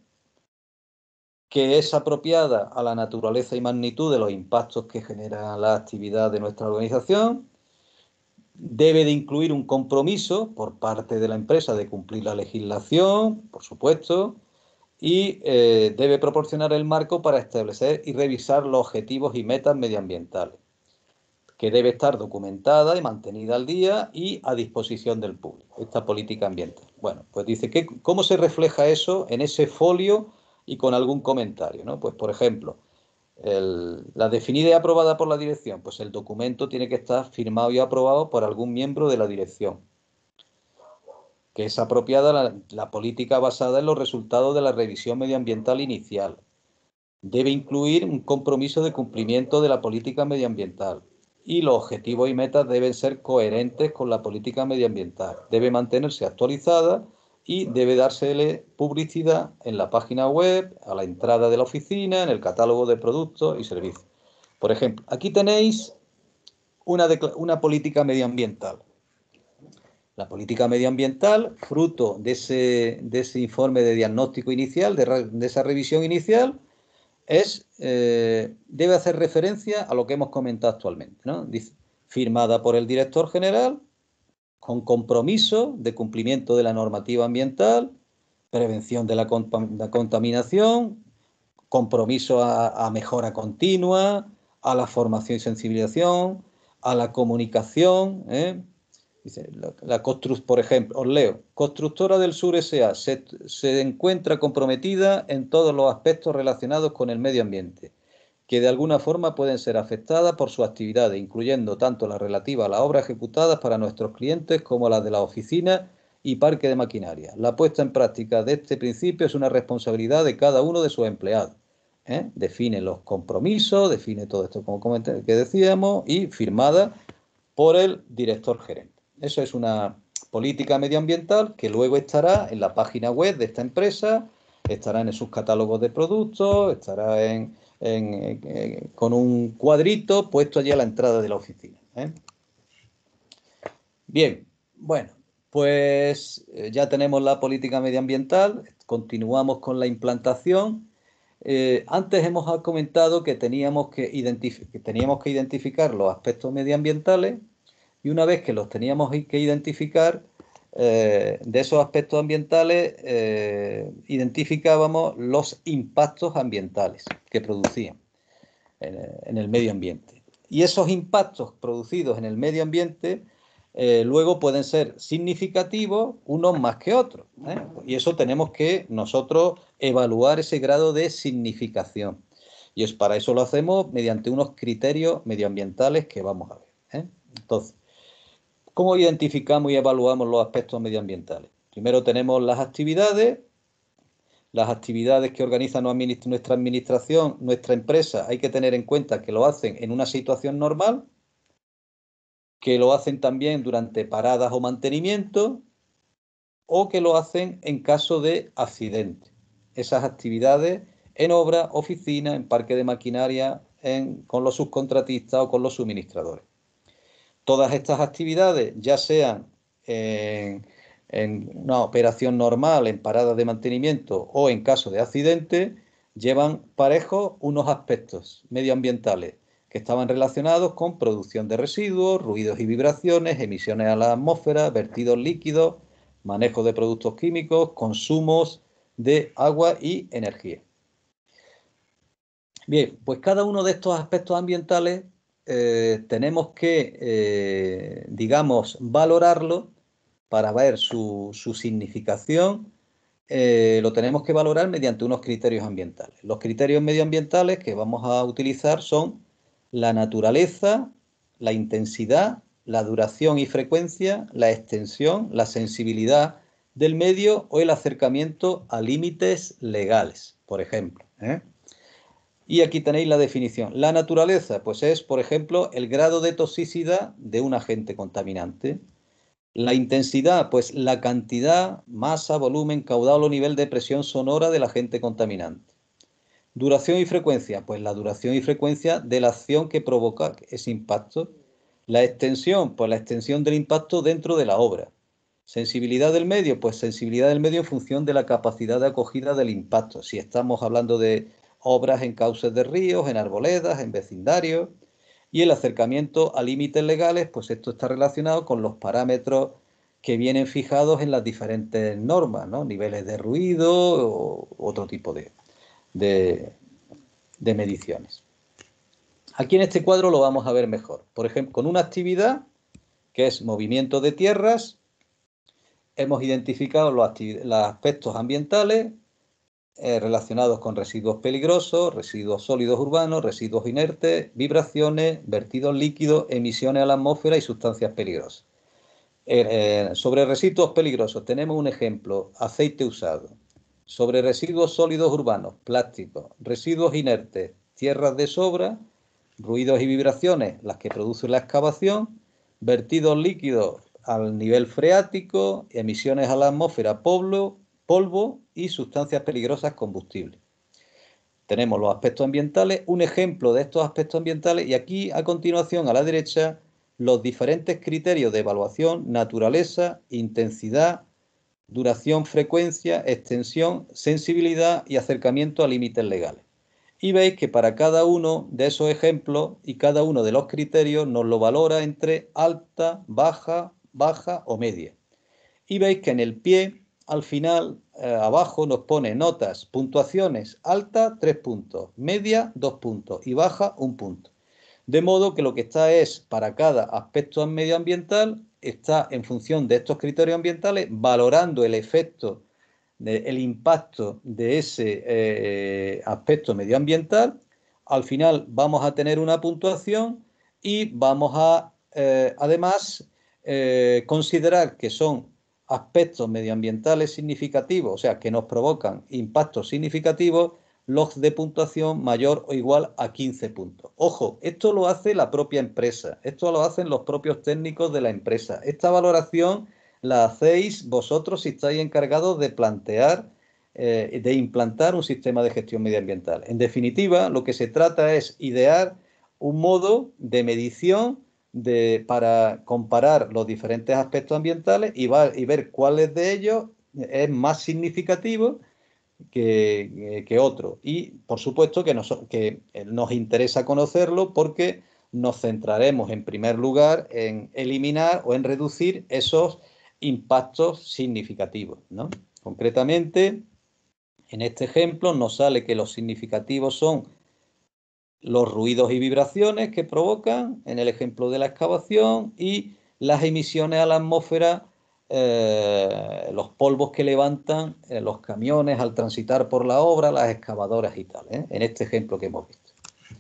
que es apropiada a la naturaleza y magnitud de los impactos que genera la actividad de nuestra organización, debe de incluir un compromiso por parte de la empresa de cumplir la legislación, por supuesto, y eh, debe proporcionar el marco para establecer y revisar los objetivos y metas medioambientales, que debe estar documentada y mantenida al día y a disposición del público, esta política ambiental. Bueno, pues dice, que, ¿cómo se refleja eso en ese folio y con algún comentario, ¿no? Pues, por ejemplo, El, la definida y aprobada por la dirección, pues el documento tiene que estar firmado y aprobado por algún miembro de la dirección. Que es apropiada la, la política basada en los resultados de la revisión medioambiental inicial. Debe incluir un compromiso de cumplimiento de la política medioambiental. Y los objetivos y metas deben ser coherentes con la política medioambiental. Debe mantenerse actualizada y debe dársele publicidad en la página web, a la entrada de la oficina, en el catálogo de productos y servicios. Por ejemplo, aquí tenéis una, una política medioambiental. La política medioambiental, fruto de ese, de ese informe de diagnóstico inicial, de, de esa revisión inicial, es, eh, debe hacer referencia a lo que hemos comentado actualmente, ¿no? Dice, firmada por el director general, con compromiso de cumplimiento de la normativa ambiental, prevención de la, la contaminación, compromiso a, a mejora continua, a la formación y sensibilización, a la comunicación, ¿eh? Dice, la, la constru, por ejemplo, os leo, Constructora del Sur S A se, se encuentra comprometida en todos los aspectos relacionados con el medio ambiente, que de alguna forma pueden ser afectadas por sus actividades, incluyendo tanto las relativas a las obras ejecutadas para nuestros clientes como las de las oficinas y parque de maquinaria. La puesta en práctica de este principio es una responsabilidad de cada uno de sus empleados. ¿Eh? Define los compromisos, define todo esto como comenté, que decíamos, y firmada por el director gerente. Eso es una política medioambiental que luego estará en la página web de esta empresa, estará en sus catálogos de productos, estará en, en, en, en, con un cuadrito puesto allí a la entrada de la oficina. ¿eh? Bien, bueno, pues eh, ya tenemos la política medioambiental, continuamos con la implantación. Eh, antes hemos comentado que teníamos que, que teníamos que identificar los aspectos medioambientales. Y una vez que los teníamos que identificar, eh, de esos aspectos ambientales, eh, identificábamos los impactos ambientales que producían en, en el medio ambiente. Y esos impactos producidos en el medio ambiente eh, luego pueden ser significativos unos más que otros, ¿eh? Y eso tenemos que nosotros evaluar ese grado de significación. Y es para eso lo hacemos mediante unos criterios medioambientales que vamos a ver, ¿eh? Entonces, ¿cómo identificamos y evaluamos los aspectos medioambientales? Primero tenemos las actividades. Las actividades que organiza nuestra administración, nuestra empresa, hay que tener en cuenta que lo hacen en una situación normal, que lo hacen también durante paradas o mantenimiento, o que lo hacen en caso de accidente. Esas actividades en obra, oficina, en parque de maquinaria, en, con los subcontratistas o con los suministradores. Todas estas actividades, ya sean en, en una operación normal, en paradas de mantenimiento o en caso de accidente, llevan parejos unos aspectos medioambientales que estaban relacionados con producción de residuos, ruidos y vibraciones, emisiones a la atmósfera, vertidos líquidos, manejo de productos químicos, consumos de agua y energía. Bien, pues cada uno de estos aspectos ambientales eh, tenemos que, eh, digamos, valorarlo para ver su, su significación. Eh, lo tenemos que valorar mediante unos criterios ambientales. Los criterios medioambientales que vamos a utilizar son la naturaleza, la intensidad, la duración y frecuencia, la extensión, la sensibilidad del medio o el acercamiento a límites legales, por ejemplo, ¿eh? Y aquí tenéis la definición. La naturaleza, pues es, por ejemplo, el grado de toxicidad de un agente contaminante. La intensidad, pues la cantidad, masa, volumen, caudal o nivel de presión sonora del agente contaminante. Duración y frecuencia, pues la duración y frecuencia de la acción que provoca ese impacto. La extensión, pues la extensión del impacto dentro de la obra. Sensibilidad del medio, pues sensibilidad del medio en función de la capacidad de acogida del impacto. Si estamos hablando de obras en cauces de ríos, en arboledas, en vecindarios. Y el acercamiento a límites legales, pues esto está relacionado con los parámetros que vienen fijados en las diferentes normas, ¿no? Niveles de ruido o otro tipo de, de, de mediciones. Aquí en este cuadro lo vamos a ver mejor. Por ejemplo, con una actividad que es movimiento de tierras, hemos identificado los, los aspectos ambientales eh, relacionados con residuos peligrosos, residuos sólidos urbanos, residuos inertes, vibraciones, vertidos líquidos, emisiones a la atmósfera y sustancias peligrosas. Eh, eh, sobre residuos peligrosos tenemos un ejemplo, aceite usado. Sobre residuos sólidos urbanos, plásticos, residuos inertes, tierras de sobra, ruidos y vibraciones, las que produce la excavación, vertidos líquidos al nivel freático, emisiones a la atmósfera, polvo, polvo y sustancias peligrosas combustibles. Tenemos los aspectos ambientales, un ejemplo de estos aspectos ambientales y aquí a continuación a la derecha los diferentes criterios de evaluación, naturaleza, intensidad, duración, frecuencia, extensión, sensibilidad y acercamiento a límites legales. Y veis que para cada uno de esos ejemplos y cada uno de los criterios nos lo valora entre alta, baja, baja o media. Y veis que en el pie, al final, eh, abajo nos pone notas, puntuaciones, alta, tres puntos, media, dos puntos y baja, un punto. De modo que lo que está es, para cada aspecto medioambiental, está en función de estos criterios ambientales, valorando el efecto, de, el impacto de ese eh, aspecto medioambiental. Al final vamos a tener una puntuación y vamos a, eh, además, eh, considerar que son aspectos medioambientales significativos, o sea, que nos provocan impactos significativos, los de puntuación mayor o igual a quince puntos. Ojo, esto lo hace la propia empresa, esto lo hacen los propios técnicos de la empresa. Esta valoración la hacéis vosotros si estáis encargados de plantear, eh, de implantar un sistema de gestión medioambiental. En definitiva, lo que se trata es idear un modo de medición de, para comparar los diferentes aspectos ambientales y, va, y ver cuáles de ellos es más significativo que, que otro. Y, por supuesto, que nos, que nos interesa conocerlo porque nos centraremos, en primer lugar, en eliminar o en reducir esos impactos significativos, ¿no? Concretamente, en este ejemplo nos sale que los significativos son los ruidos y vibraciones que provocan, en el ejemplo de la excavación, y las emisiones a la atmósfera, eh, los polvos que levantan eh, los camiones al transitar por la obra, las excavadoras y tal, ¿eh? En este ejemplo que hemos visto.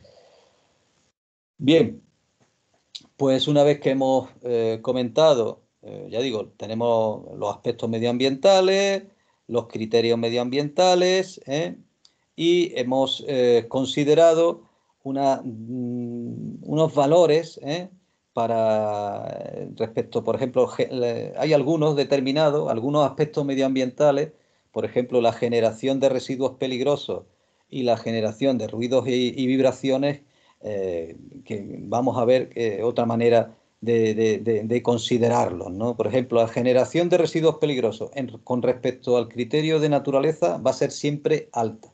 Bien, pues una vez que hemos eh, comentado, eh, ya digo, tenemos los aspectos medioambientales, los criterios medioambientales, ¿eh? Y hemos eh, considerado una, mm, unos valores, ¿eh? Para respecto, por ejemplo, hay algunos determinados, algunos aspectos medioambientales, por ejemplo, la generación de residuos peligrosos y la generación de ruidos y, y vibraciones, eh, que vamos a ver eh, otra manera de, de, de, de considerarlos, ¿no? Por ejemplo, la generación de residuos peligrosos en, con respecto al criterio de naturaleza va a ser siempre alta.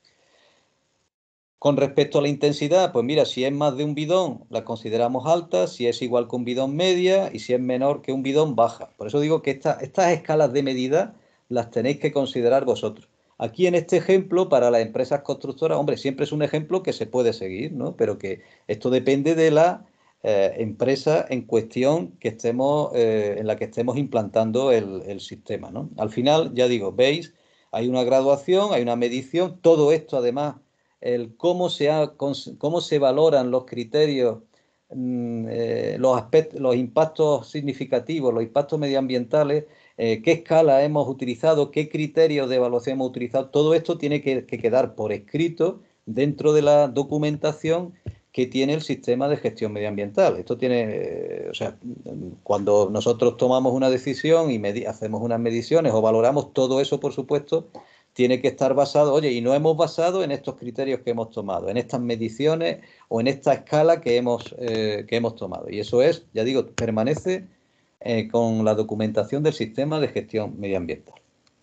Con respecto a la intensidad, pues mira, si es más de un bidón, la consideramos alta, si es igual que un bidón media y si es menor que un bidón baja. Por eso digo que esta, estas escalas de medida las tenéis que considerar vosotros. Aquí en este ejemplo, para las empresas constructoras, hombre, siempre es un ejemplo que se puede seguir, ¿no? Pero que esto depende de la eh, empresa en cuestión que estemos, eh, en la que estemos implantando el, el sistema, ¿no? Al final, ya digo, veis, hay una graduación, hay una medición, todo esto además el cómo se, ha, cómo se valoran los criterios, eh, los, aspectos, los impactos significativos, los impactos medioambientales, eh, qué escala hemos utilizado, qué criterios de evaluación hemos utilizado, todo esto tiene que, que quedar por escrito dentro de la documentación que tiene el sistema de gestión medioambiental. Esto tiene, eh, o sea, cuando nosotros tomamos una decisión y hacemos unas mediciones o valoramos todo eso, por supuesto, tiene que estar basado, oye, y no hemos basado en estos criterios que hemos tomado, en estas mediciones o en esta escala que hemos, eh, que hemos tomado. Y eso es, ya digo, permanece eh, con la documentación del sistema de gestión medioambiental.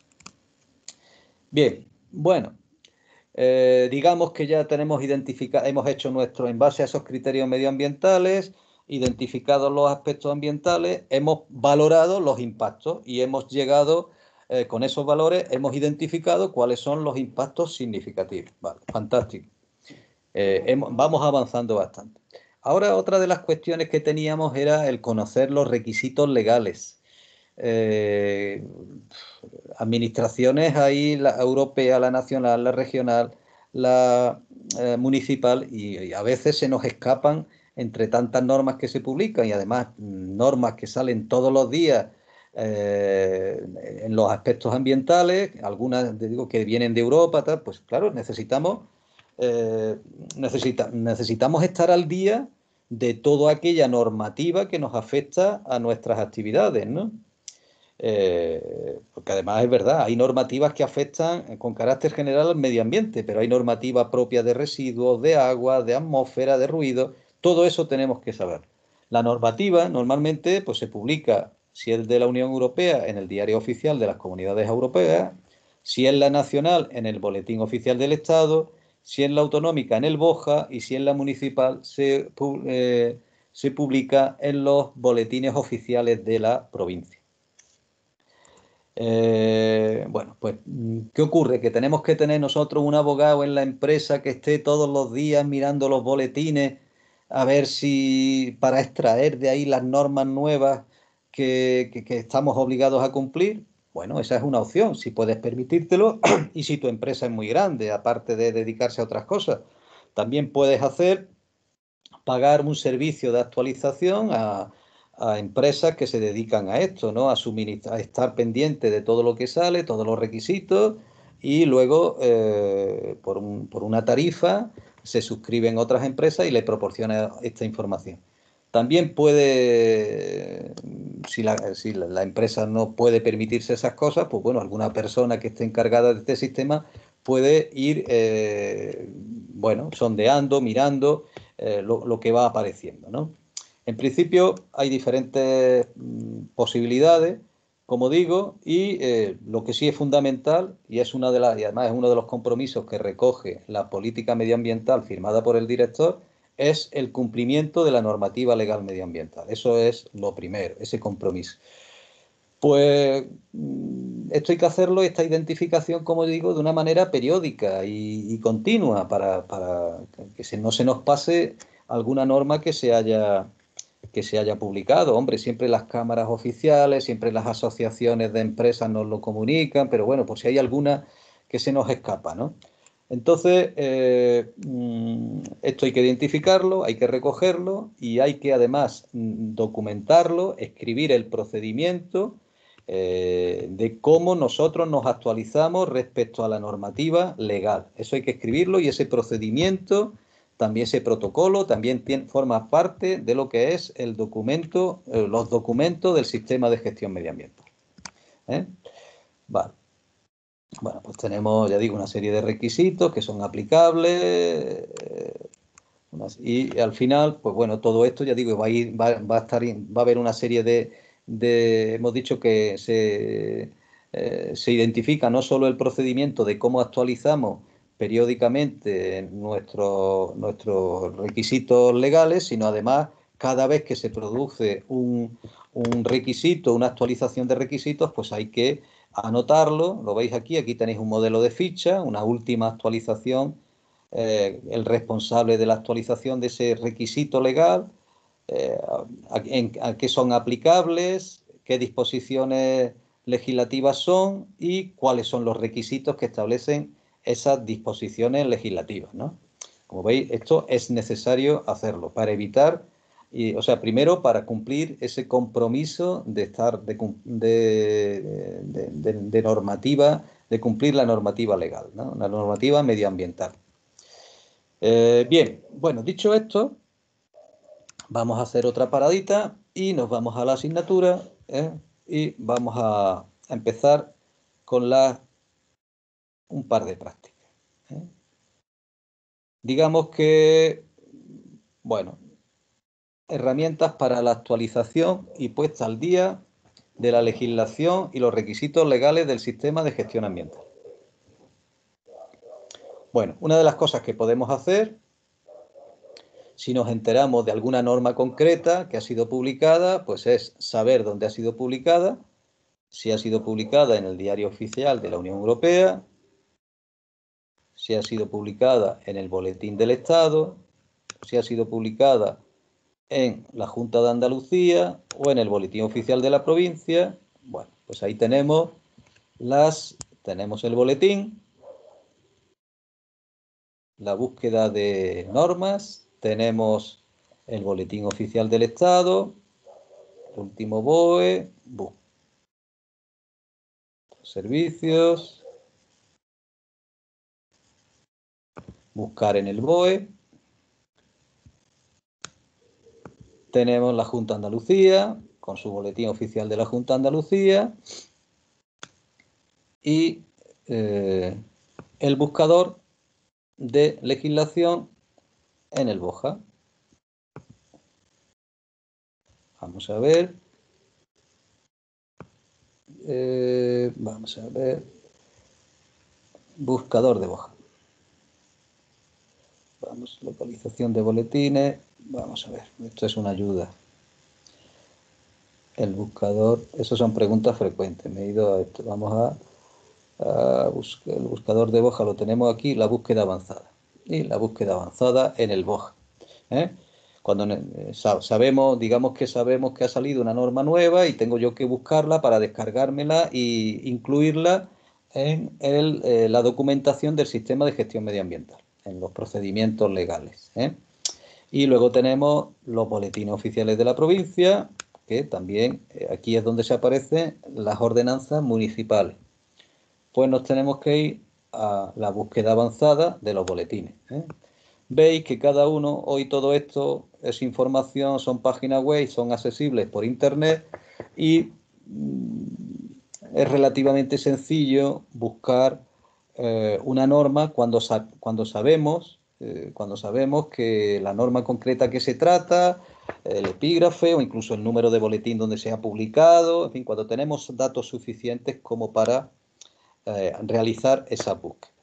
Bien, bueno, eh, digamos que ya tenemos identificado, hemos hecho nuestro, en base a esos criterios medioambientales, identificados los aspectos ambientales, hemos valorado los impactos y hemos llegado... Eh, con esos valores hemos identificado cuáles son los impactos significativos. Vale, fantástico. Eh, hemos, vamos avanzando bastante. Ahora, otra de las cuestiones que teníamos era el conocer los requisitos legales. Eh, administraciones ahí, la europea, la nacional, la regional, la eh, municipal, y, y a veces se nos escapan entre tantas normas que se publican y además normas que salen todos los días. Eh, en los aspectos ambientales, algunas digo que vienen de Europa, tal, pues claro, necesitamos, eh, necesita, necesitamos estar al día de toda aquella normativa que nos afecta a nuestras actividades, ¿no? Eh, porque además es verdad, hay normativas que afectan con carácter general al medio ambiente, pero hay normativas propias de residuos, de agua, de atmósfera, de ruido, todo eso tenemos que saber. La normativa normalmente pues, se publica, si es de la Unión Europea, en el Diario Oficial de las Comunidades Europeas, si es la nacional, en el Boletín Oficial del Estado, si es la autonómica, en el BOJA, y si es la municipal, se, eh, se publica en los boletines oficiales de la provincia. Eh, bueno, pues, ¿qué ocurre? Que tenemos que tener nosotros un abogado en la empresa que esté todos los días mirando los boletines a ver si para extraer de ahí las normas nuevas que, que, que estamos obligados a cumplir. Bueno, esa es una opción, si puedes permitírtelo y si tu empresa es muy grande, aparte de dedicarse a otras cosas. También puedes hacer, pagar un servicio de actualización a a empresas que se dedican a esto, ¿no? A, a estar pendiente de todo lo que sale, todos los requisitos, y luego eh, por, un, por una tarifa se suscriben otras empresas y le proporcionan esta información. También puede, si la, si la empresa no puede permitirse esas cosas, pues bueno, alguna persona que esté encargada de este sistema puede ir, eh, bueno, sondeando, mirando eh, lo, lo que va apareciendo, ¿no? En principio hay diferentes mm, posibilidades, como digo, y eh, lo que sí es fundamental, y es una de las, y además es uno de los compromisos que recoge la política medioambiental firmada por el director, es el cumplimiento de la normativa legal medioambiental. Eso es lo primero, ese compromiso. Pues esto hay que hacerlo, esta identificación, como digo, de una manera periódica y, y continua para, para que se, no se nos pase alguna norma que se haya que se haya publicado. Hombre, siempre las cámaras oficiales, siempre las asociaciones de empresas nos lo comunican, pero bueno, por si hay alguna que se nos escapa, ¿no? Entonces, eh, esto hay que identificarlo, hay que recogerlo y hay que además documentarlo, escribir el procedimiento eh, de cómo nosotros nos actualizamos respecto a la normativa legal. Eso hay que escribirlo y ese procedimiento, también ese protocolo, también tiene, forma parte de lo que es el documento, eh, los documentos del sistema de gestión medioambiental. ¿Eh? Vale. Bueno, pues tenemos, ya digo, una serie de requisitos que son aplicables eh, unas, y al final, pues bueno, todo esto, ya digo, va a, ir, va, va a, estar, va a haber una serie de, de hemos dicho que se, eh, se identifica no solo el procedimiento de cómo actualizamos periódicamente nuestros, nuestros requisitos legales, sino además cada vez que se produce un, un requisito, una actualización de requisitos, pues hay que anotarlo, lo veis aquí, aquí tenéis un modelo de ficha, una última actualización, eh, el responsable de la actualización de ese requisito legal, eh, a, en, a qué son aplicables, qué disposiciones legislativas son y cuáles son los requisitos que establecen esas disposiciones legislativas, ¿no? Como veis, esto es necesario hacerlo para evitar, y, o sea, primero para cumplir ese compromiso de estar de, de, de, de normativa, de cumplir la normativa legal, ¿no? La normativa medioambiental. Eh, bien, bueno, dicho esto, vamos a hacer otra paradita y nos vamos a la asignatura ¿eh? y vamos a empezar con la, un par de prácticas. ¿eh? Digamos que, bueno, herramientas para la actualización y puesta al día de la legislación y los requisitos legales del sistema de gestión ambiental. Bueno, una de las cosas que podemos hacer, si nos enteramos de alguna norma concreta que ha sido publicada, pues es saber dónde ha sido publicada, si ha sido publicada en el Diario Oficial de la Unión Europea, si ha sido publicada en el Boletín del Estado, si ha sido publicada en la Junta de Andalucía o en el Boletín Oficial de la provincia. Bueno, pues ahí tenemos las, tenemos el boletín, la búsqueda de normas, tenemos el Boletín Oficial del Estado, último B O E, bu servicios, buscar en el B O E, tenemos la Junta de Andalucía, con su Boletín Oficial de la Junta de Andalucía, y eh, el buscador de legislación en el BOJA. Vamos a ver. Eh, vamos a ver. Buscador de BOJA. Vamos, localización de boletines. Vamos a ver, esto es una ayuda. El buscador, eso son preguntas frecuentes. Me he ido a esto. Vamos a, a buscar el buscador de BOJA, lo tenemos aquí, la búsqueda avanzada. Y la búsqueda avanzada en el BOJA. ¿eh? Cuando eh, sabemos, digamos que sabemos que ha salido una norma nueva y tengo yo que buscarla para descargármela e incluirla en el, eh, la documentación del sistema de gestión medioambiental, en los procedimientos legales. ¿eh? Y luego tenemos los boletines oficiales de la provincia, que también eh, aquí es donde se aparecen las ordenanzas municipales. Pues nos tenemos que ir a la búsqueda avanzada de los boletines. ¿eh? Veis que cada uno, hoy todo esto es información, son páginas web, son accesibles por internet y mm, es relativamente sencillo buscar eh, una norma cuando, sa cuando sabemos eh, cuando sabemos que la norma concreta que se trata, el epígrafe o incluso el número de boletín donde se ha publicado, en fin, cuando tenemos datos suficientes como para eh, realizar esa búsqueda.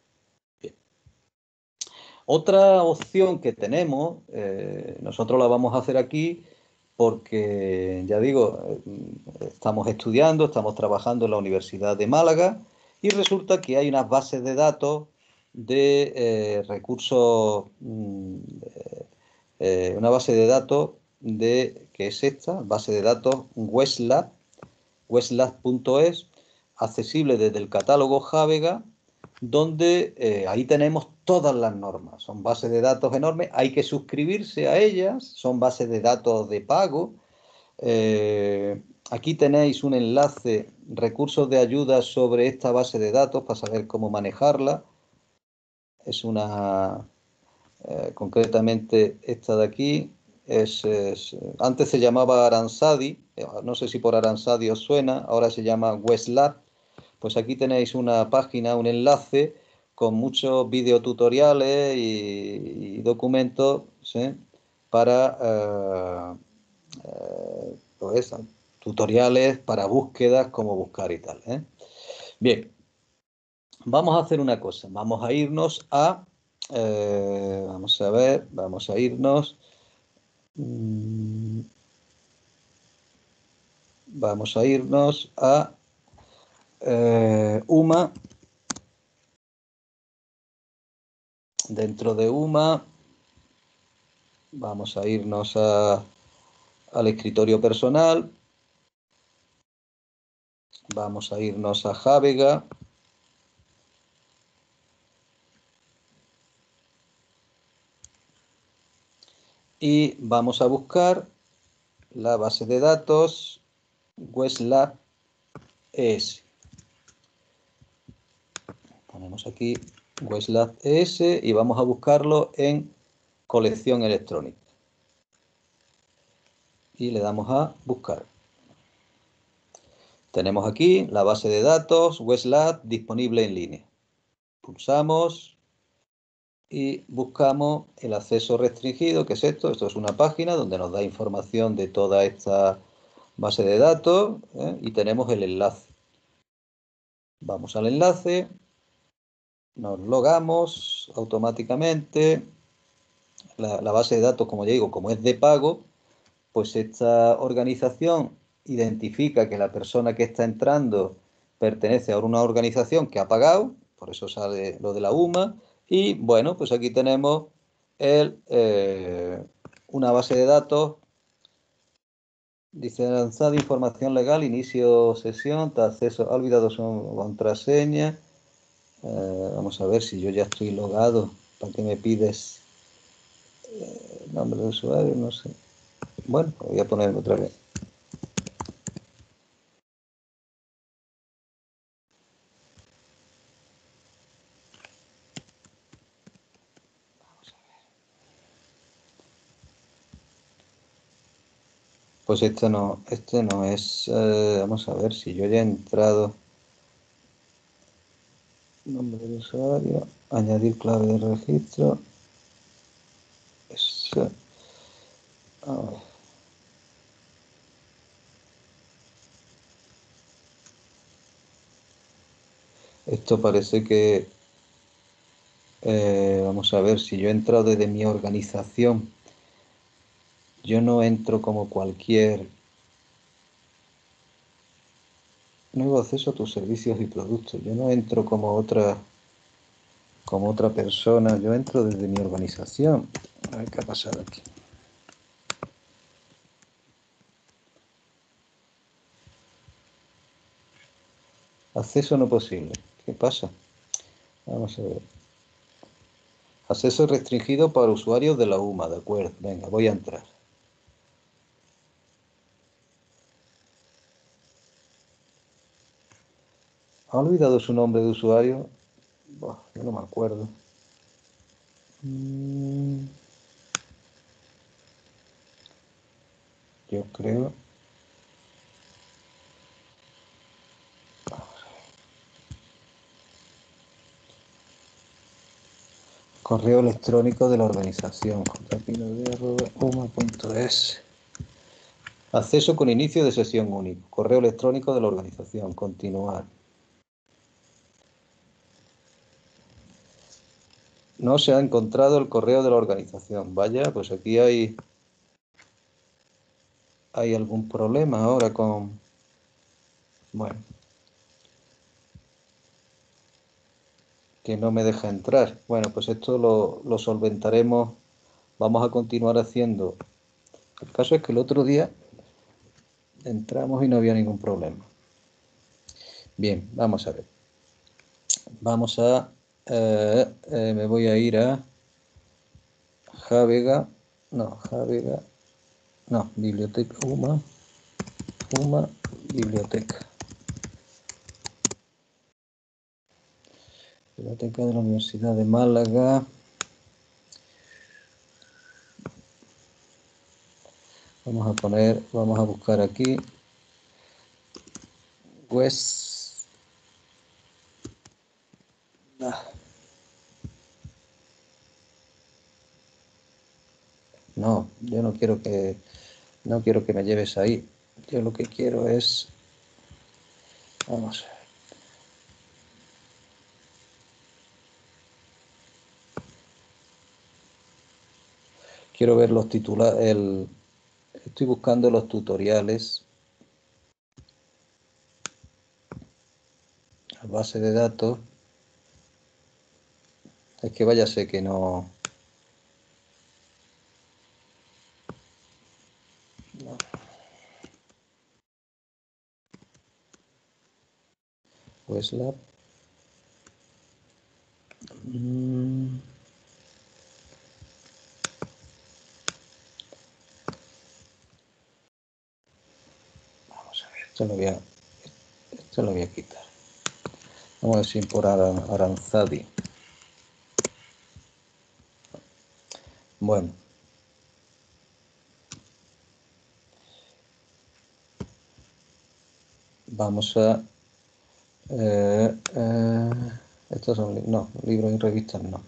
Otra opción que tenemos, eh, nosotros la vamos a hacer aquí porque, ya digo, estamos estudiando, estamos trabajando en la Universidad de Málaga y resulta que hay unas bases de datos de eh, recursos, mm, eh, una base de datos de, que es esta, base de datos Westlab, westlab punto es, accesible desde el catálogo Javega, donde eh, ahí tenemos todas las normas. Son bases de datos enormes, hay que suscribirse a ellas, son bases de datos de pago. Eh, aquí tenéis un enlace, recursos de ayuda sobre esta base de datos para saber cómo manejarla. Es una, eh, concretamente esta de aquí, es, es, antes se llamaba Aransadi, no sé si por Aransadi os suena, ahora se llama Westlab. Pues aquí tenéis una página, un enlace con muchos videotutoriales y, y documentos, ¿sí? Para eh, eh, pues, tutoriales para búsquedas, cómo buscar y tal, ¿eh? Bien, vamos a hacer una cosa, vamos a irnos a, eh, vamos a ver, vamos a irnos, mmm, vamos a irnos a eh, UMA. Dentro de UMA vamos a irnos a, al escritorio personal, vamos a irnos a Javega, y vamos a buscar la base de datos Westlab E S. Ponemos aquí Westlab E S y vamos a buscarlo en colección electrónica. Y le damos a buscar. Tenemos aquí la base de datos Westlab disponible en línea. Pulsamos y buscamos el acceso restringido, que es esto. Esto es una página donde nos da información de toda esta base de datos, ¿eh? Y tenemos el enlace. Vamos al enlace, nos logamos automáticamente. La, la base de datos, como ya digo, como es de pago, pues esta organización identifica que la persona que está entrando pertenece a una organización que ha pagado, por eso sale lo de la UMA, y bueno, pues aquí tenemos el, eh, una base de datos, dice lanzada información legal, inicio sesión, te acceso, ha olvidado su contraseña, eh, vamos a ver si yo ya estoy logado, ¿para qué me pides eh, nombre de usuario? No sé. Bueno, voy a ponerlo otra vez. Pues este no, este no es, eh, vamos a ver si yo ya he entrado. Nombre de usuario, añadir clave de registro. Es, a ver. Esto parece que, eh, vamos a ver, si yo he entrado desde mi organización, yo no entro como cualquier. Nuevo acceso a tus servicios y productos. Yo no entro como otra, como otra persona, yo entro desde mi organización. A ver qué ha pasado aquí. Acceso no posible. ¿Qué pasa? Vamos a ver. Acceso restringido para usuarios de la UMA, de acuerdo. Venga, voy a entrar. ¿Ha olvidado su nombre de usuario? Buah, yo no me acuerdo. Mm, yo creo... Correo electrónico de la organización. uma punto es. Acceso con inicio de sesión único. Correo electrónico de la organización. Continuar. No se ha encontrado el correo de la organización. Vaya, pues aquí hay... Hay algún problema ahora con... Bueno. Que no me deja entrar. Bueno, pues esto lo, lo solventaremos. Vamos a continuar haciendo El caso es que el otro día entramos y no había ningún problema. Bien, vamos a ver. Vamos a... Eh, eh, me voy a ir a Javega. No, Javega. No, biblioteca. UMA. UMA, biblioteca. Biblioteca de la Universidad de Málaga. Vamos a poner, vamos a buscar aquí. West. Ah. No, yo no quiero que no quiero que me lleves ahí. Yo lo que quiero es, vamos a ver. Quiero ver los titulares, el, estoy buscando los tutoriales, la base de datos. Es que vaya sé que no, no. Pues la mm. Vamos a ver, esto lo voy a, esto lo voy a quitar. Vamos a ver si por Aranzadi. Bueno. Vamos a... Eh, eh, estos son... No, libros y revistas no.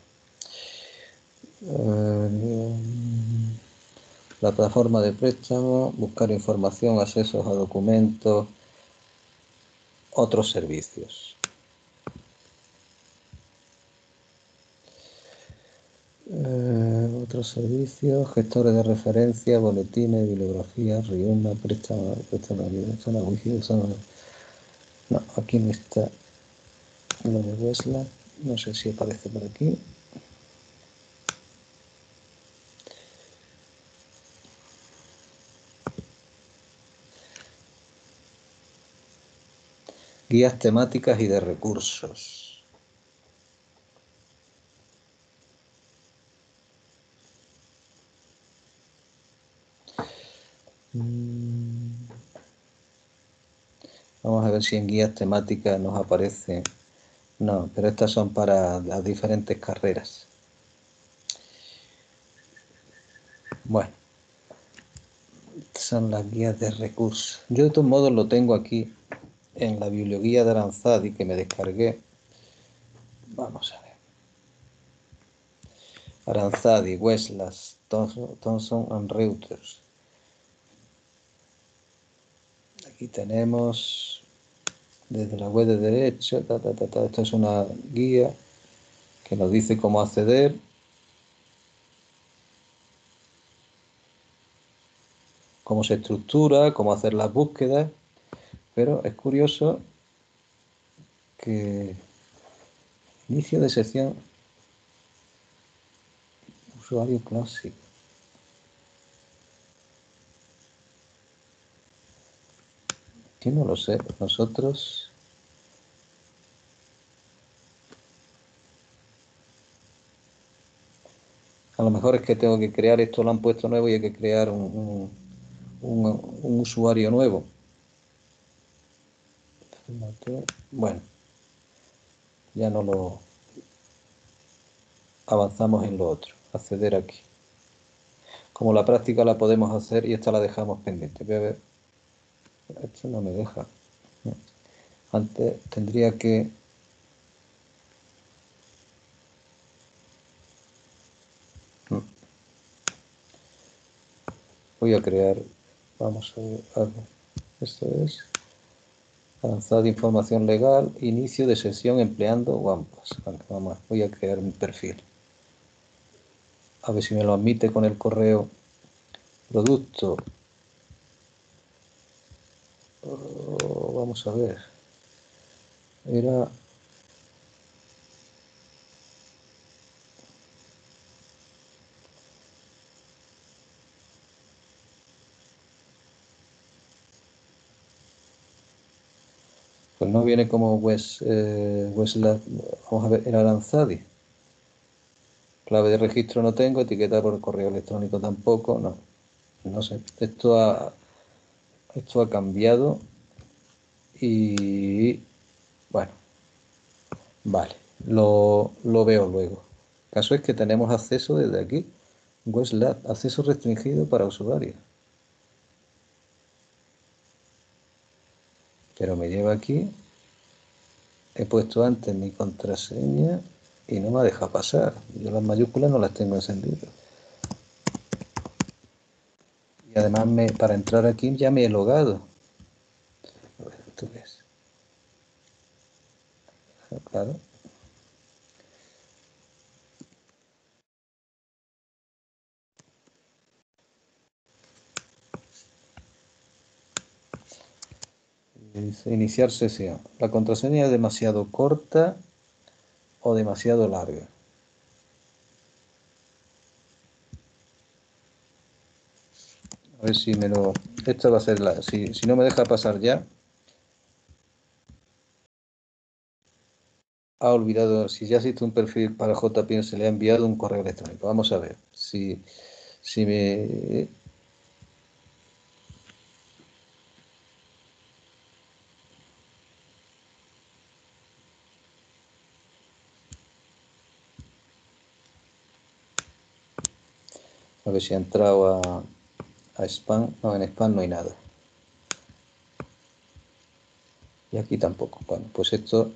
Eh, la plataforma de préstamo, buscar información, accesos a documentos, otros servicios. Eh, otros servicios, gestores de referencia, boletines, bibliografía, RIUMA, préstamo, préstamo, zona wifi, zona... No, aquí no está lo de Westlaw, no sé si aparece por aquí. Guías temáticas y de recursos. Vamos a ver si en guías temáticas nos aparece. No, pero estas son para las diferentes carreras. Bueno, son las guías de recursos. Yo de todos modos lo tengo aquí en la biblioguía de Aranzadi que me descargué. Vamos a ver. Aranzadi, Westlaw, Thomson and Reuters. Aquí tenemos desde la web de derecho. Ta, ta, ta, ta. Esto es una guía que nos dice cómo acceder. Cómo se estructura, cómo hacer las búsquedas. Pero es curioso que inicio de sección usuario clásico. Que no lo sé, nosotros a lo mejor es que tengo que crear, esto lo han puesto nuevo y hay que crear un, un, un, un usuario nuevo. Bueno, ya no lo avanzamos en lo otro, acceder aquí. Como la práctica la podemos hacer y esta la dejamos pendiente. Voy a ver, esto no me deja. Antes tendría que... Voy a crear, vamos a ver algo. Esto es avanzada información legal, inicio de sesión empleando OnePass. Vamos, voy a crear un perfil. A ver si me lo admite con el correo. Producto. Oh, vamos a ver. Era... Pues no viene como West, eh, Westland. Vamos a ver, el Aranzadi. Clave de registro no tengo, etiqueta por correo electrónico tampoco, no. No sé, esto ha, esto ha cambiado y bueno, vale, lo, lo veo luego. El caso es que tenemos acceso desde aquí. Westland, acceso restringido para usuarios. Pero me lleva aquí. He puesto antes mi contraseña y no me ha dejado pasar. Yo las mayúsculas no las tengo encendidas. Y además me, para entrar aquí ya me he logado. A ver, ¿esto qué es? Claro. Dice iniciar sesión. La contraseña es demasiado corta o demasiado larga. A ver si me lo... Esta va a ser la... Si, si no me deja pasar ya. Ha olvidado... Si ya existe un perfil para J P, se le ha enviado un correo electrónico. Vamos a ver. Si, si me... A ver si ha entrado a, a spam. No, en spam no hay nada. Y aquí tampoco. Bueno, pues esto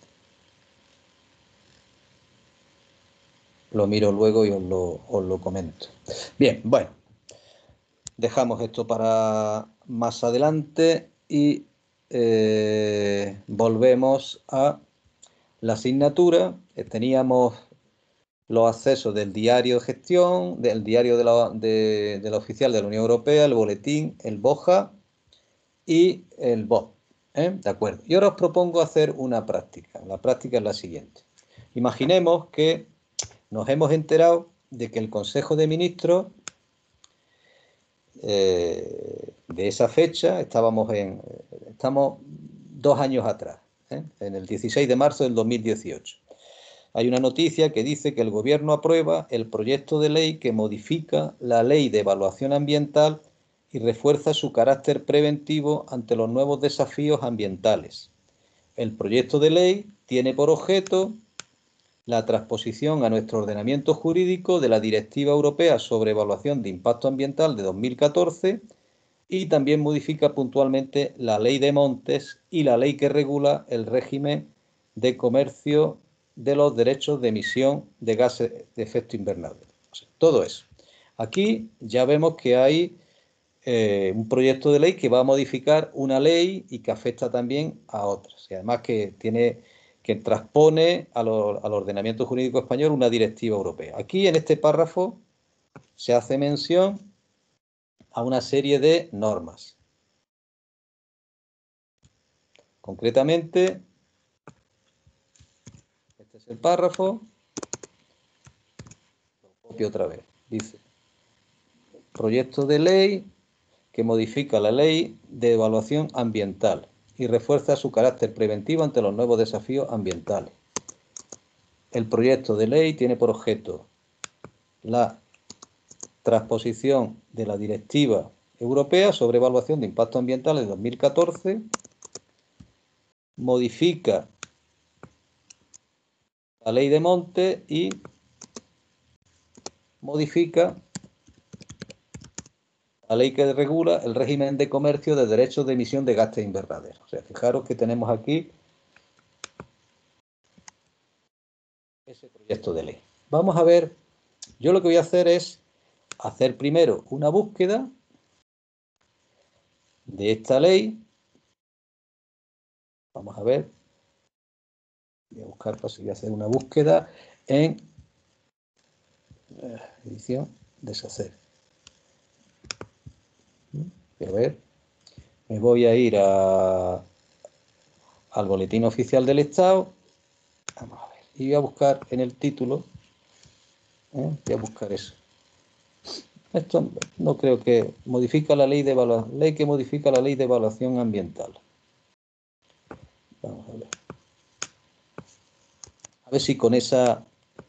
lo miro luego y os lo, os lo comento. Bien, bueno. Dejamos esto para más adelante y eh, volvemos a la asignatura. Teníamos los accesos del diario de gestión, del diario de la, de, de la oficial de la Unión Europea, el boletín, el BOJA y el B O P. ¿eh? De acuerdo. Y ahora os propongo hacer una práctica. La práctica es la siguiente. Imaginemos que nos hemos enterado de que el Consejo de Ministros eh, de esa fecha, estábamos en, estamos dos años atrás, ¿eh? en el dieciséis de marzo del dos mil dieciocho. Hay una noticia que dice que el Gobierno aprueba el proyecto de ley que modifica la Ley de Evaluación Ambiental y refuerza su carácter preventivo ante los nuevos desafíos ambientales. El proyecto de ley tiene por objeto la transposición a nuestro ordenamiento jurídico de la Directiva Europea sobre Evaluación de Impacto Ambiental de dos mil catorce y también modifica puntualmente la Ley de Montes y la ley que regula el régimen de comercio de los derechos de emisión de gases de efecto invernadero. O sea, todo eso. Aquí ya vemos que hay eh, un proyecto de ley que va a modificar una ley y que afecta también a otras. Y además que tiene que transpone al, al ordenamiento jurídico español una directiva europea. Aquí en este párrafo se hace mención a una serie de normas. Concretamente, este es el párrafo, lo copio otra vez, dice, proyecto de ley que modifica la ley de evaluación ambiental y refuerza su carácter preventivo ante los nuevos desafíos ambientales. El proyecto de ley tiene por objeto la transposición de la Directiva Europea sobre Evaluación de Impacto Ambiental de dos mil catorce, modifica la Ley de Montes y modifica la ley que regula el régimen de comercio de derechos de emisión de gases invernaderos. O sea, fijaros que tenemos aquí ese proyecto de ley. Vamos a ver, yo lo que voy a hacer es hacer primero una búsqueda de esta ley. Vamos a ver. Voy a buscar, pues voy a hacer una búsqueda en edición, deshacer. Voy a ver. Me voy a ir a, al boletín oficial del Estado. Vamos a ver. Y voy a buscar en el título. ¿eh? Voy a buscar eso. Esto no creo que modifica la ley de evaluación, ley que modifica la ley de evaluación ambiental. A ver si con esa...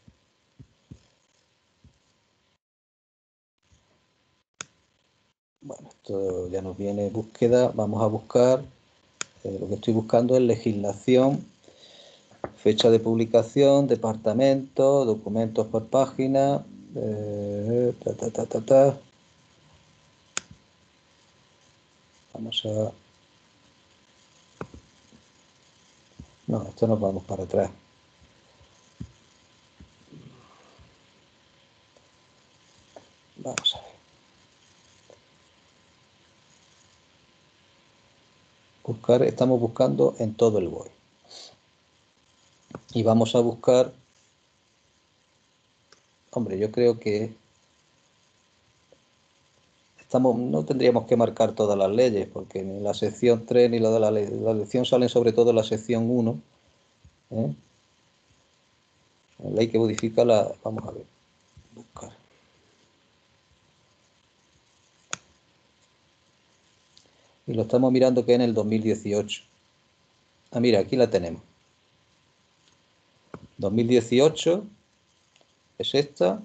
Bueno, esto ya nos viene búsqueda. Vamos a buscar, eh, lo que estoy buscando es legislación, fecha de publicación, departamento, documentos por página, eh, ta, ta, ta, ta, ta. Vamos a... No, esto nos vamos para atrás. Vamos a ver. Buscar, estamos buscando en todo el B O E. Y vamos a buscar... Hombre, yo creo que... Estamos, no tendríamos que marcar todas las leyes, porque ni la sección tres ni la de la ley. La lección salen sobre todo en la sección uno. ¿eh? La ley que modifica la... Vamos a ver. Buscar. Y lo estamos mirando que en el dos mil dieciocho. Ah, mira, aquí la tenemos. dos mil dieciocho es esta.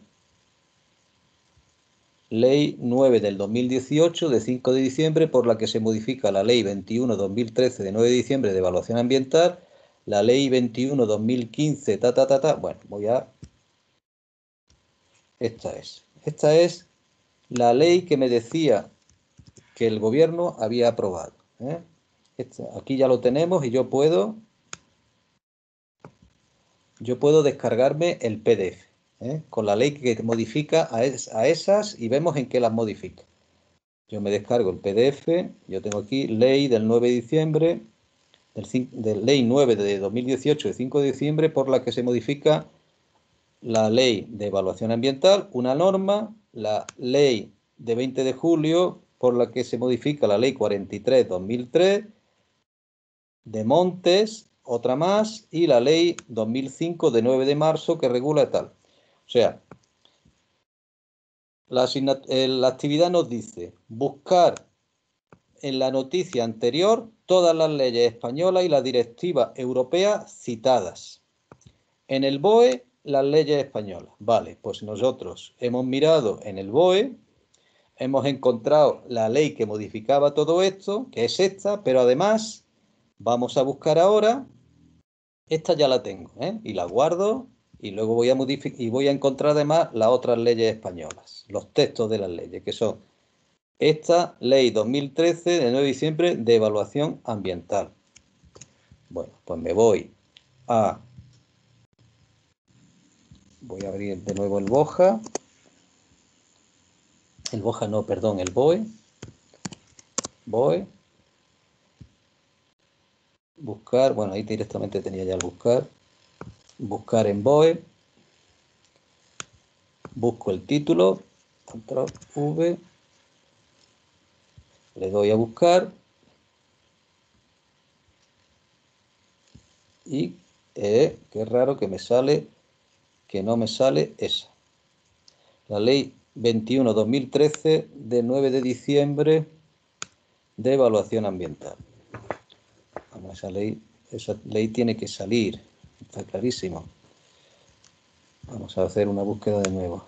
Ley nueve del dos mil dieciocho de cinco de diciembre por la que se modifica la Ley veintiuno barra dos mil trece de nueve de diciembre de evaluación ambiental, la Ley veintiuno barra dos mil quince, ta, ta, ta, ta. Bueno, voy a... Esta es. Esta es la ley que me decía que el gobierno había aprobado. ¿eh? Esta, aquí ya lo tenemos y yo puedo... Yo puedo descargarme el P D F. ¿eh? Con la ley que modifica a, es, a esas y vemos en qué las modifica. Yo me descargo el P D F, yo tengo aquí ley del nueve de diciembre, del, del ley nueve de dos mil dieciocho de cinco de diciembre por la que se modifica la ley de evaluación ambiental, una norma, la ley de veinte de julio por la que se modifica la ley cuarenta y tres barra dos mil tres de montes, otra más, y la ley dos mil cinco de nueve de marzo que regula tal. O sea, la, la actividad nos dice buscar en la noticia anterior todas las leyes españolas y las directivas europeas citadas. En el B O E, las leyes españolas. Vale, pues nosotros hemos mirado en el B O E, hemos encontrado la ley que modificaba todo esto, que es esta, pero además vamos a buscar ahora, esta ya la tengo, ¿eh? y la guardo, y luego voy a modificar, y voy a encontrar además las otras leyes españolas, los textos de las leyes, que son esta ley dos mil trece de nueve de diciembre de evaluación ambiental. Bueno, pues me voy a... Voy a abrir de nuevo el Boja. El Boja no, perdón, el B O E. B O E. Buscar, bueno, ahí directamente tenía ya el buscar. Buscar en B O E. Busco el título. Control V. Le doy a buscar. Y eh, qué raro que me sale, que no me sale esa. La ley veintiuno barra dos mil trece de nueve de diciembre de evaluación ambiental. Vamos, esa ley, esa ley tiene que salir, está clarísimo. Vamos a hacer una búsqueda de nuevo.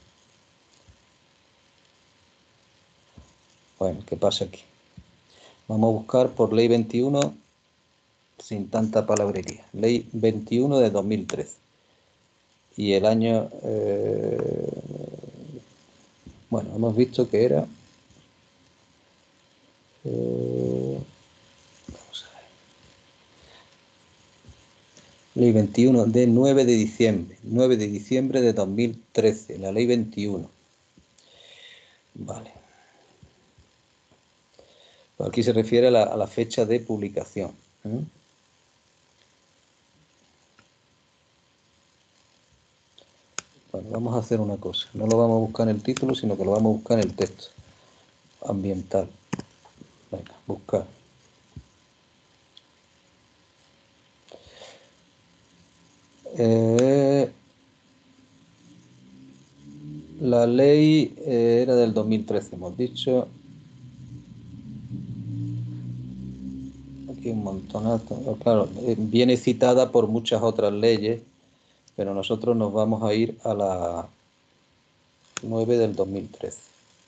Bueno, ¿qué pasa aquí? Vamos a buscar por ley veintiuno sin tanta palabrería. Ley veintiuno de dos mil trece. Y el año... Eh, bueno, hemos visto que era... Eh, vamos a ver. Ley veintiuno de nueve de diciembre. nueve de diciembre de dos mil trece. La ley veintiuno. Vale. Aquí se refiere a la, a la fecha de publicación. ¿eh? Bueno, vamos a hacer una cosa. No lo vamos a buscar en el título, sino que lo vamos a buscar en el texto. Ambiental. Venga, buscar. Eh, la ley eh, era del dos mil trece, hemos dicho. Aquí un montonazo. Claro, eh, viene citada por muchas otras leyes pero nosotros nos vamos a ir a la nueve del dos mil trece.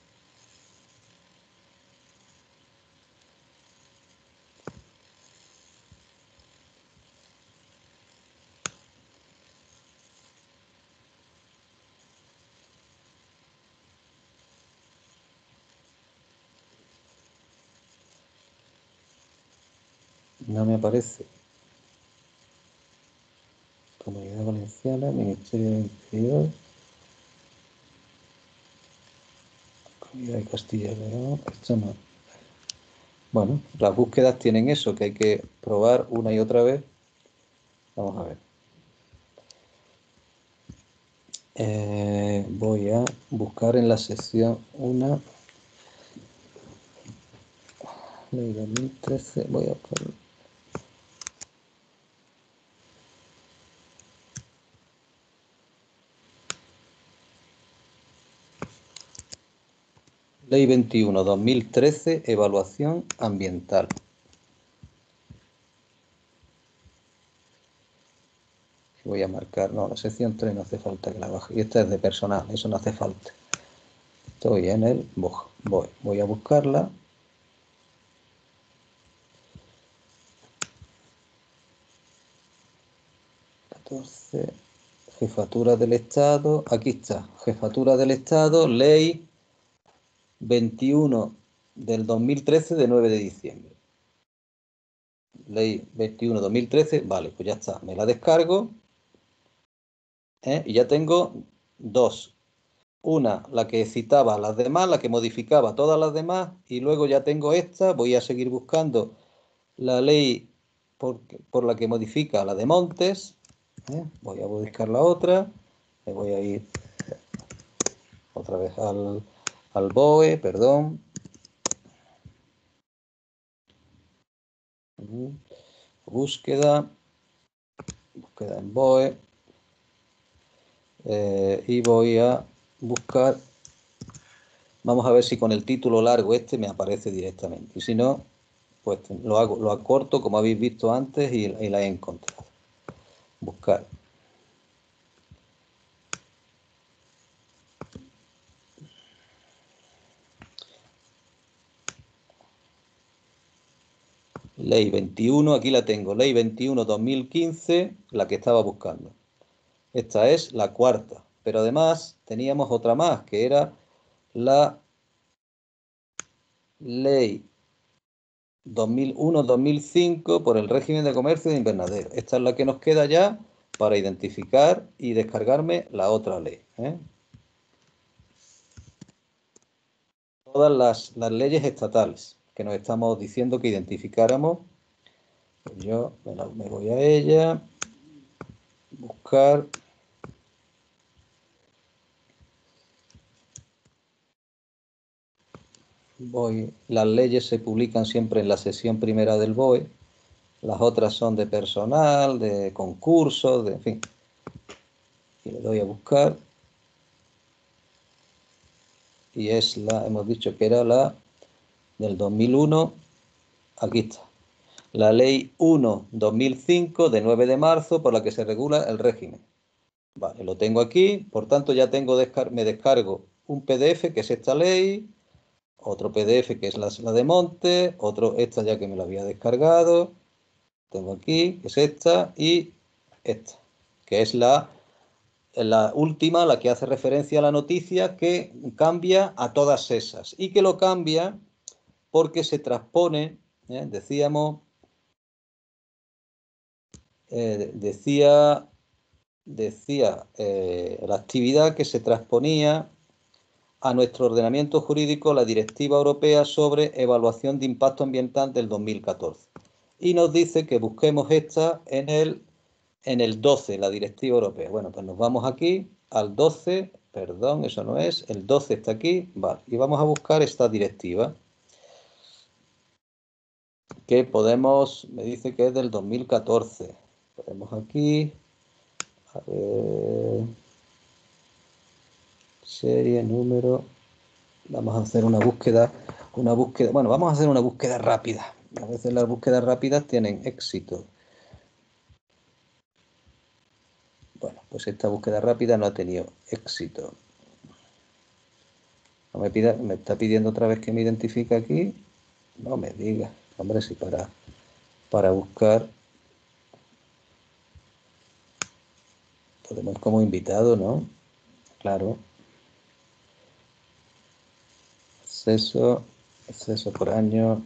No me aparece. Comunidad Valenciana, Ministerio del Interior, Comunidad de Castilla y León. Esto no. Bueno, las búsquedas tienen eso, que hay que probar una y otra vez. Vamos a ver. Eh, voy a buscar en la sección una. Ley dos mil trece, voy a poner. Ley veintiuno dos mil trece, evaluación ambiental. Voy a marcar, no, la sección tres no hace falta que la baje. Y esta es de personal, eso no hace falta. Estoy en el voy, voy a buscarla. catorce, Jefatura del Estado, aquí está, Jefatura del Estado, ley veintiuno del dos mil trece de nueve de diciembre. Ley veintiuno dos mil trece, vale, pues ya está, me la descargo, ¿eh? Y ya tengo dos. Una, la que citaba las demás, la que modificaba todas las demás, y luego ya tengo esta, voy a seguir buscando la ley por, por la que modifica la de Montes, ¿eh? Voy a buscar la otra, me voy a ir otra vez al, al B O E, perdón. Búsqueda, búsqueda en B O E, eh, y voy a buscar, vamos a ver si con el título largo este me aparece directamente, y si no, pues lo hago, lo acorto como habéis visto antes y, y la he encontrado. Buscar. Ley veintiuno, aquí la tengo, Ley veintiuno dos mil quince, la que estaba buscando. Esta es la cuarta, pero además teníamos otra más, que era la Ley dos mil uno dos mil cinco por el régimen de comercio de invernadero. Esta es la que nos queda ya para identificar y descargarme la otra ley, ¿eh? Todas las, las leyes estatales que nos estamos diciendo que identificáramos. Pues yo me, la, me voy a ella, buscar. Voy, las leyes se publican siempre en la sesión primera del B O E. Las otras son de personal, de concursos, de en fin. Y le doy a buscar. Y es la, hemos dicho que era la del dos mil uno. Aquí está. La ley uno dos mil cinco de nueve de marzo por la que se regula el régimen. Vale, lo tengo aquí. Por tanto, ya tengo descar me descargo un P D F que es esta ley. Otro P D F que es la, la de Monte. Otro, esta ya que me lo había descargado. Tengo aquí, que es esta, y esta, que es la, la última, la que hace referencia a la noticia, que cambia a todas esas, y que lo cambia porque se transpone, ¿eh? decíamos, eh, decía, decía eh, la actividad que se transponía a nuestro ordenamiento jurídico la Directiva Europea sobre Evaluación de Impacto Ambiental del dos mil catorce. Y nos dice que busquemos esta en el, en el doce, la Directiva Europea. Bueno, pues nos vamos aquí al doce, perdón, eso no es, el doce está aquí, vale, y vamos a buscar esta directiva, que podemos, me dice que es del dos mil catorce. Ponemos aquí, a ver, serie, número, vamos a hacer una búsqueda, una búsqueda, bueno, vamos a hacer una búsqueda rápida. A veces las búsquedas rápidas tienen éxito. Bueno, pues esta búsqueda rápida no ha tenido éxito. No me pida, me está pidiendo otra vez que me identifique aquí. No me diga, hombre, si para, para buscar podemos ir como invitado, ¿no? Claro. Acceso, acceso por año.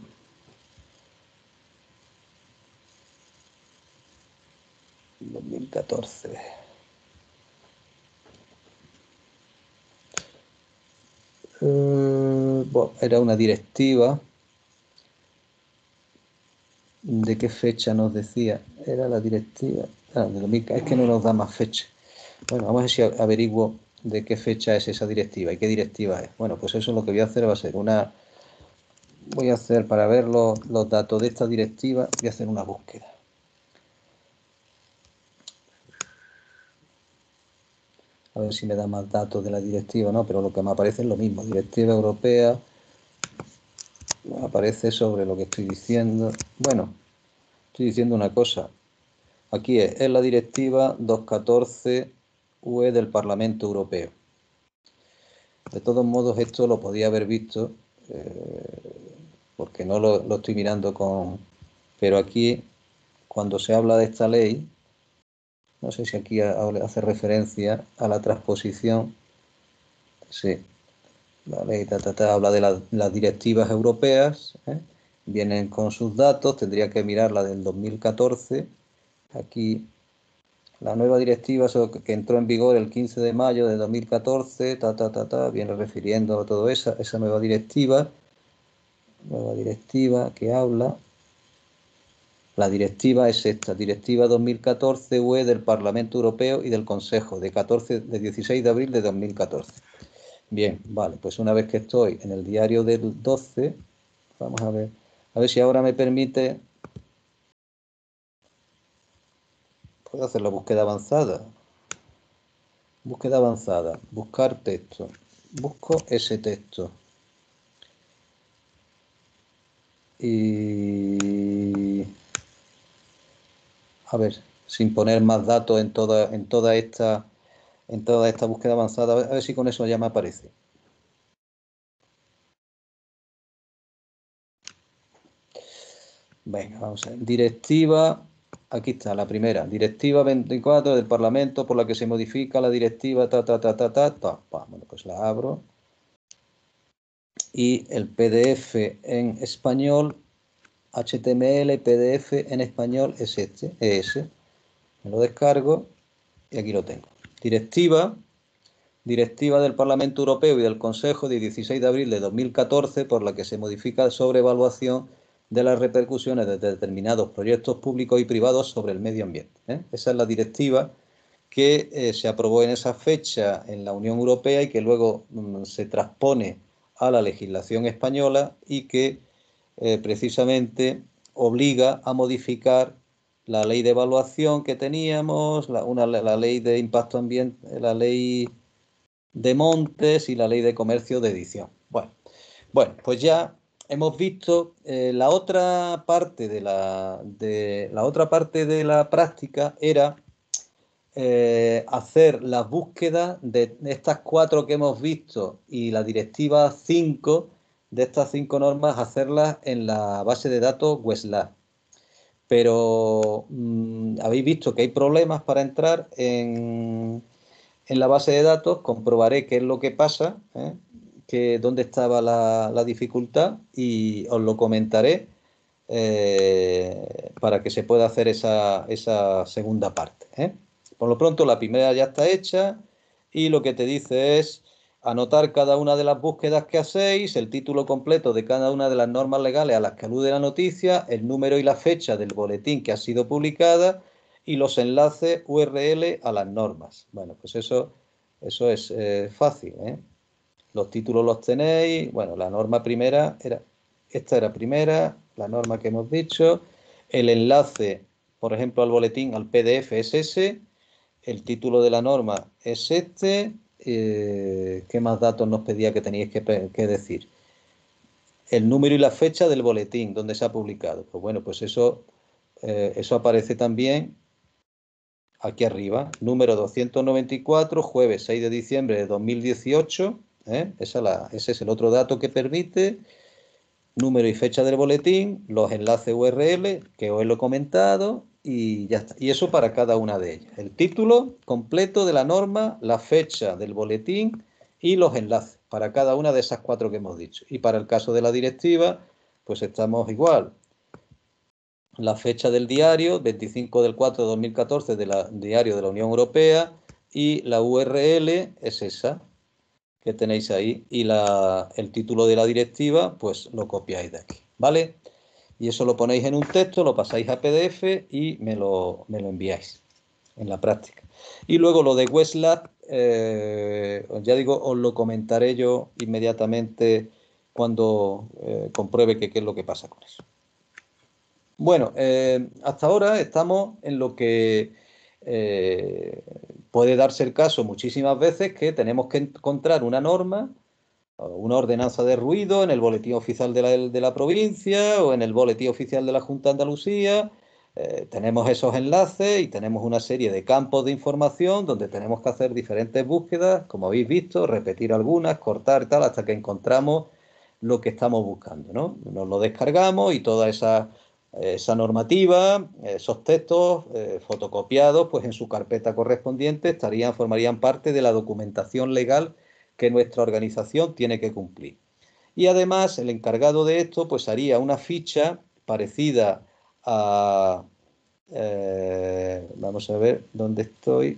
dos mil catorce. Uh, bueno, era una directiva. ¿De qué fecha nos decía? Era la directiva. Ah, de dos mil, es que no nos da más fecha. Bueno, vamos a ver si averiguo de qué fecha es esa directiva y qué directiva es. Bueno, pues eso lo que voy a hacer va a ser una... Voy a hacer, para ver los, los datos de esta directiva, voy a hacer una búsqueda. A ver si me da más datos de la directiva, ¿no? Pero lo que me aparece es lo mismo. Directiva europea. Me aparece sobre lo que estoy diciendo. Bueno, estoy diciendo una cosa. Aquí es, es la directiva doscientos catorce U E del Parlamento Europeo. De todos modos, esto lo podía haber visto, eh, porque no lo, lo estoy mirando con... Pero aquí, cuando se habla de esta ley, no sé si aquí hace referencia a la transposición. Sí, la ley ta, ta, ta, habla de la, las directivas europeas, ¿eh? Vienen con sus datos, tendría que mirar la del dos mil catorce. Aquí, la nueva directiva que entró en vigor el quince de mayo de dos mil catorce, ta, ta, ta, ta, viene refiriendo a todo esa, esa nueva directiva. Nueva directiva que habla. La directiva es esta, Directiva dos mil catorce U E del Parlamento Europeo y del Consejo, de, catorce, de dieciséis de abril de dos mil catorce. Bien, vale, pues una vez que estoy en el diario del doce, vamos a ver, a ver si ahora me permite, puedo hacer la búsqueda avanzada. Búsqueda avanzada, buscar texto, busco ese texto. Y... a ver, sin poner más datos en toda, en toda esta... en toda esta búsqueda avanzada, a ver, a ver si con eso ya me aparece. Venga, vamos a ver. Directiva, aquí está la primera, Directiva veinticuatro del Parlamento por la que se modifica la directiva ta, ta, ta, ta, ta, ta. Bueno, pues la abro. Y el P D F en español, H T M L, P D F en español es este, es ese. Me lo descargo y aquí lo tengo. Directiva, Directiva del Parlamento Europeo y del Consejo de dieciséis de abril de dos mil catorce por la que se modifica la sobreevaluación de las repercusiones de determinados proyectos públicos y privados sobre el medio ambiente. ¿eh? Esa es la directiva que eh, se aprobó en esa fecha en la Unión Europea y que luego mm, se transpone a la legislación española y que eh, precisamente obliga a modificar la ley de evaluación que teníamos, la, una, la ley de impacto ambiental, la ley de montes y la ley de comercio de edición. Bueno, bueno pues ya hemos visto eh, la otra parte de la, de la otra parte de la práctica era eh, hacer las búsquedas de estas cuatro que hemos visto y la directiva cinco de estas cinco normas, hacerlas en la base de datos Westlaw. Pero mmm, habéis visto que hay problemas para entrar en, en la base de datos, comprobaré qué es lo que pasa, ¿eh? que, dónde estaba la, la dificultad y os lo comentaré eh, para que se pueda hacer esa, esa segunda parte. ¿eh? Por lo pronto la primera ya está hecha y lo que te dice es anotar cada una de las búsquedas que hacéis, el título completo de cada una de las normas legales a las que alude la noticia, el número y la fecha del boletín que ha sido publicada y los enlaces U R L a las normas. Bueno, pues eso, eso es eh, fácil. ¿eh? Los títulos los tenéis. Bueno, la norma primera era, esta era primera, la norma que hemos dicho. El enlace, por ejemplo, al boletín, al P D F es ese. El título de la norma es este. Eh, ¿Qué más datos nos pedía que teníais que, que decir? El número y la fecha del boletín donde se ha publicado. Pues bueno, pues eso, eh, eso aparece también aquí arriba, número doscientos noventa y cuatro, jueves seis de diciembre de dos mil dieciocho, ¿eh? Esa la, ese es el otro dato que permite, número y fecha del boletín, los enlaces U R L, que os lo he comentado, y ya está. Y eso para cada una de ellas. El título completo de la norma, la fecha del boletín y los enlaces, para cada una de esas cuatro que hemos dicho. Y para el caso de la directiva, pues estamos igual. La fecha del diario, veinticinco del cuatro de dos mil catorce, del diario de la Unión Europea, y la U R L es esa que tenéis ahí, y la, el título de la directiva, pues lo copiáis de aquí, ¿vale? Y eso lo ponéis en un texto, lo pasáis a P D F y me lo, me lo enviáis en la práctica. Y luego lo de Westlab, eh, ya digo, os lo comentaré yo inmediatamente cuando eh, compruebe que qué es lo que pasa con eso. Bueno, eh, hasta ahora estamos en lo que eh, puede darse el caso muchísimas veces, que tenemos que encontrar una norma, una ordenanza de ruido en el boletín oficial de la, de la provincia o en el boletín oficial de la Junta de Andalucía. Eh, tenemos esos enlaces y tenemos una serie de campos de información donde tenemos que hacer diferentes búsquedas, como habéis visto, repetir algunas, cortar y tal, hasta que encontramos lo que estamos buscando, ¿no? Nos lo descargamos y toda esa, esa normativa, esos textos eh, fotocopiados, pues en su carpeta correspondiente estarían, formarían parte de la documentación legal que nuestra organización tiene que cumplir. Y además el encargado de esto pues haría una ficha parecida a... Eh, vamos a ver dónde estoy.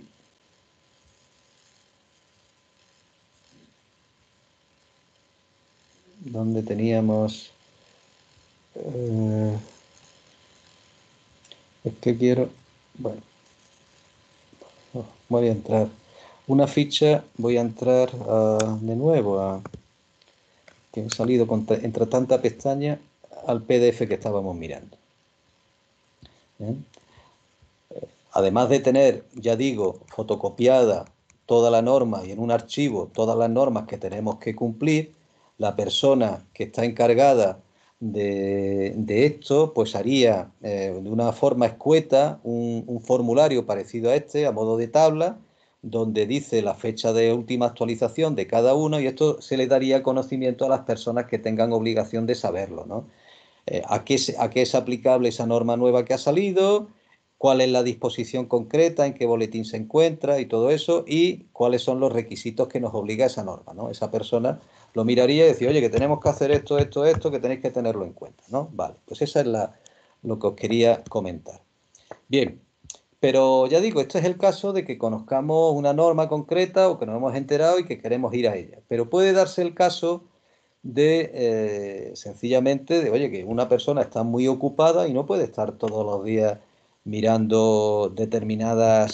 ¿Dónde teníamos? Eh, es que quiero... Bueno, oh, voy a entrar. Una ficha, voy a entrar a, de nuevo a... que he salido con, entre tanta pestaña al P D F que estábamos mirando. ¿Eh? Además de tener, ya digo, fotocopiada toda la norma y en un archivo todas las normas que tenemos que cumplir, la persona que está encargada de, de esto, pues haría eh, de una forma escueta un, un formulario parecido a este, a modo de tabla, donde dice la fecha de última actualización de cada uno, y esto se le daría conocimiento a las personas que tengan obligación de saberlo, ¿no? Eh, ¿a qué, ¿A qué es aplicable esa norma nueva que ha salido? ¿Cuál es la disposición concreta, en qué boletín se encuentra y todo eso? Y cuáles son los requisitos que nos obliga esa norma, ¿no? Esa persona lo miraría y decía, oye, que tenemos que hacer esto, esto, esto, que tenéis que tenerlo en cuenta, ¿no? Vale, pues esa es la, lo que os quería comentar. Bien, pero ya digo, este es el caso de que conozcamos una norma concreta o que nos hemos enterado y que queremos ir a ella. Pero puede darse el caso de eh, sencillamente de, oye, que una persona está muy ocupada y no puede estar todos los días mirando determinadas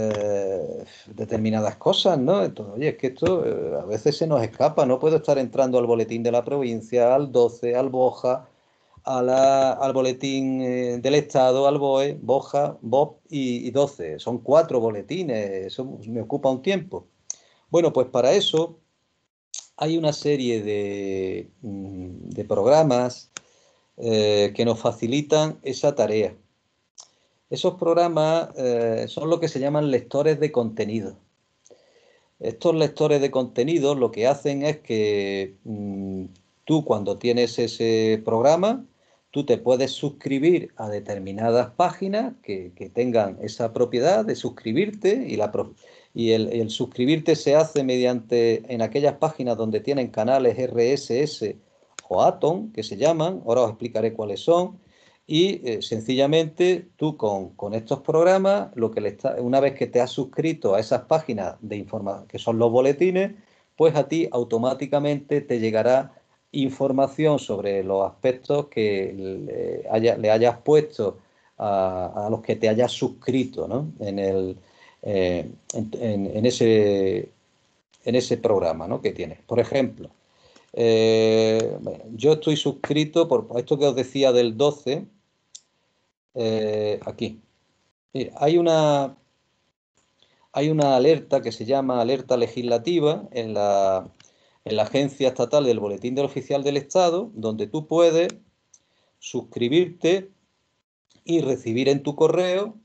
eh, determinadas cosas, ¿no? Entonces, oye, es que esto eh, a veces se nos escapa, no puedo estar entrando al boletín de la provincia, al doce, al Boja, a la, al boletín eh, del Estado, al B O E, Boja, B O P y, y doce. Son cuatro boletines, eso me ocupa un tiempo. Bueno, pues para eso hay una serie de, de programas eh, que nos facilitan esa tarea. Esos programas eh, son lo que se llaman lectores de contenido. Estos lectores de contenido lo que hacen es que mmm, tú cuando tienes ese programa, tú te puedes suscribir a determinadas páginas que, que tengan esa propiedad de suscribirte y, la, y el, el suscribirte se hace mediante en aquellas páginas donde tienen canales R S S o Atom, que se llaman, ahora os explicaré cuáles son, y eh, sencillamente tú con, con estos programas, lo que le está, una vez que te has suscrito a esas páginas de información, que son los boletines, pues a ti automáticamente te llegará información sobre los aspectos que le, haya, le hayas puesto a, a, los que te hayas suscrito, ¿no? en, el, eh, en, en, en, ese, en ese programa, ¿no? que tienes. Por ejemplo, eh, yo estoy suscrito por esto que os decía del doce, eh, aquí. Mira, hay una, hay una alerta que se llama alerta legislativa en la, en la Agencia Estatal del Boletín del Oficial del Estado, donde tú puedes suscribirte y recibir en tu correo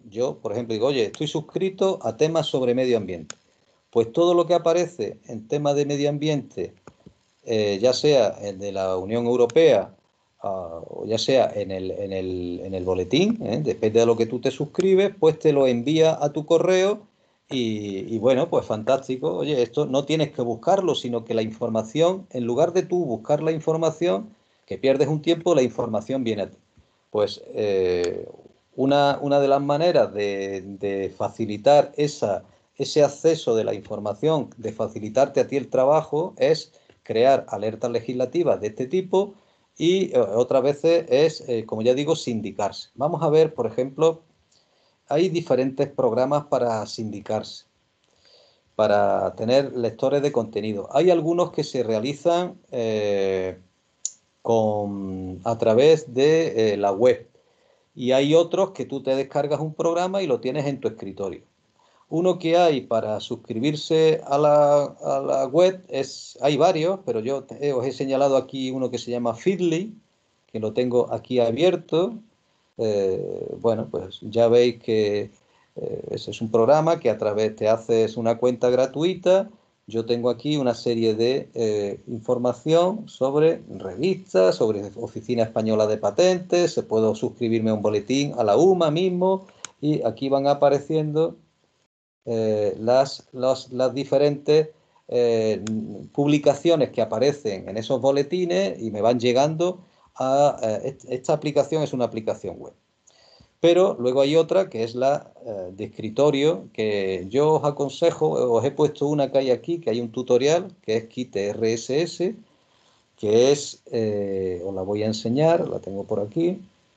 yo, por ejemplo, digo, oye, estoy suscrito a temas sobre medio ambiente. Pues todo lo que aparece en temas de medio ambiente, eh, ya sea el de la Unión Europea, uh, o ya sea en el, en el, en el boletín, ¿eh? Depende de lo que tú te suscribes, pues te lo envía a tu correo y, y bueno, pues fantástico. Oye, esto no tienes que buscarlo, sino que la información, en lugar de tú buscar la información, que pierdes un tiempo, la información viene a ti. Pues eh, una, una de las maneras de, de facilitar esa, ese acceso de la información, de facilitarte a ti el trabajo, es crear alertas legislativas de este tipo y eh, otras veces es, eh, como ya digo, sindicarse. Vamos a ver, por ejemplo, hay diferentes programas para sindicarse, para tener lectores de contenido. Hay algunos que se realizan eh, con, a través de eh, la web y hay otros que tú te descargas un programa y lo tienes en tu escritorio. Uno que hay para suscribirse a la, a la web, es, hay varios, pero yo te, os he señalado aquí uno que se llama Feedly, que lo tengo aquí abierto. Eh, bueno, pues ya veis que eh, ese es un programa que a través te haces una cuenta gratuita. Yo tengo aquí una serie de eh, información sobre revistas, sobre Oficina Española de Patentes, se puedo suscribirme a un boletín a la U M A mismo y aquí van apareciendo eh, las, las, las diferentes eh, publicaciones que aparecen en esos boletines y me van llegando a... Eh, esta aplicación es una aplicación web. Pero luego hay otra que es la eh, de escritorio, que yo os aconsejo, os he puesto una que hay aquí, que hay un tutorial, que es Kit R S S, que es, eh, os la voy a enseñar, la tengo por aquí,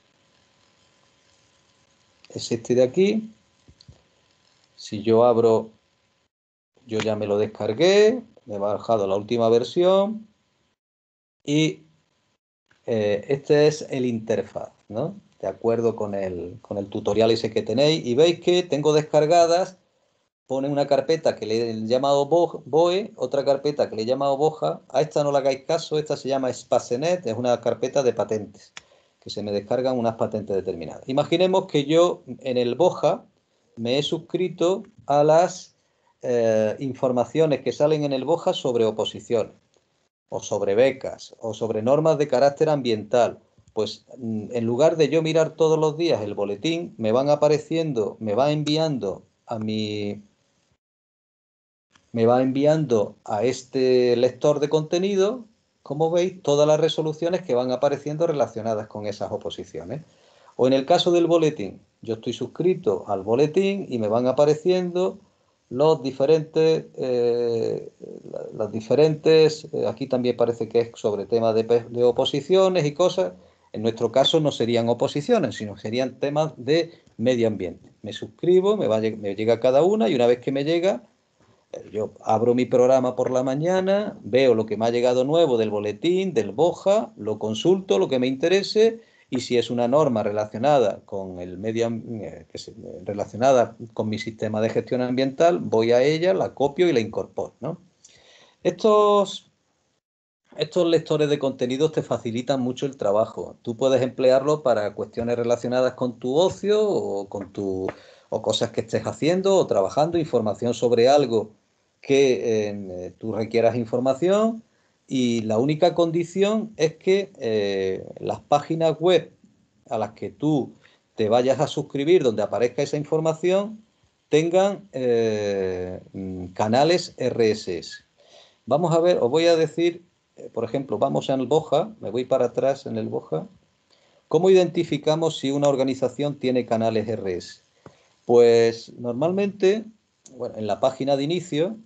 es este de aquí. Si yo abro, yo ya me lo descargué, me he bajado la última versión y eh, este es el interfaz, ¿no? De acuerdo con el, con el tutorial ese que tenéis y veis que tengo descargadas. Pone una carpeta que le he llamado B O E, otra carpeta que le he llamado Boja. A esta no le hagáis caso, esta se llama Spacenet, es una carpeta de patentes, que se me descargan unas patentes determinadas. Imaginemos que yo en el Boja me he suscrito a las eh, informaciones que salen en el Boja sobre oposición, o sobre becas, o sobre normas de carácter ambiental. Pues en lugar de yo mirar todos los días el boletín, me van apareciendo, me va enviando a mi me va enviando a este lector de contenido, como veis, todas las resoluciones que van apareciendo relacionadas con esas oposiciones. O en el caso del boletín, yo estoy suscrito al boletín y me van apareciendo los diferentes, eh, las diferentes, eh, aquí también parece que es sobre temas de, de oposiciones y cosas. En nuestro caso no serían oposiciones, sino serían temas de medio ambiente. Me suscribo, me, va, me llega cada una y una vez que me llega, yo abro mi programa por la mañana, veo lo que me ha llegado nuevo del boletín, del Boja, lo consulto, lo que me interese, y si es una norma relacionada con el medio, eh, que se, relacionada con mi sistema de gestión ambiental, voy a ella, la copio y la incorporo, ¿no? Estos, estos lectores de contenidos te facilitan mucho el trabajo. Tú puedes emplearlo para cuestiones relacionadas con tu ocio o con tu, o cosas que estés haciendo o trabajando, información sobre algo que eh, tú requieras información y la única condición es que eh, las páginas web a las que tú te vayas a suscribir donde aparezca esa información tengan eh, canales R S S. Vamos a ver, os voy a decir, eh, por ejemplo, vamos en el Boja, me voy para atrás en el Boja. ¿Cómo identificamos si una organización tiene canales R S? Pues normalmente, bueno, en la página de inicio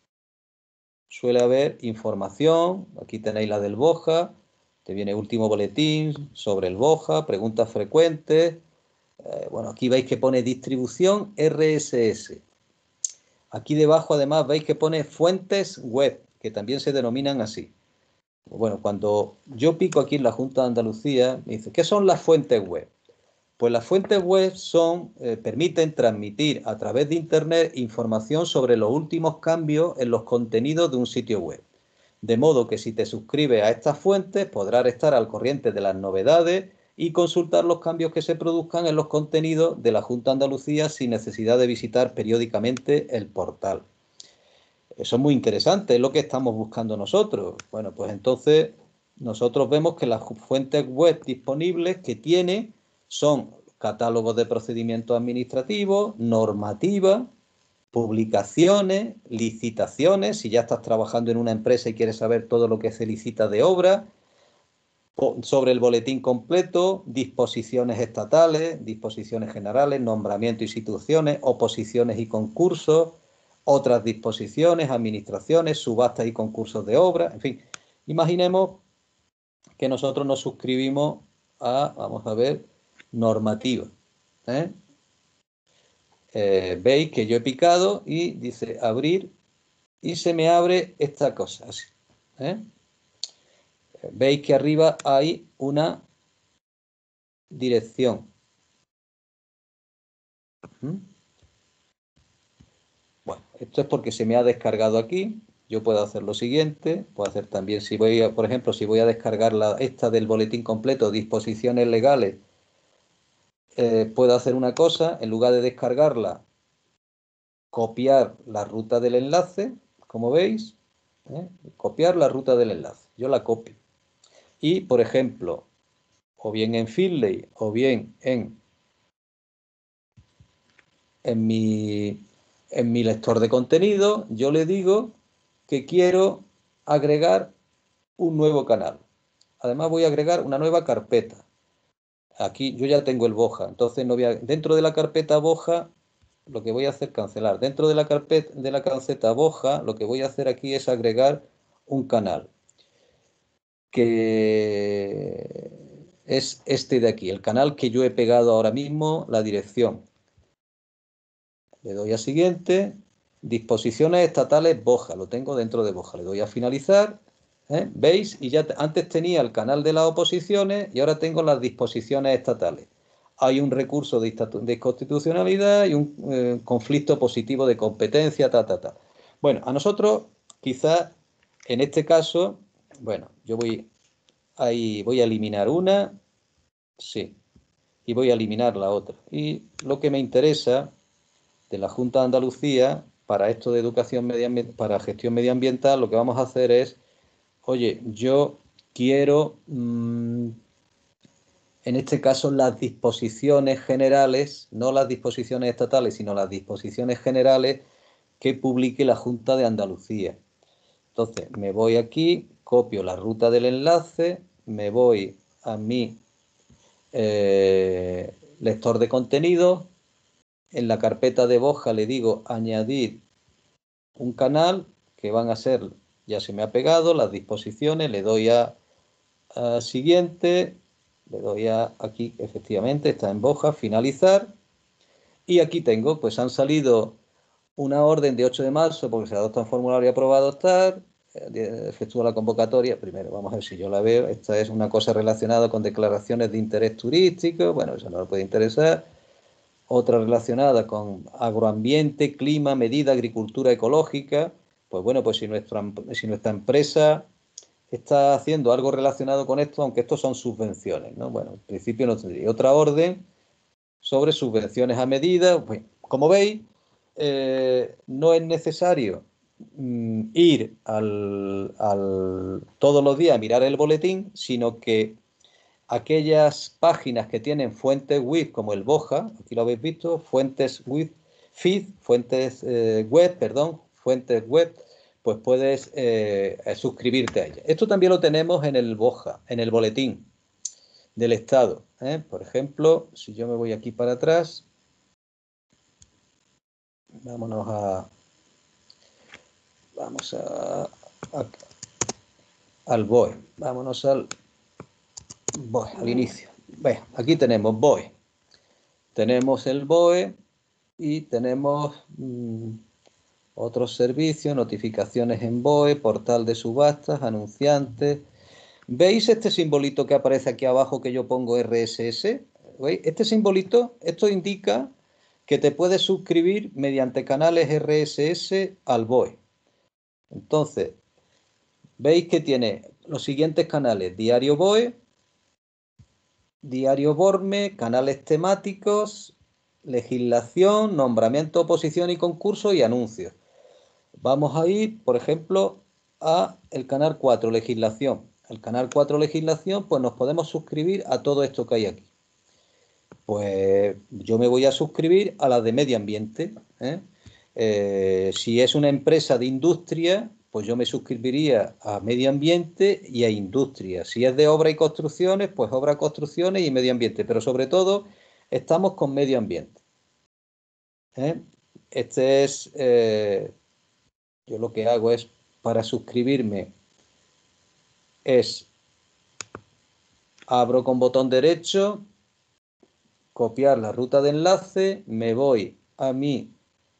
suele haber información, aquí tenéis la del Boja, te viene último boletín sobre el Boja, preguntas frecuentes, eh, bueno, aquí veis que pone distribución R S S. Aquí debajo además veis que pone fuentes web, que también se denominan así. Bueno, cuando yo pico aquí en la Junta de Andalucía, me dice, ¿qué son las fuentes web? Pues las fuentes web son, eh, permiten transmitir a través de Internet información sobre los últimos cambios en los contenidos de un sitio web. De modo que si te suscribes a estas fuentes podrás estar al corriente de las novedades y consultar los cambios que se produzcan en los contenidos de la Junta de Andalucía sin necesidad de visitar periódicamente el portal. Eso es muy interesante, es lo que estamos buscando nosotros. Bueno, pues entonces nosotros vemos que las fuentes web disponibles que tiene son catálogos de procedimientos administrativos, normativa, publicaciones, licitaciones, si ya estás trabajando en una empresa y quieres saber todo lo que se licita de obra, sobre el boletín completo, disposiciones estatales, disposiciones generales, nombramiento de instituciones, oposiciones y concursos, otras disposiciones, administraciones, subastas y concursos de obra, en fin. Imaginemos que nosotros nos suscribimos a, vamos a ver, normativa. ¿eh? Eh, veis que yo he picado y dice abrir y se me abre esta cosa así. ¿eh? Veis que arriba hay una dirección. ¿Mm? Bueno, esto es porque se me ha descargado aquí. Yo puedo hacer lo siguiente, puedo hacer también, si voy a, por ejemplo, si voy a descargar la, esta del boletín completo, disposiciones legales, eh, puedo hacer una cosa, en lugar de descargarla, copiar la ruta del enlace, como veis, ¿eh? copiar la ruta del enlace. Yo la copio. Y, por ejemplo, o bien en Feedly, o bien en, en, mi, en mi lector de contenido, yo le digo que quiero agregar un nuevo canal. Además voy a agregar una nueva carpeta. Aquí yo ya tengo el Boja, entonces no voy a, dentro de la carpeta Boja lo que voy a hacer es cancelar. Dentro de la carpeta de la carpeta Boja lo que voy a hacer aquí es agregar un canal que es este de aquí, el canal que yo he pegado ahora mismo, la dirección. Le doy a siguiente, disposiciones estatales Boja, lo tengo dentro de Boja. Le doy a finalizar. ¿Eh? ¿Veis? Y ya antes tenía el canal de las oposiciones y ahora tengo las disposiciones estatales. Hay un recurso de, de constitucionalidad y un eh, conflicto positivo de competencia, ta, ta, ta. Bueno, a nosotros quizás en este caso, bueno, yo voy ahí, voy a eliminar una, sí, y voy a eliminar la otra. Y lo que me interesa de la Junta de Andalucía para esto de educación medioambiental, para gestión medioambiental, lo que vamos a hacer es oye, yo quiero, mmm, en este caso, las disposiciones generales, no las disposiciones estatales, sino las disposiciones generales que publique la Junta de Andalucía. Entonces, me voy aquí, copio la ruta del enlace, me voy a mi eh, lector de contenido, en la carpeta de Boja le digo añadir un canal, que van a ser, ya se me ha pegado, las disposiciones, le doy a Uh, siguiente, le doy a aquí, efectivamente, está en Boja, finalizar, y aquí tengo, pues han salido una orden de ocho de marzo, porque se adopta un formulario aprobado estar, eh, efectúa la convocatoria, primero vamos a ver si yo la veo, esta es una cosa relacionada con declaraciones de interés turístico, bueno, eso no le puede interesar, otra relacionada con agroambiente, clima, medida, agricultura ecológica, pues bueno, pues si nuestra, si nuestra empresa está haciendo algo relacionado con esto, aunque estos son subvenciones, ¿no? Bueno, en principio no tendría otra orden sobre subvenciones a medida. Pues, como veis, eh, no es necesario mm, ir al, al, todos los días a mirar el boletín, sino que aquellas páginas que tienen fuentes web como el Boja, aquí lo habéis visto, fuentes web, feed, fuentes eh, web, perdón, fuentes web, pues puedes eh, suscribirte a ella. Esto también lo tenemos en el Boja, en el boletín del Estado. ¿eh? Por ejemplo, si yo me voy aquí para atrás, vámonos a, vamos a, a al B O E, vámonos al B O E, al inicio. Ve, aquí tenemos B O E. Tenemos el B O E y tenemos mmm, otros servicios, notificaciones en B O E, portal de subastas, anunciantes. ¿Veis este simbolito que aparece aquí abajo que yo pongo R S S? ¿Veis? Este simbolito, esto indica que te puedes suscribir mediante canales R S S al B O E. Entonces, veis que tiene los siguientes canales: Diario B O E, Diario Borme, canales temáticos, legislación, nombramiento, oposición y concurso y anuncios. Vamos a ir, por ejemplo, a el canal cuatro, legislación. El canal cuatro, legislación, pues nos podemos suscribir a todo esto que hay aquí. Pues yo me voy a suscribir a la de medio ambiente, ¿eh? Eh, si es una empresa de industria, pues yo me suscribiría a medio ambiente y a industria. Si es de obra y construcciones, pues obra, construcciones y medio ambiente. Pero sobre todo estamos con medio ambiente, ¿eh? Este es, eh, yo lo que hago es, para suscribirme, es abro con botón derecho, copiar la ruta de enlace, me voy a mi,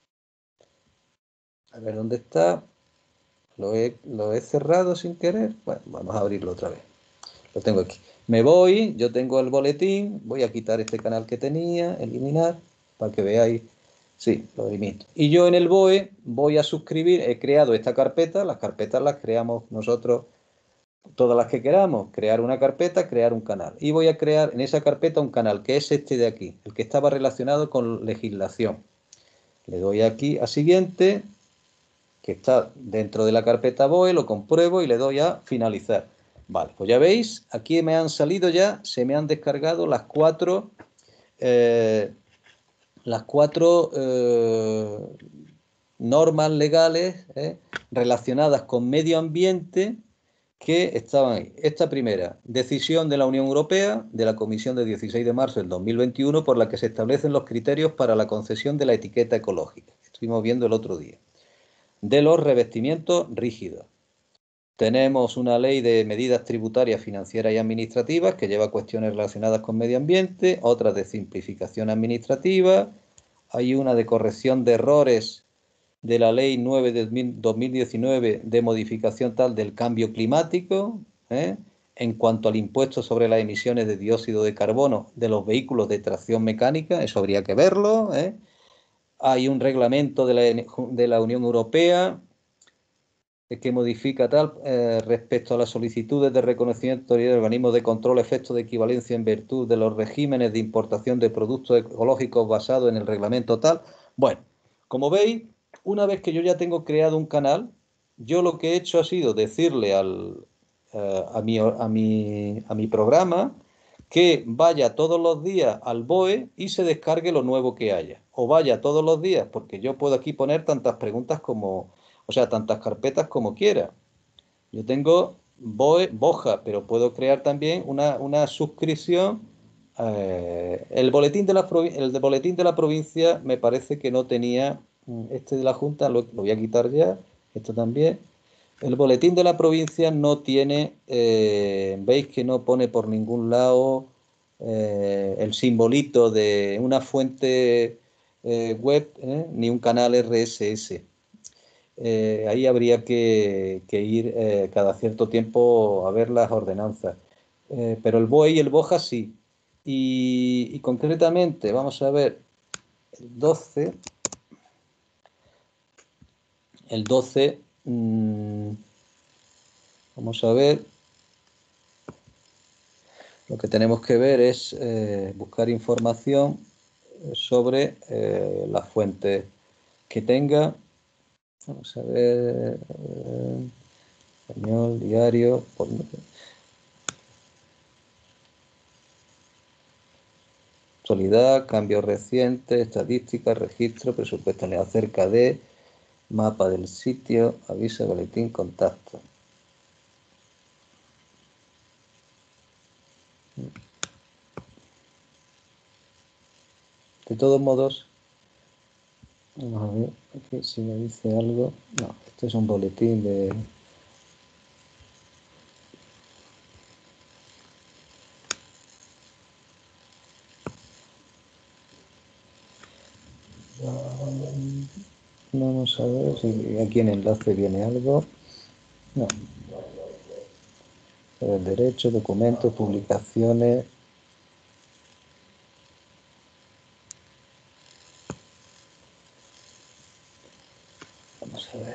a ver dónde está, lo he, lo he cerrado sin querer, bueno, vamos a abrirlo otra vez, lo tengo aquí. Me voy, yo tengo el boletín, voy a quitar este canal que tenía, eliminar, para que veáis, sí, lo elimino. Y yo en el B O E voy a suscribir, he creado esta carpeta, las carpetas las creamos nosotros, todas las que queramos, crear una carpeta, crear un canal. Y voy a crear en esa carpeta un canal, que es este de aquí, el que estaba relacionado con legislación. Le doy aquí a siguiente, que está dentro de la carpeta B O E, lo compruebo y le doy a finalizar. Vale, pues ya veis, aquí me han salido ya, se me han descargado las cuatro, eh, las cuatro eh, normas legales eh, relacionadas con medio ambiente que estaban ahí. Esta primera, decisión de la Unión Europea, de la Comisión de dieciséis de marzo del dos mil veintiuno, por la que se establecen los criterios para la concesión de la etiqueta ecológica. Estuvimos viendo el otro día. De los revestimientos rígidos. Tenemos una ley de medidas tributarias, financieras y administrativas que lleva cuestiones relacionadas con medio ambiente, otras de simplificación administrativa, hay una de corrección de errores de la ley nueve de dos mil diecinueve de modificación tal del cambio climático, ¿eh? En cuanto al impuesto sobre las emisiones de dióxido de carbono de los vehículos de tracción mecánica, eso habría que verlo, ¿eh? Hay un reglamento de la, de la Unión Europea que modifica tal eh, respecto a las solicitudes de reconocimiento de organismos de control efecto de equivalencia en virtud de los regímenes de importación de productos ecológicos basados en el reglamento tal. Bueno, como veis, una vez que yo ya tengo creado un canal, yo lo que he hecho ha sido decirle al, eh, a, mi, a, mi, a mi programa que vaya todos los días al B O E y se descargue lo nuevo que haya. O vaya todos los días, porque yo puedo aquí poner tantas preguntas como, o sea, tantas carpetas como quiera. Yo tengo B O E, Boja, pero puedo crear también una, una suscripción. Eh, el, boletín de la, el de boletín de la provincia me parece que no tenía, este de la Junta, lo, lo voy a quitar ya, esto también. El boletín de la provincia no tiene, eh, veis que no pone por ningún lado eh, el simbolito de una fuente eh, web, eh, ni un canal R S S. Eh, ahí habría que, que ir eh, cada cierto tiempo a ver las ordenanzas. Eh, pero el B O E y el Boja sí. Y, y concretamente, vamos a ver, el doce, el doce, mmm, vamos a ver, lo que tenemos que ver es eh, buscar información sobre eh, las fuentes que tenga. Vamos a ver, eh, español, diario, por, actualidad, cambios recientes, estadísticas, registro, presupuestales acerca de, mapa del sitio, aviso, boletín, contacto. De todos modos, vamos a ver aquí si me dice algo. No, este es un boletín de... Vamos a ver si aquí en enlace viene algo. No. El derecho, documentos, publicaciones. Vamos a ver.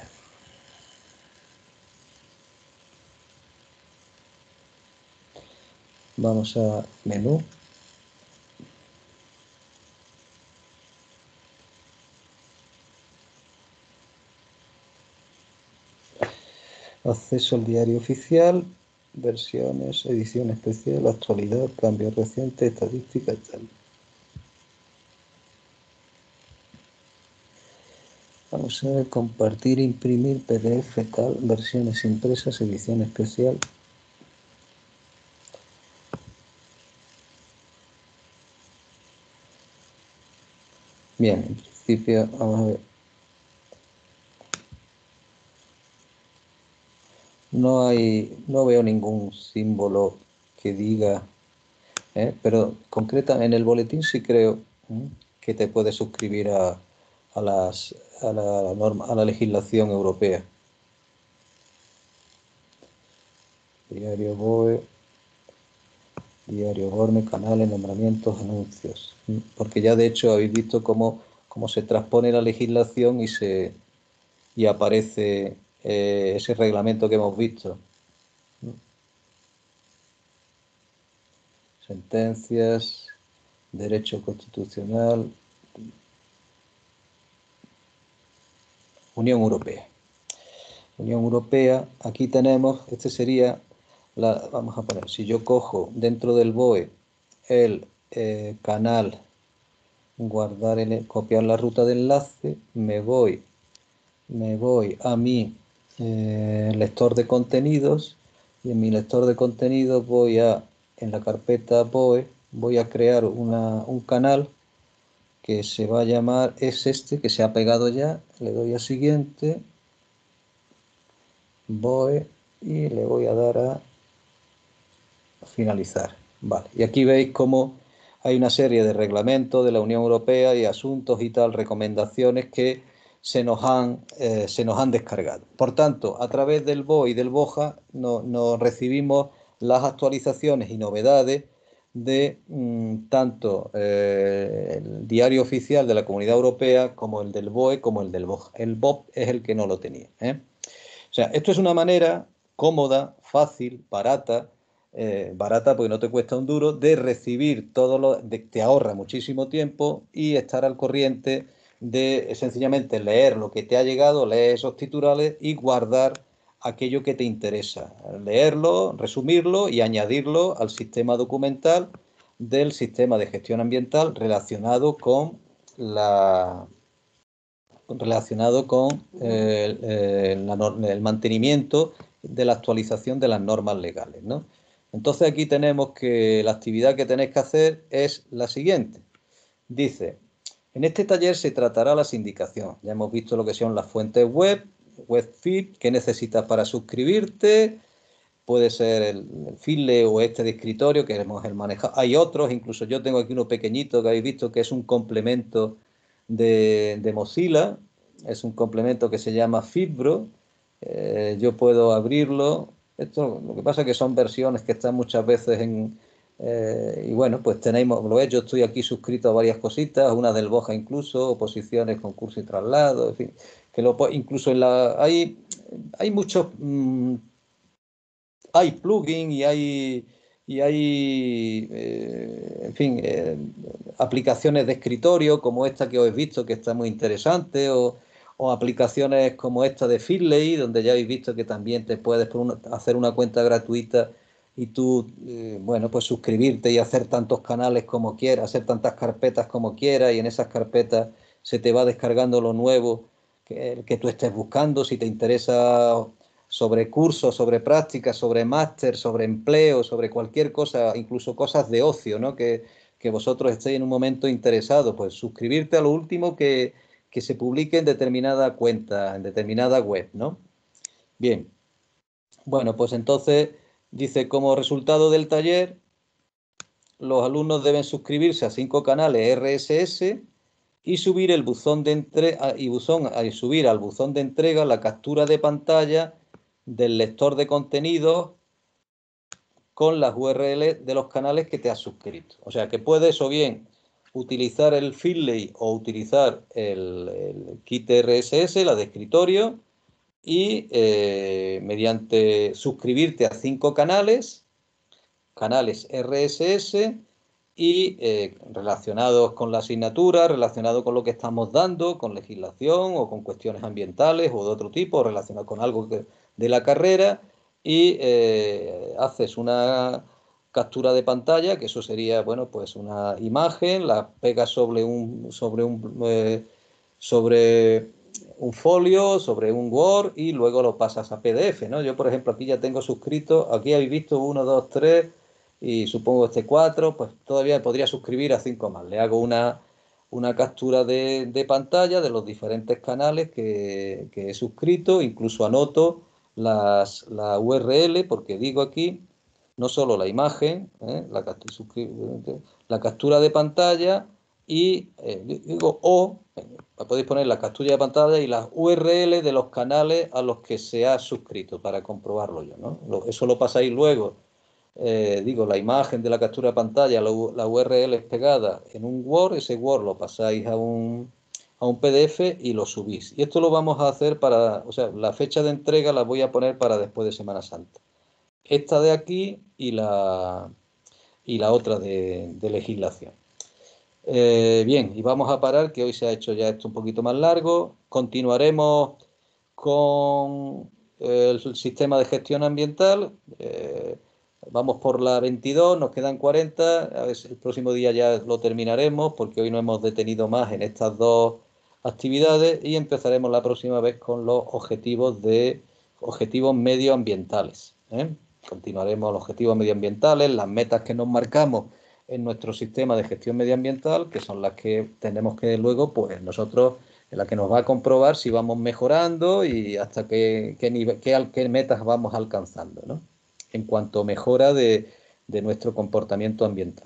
Vamos a menú. Acceso al diario oficial, versiones, edición especial, actualidad, cambios recientes, estadísticas, tal. Vamos a ver, compartir, imprimir, P D F, tal, versiones impresas, edición especial. Bien, en principio, vamos a ver. No hay, no veo ningún símbolo que diga, ¿eh? Pero concreta en el boletín sí creo ¿eh? que te puedes suscribir a, a, las, a, la norma, a la legislación europea. Diario B O E, Diario Borne, canales, nombramientos, anuncios. Porque ya de hecho habéis visto cómo, cómo se transpone la legislación y, se, y aparece eh, ese reglamento que hemos visto. Sentencias, derecho constitucional, Unión Europea. Unión Europea, aquí tenemos, este sería, la, vamos a poner, si yo cojo dentro del B O E el eh, canal, guardar, el, copiar la ruta de enlace, me voy, me voy a mi eh, lector de contenidos y en mi lector de contenidos voy a, en la carpeta B O E, voy a crear una, un canal que se va a llamar, es este que se ha pegado ya, le doy a siguiente, B O E y le voy a dar a finalizar. Vale, y aquí veis cómo hay una serie de reglamentos de la Unión Europea y asuntos y tal, recomendaciones que se nos han, eh, se nos han descargado. Por tanto, a través del B O E y del BOJA nos no recibimos las actualizaciones y novedades de mmm, tanto eh, el diario oficial de la Comunidad Europea como el del B O E como el del BOJA. El B O P es el que no lo tenía, ¿eh? O sea, esto es una manera cómoda, fácil, barata, eh, barata porque no te cuesta un duro, de recibir todo lo, de, te ahorra muchísimo tiempo y estar al corriente de sencillamente leer lo que te ha llegado, leer esos titulares y guardar aquello que te interesa. Leerlo, resumirlo y añadirlo al sistema documental del sistema de gestión ambiental relacionado con la relacionado con eh, eh, la, el mantenimiento de la actualización de las normas legales, ¿no? Entonces aquí tenemos que la actividad que tenéis que hacer es la siguiente. Dice, en este taller se tratará la sindicación. Ya hemos visto lo que son las fuentes web, webfeed, qué necesitas para suscribirte, puede ser el, el Feedly o este de escritorio que hemos el manejado. Hay otros, incluso yo tengo aquí uno pequeñito que habéis visto que es un complemento de, de Mozilla, es un complemento que se llama Fitbro. Eh, yo puedo abrirlo. Esto, lo que pasa es que son versiones que están muchas veces en... Eh, y bueno, pues tenemos, lo he hecho, estoy aquí suscrito a varias cositas, una del BOJA incluso, oposiciones, concurso y traslado, en fin, que lo, incluso en la... Hay, hay muchos... Mmm, hay plugin y hay, y hay eh, en fin, eh, aplicaciones de escritorio como esta que os he visto que está muy interesante o, o aplicaciones como esta de Feedly donde ya habéis visto que también te puedes una, hacer una cuenta gratuita y tú, eh, bueno, pues suscribirte y hacer tantos canales como quieras, hacer tantas carpetas como quieras y en esas carpetas se te va descargando lo nuevo que, que tú estés buscando, si te interesa sobre cursos, sobre prácticas, sobre máster, sobre empleo, sobre cualquier cosa, incluso cosas de ocio, ¿no? Que, que vosotros estéis en un momento interesados, pues suscribirte a lo último que, que se publique en determinada cuenta, en determinada web, ¿no? Bien, bueno, pues entonces dice, como resultado del taller, los alumnos deben suscribirse a cinco canales R S S y subir el buzón de entrega y buzón, y subir al buzón de entrega la captura de pantalla del lector de contenidos con las U R L de los canales que te has suscrito. O sea que puedes o bien utilizar el Feedly o utilizar el, el kit R S S, la de escritorio, y eh, mediante suscribirte a cinco canales canales R S S y eh, relacionados con la asignatura, relacionados con lo que estamos dando, con legislación o con cuestiones ambientales o de otro tipo, relacionados con algo que, de la carrera, y eh, haces una captura de pantalla, que eso sería, bueno, pues una imagen, la pegas sobre un, sobre un, eh, sobre un folio, sobre un Word y luego lo pasas a P D F, ¿no? Yo, por ejemplo, aquí ya tengo suscrito, aquí habéis visto uno, dos, tres y supongo este cuatro, pues todavía podría suscribir a cinco más. Le hago una, una captura de, de pantalla de los diferentes canales que, que he suscrito, incluso anoto las, la U R L, porque digo aquí no solo la imagen, ¿eh? la, la captura de pantalla y eh, digo o, eh, podéis poner la captura de pantalla y las U R L de los canales a los que se ha suscrito para comprobarlo yo, ¿no? Lo, eso lo pasáis luego, eh, digo, la imagen de la captura de pantalla, la, la U R L es pegada en un Word, ese Word lo pasáis a un, a un P D F y lo subís. Y esto lo vamos a hacer para, o sea, la fecha de entrega la voy a poner para después de Semana Santa. Esta de aquí y la, y la otra de, de legislación. Eh, bien, y vamos a parar, que hoy se ha hecho ya esto un poquito más largo. Continuaremos con el sistema de gestión ambiental. Eh, vamos por la veintidós, nos quedan cuarenta. A ver si el próximo día ya lo terminaremos, porque hoy no hemos detenido más en estas dos actividades y empezaremos la próxima vez con los objetivos de objetivos medioambientales, ¿eh? Continuaremos los objetivos medioambientales, las metas que nos marcamos en nuestro sistema de gestión medioambiental, que son las que tenemos que luego, pues nosotros, en la que nos va a comprobar si vamos mejorando y hasta qué, qué, nivel, qué, qué metas vamos alcanzando, ¿no? En cuanto a mejora de, de nuestro comportamiento ambiental.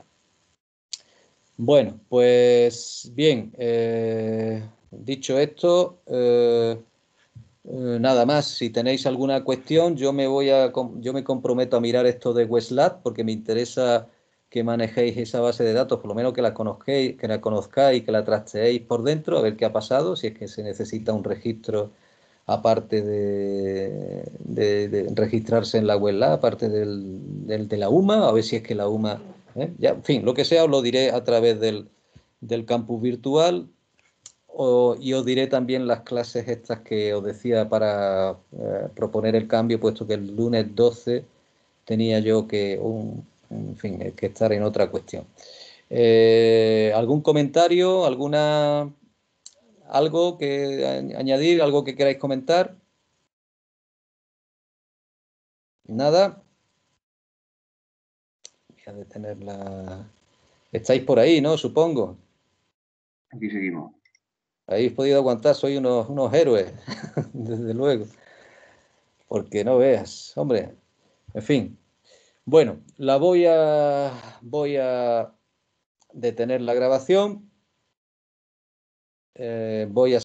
Bueno, pues bien, eh, dicho esto, eh, eh, nada más. Si tenéis alguna cuestión, yo me voy a, yo me comprometo a mirar esto de Westlab porque me interesa que manejéis esa base de datos, por lo menos que la conozcáis, que la conozcáis, que la trasteéis por dentro, a ver qué ha pasado, si es que se necesita un registro aparte de, de, de registrarse en la Westlab, aparte del, del, de la U M A, a ver si es que la U M A, ¿eh? Ya, en fin, lo que sea os lo diré a través del, del campus virtual. O, y os diré también las clases estas que os decía para eh, proponer el cambio, puesto que el lunes doce tenía yo que, un, en fin, que estar en otra cuestión. Eh, ¿Algún comentario? ¿Alguna algo que añadir? ¿Algo que queráis comentar? ¿Nada? Voy a detenerla. Estáis por ahí, ¿no? Supongo. Aquí seguimos. Habéis podido aguantar, sois unos, unos héroes, desde luego. Porque no veas, hombre. En fin. Bueno, la voy a, voy a detener la grabación. Eh, voy a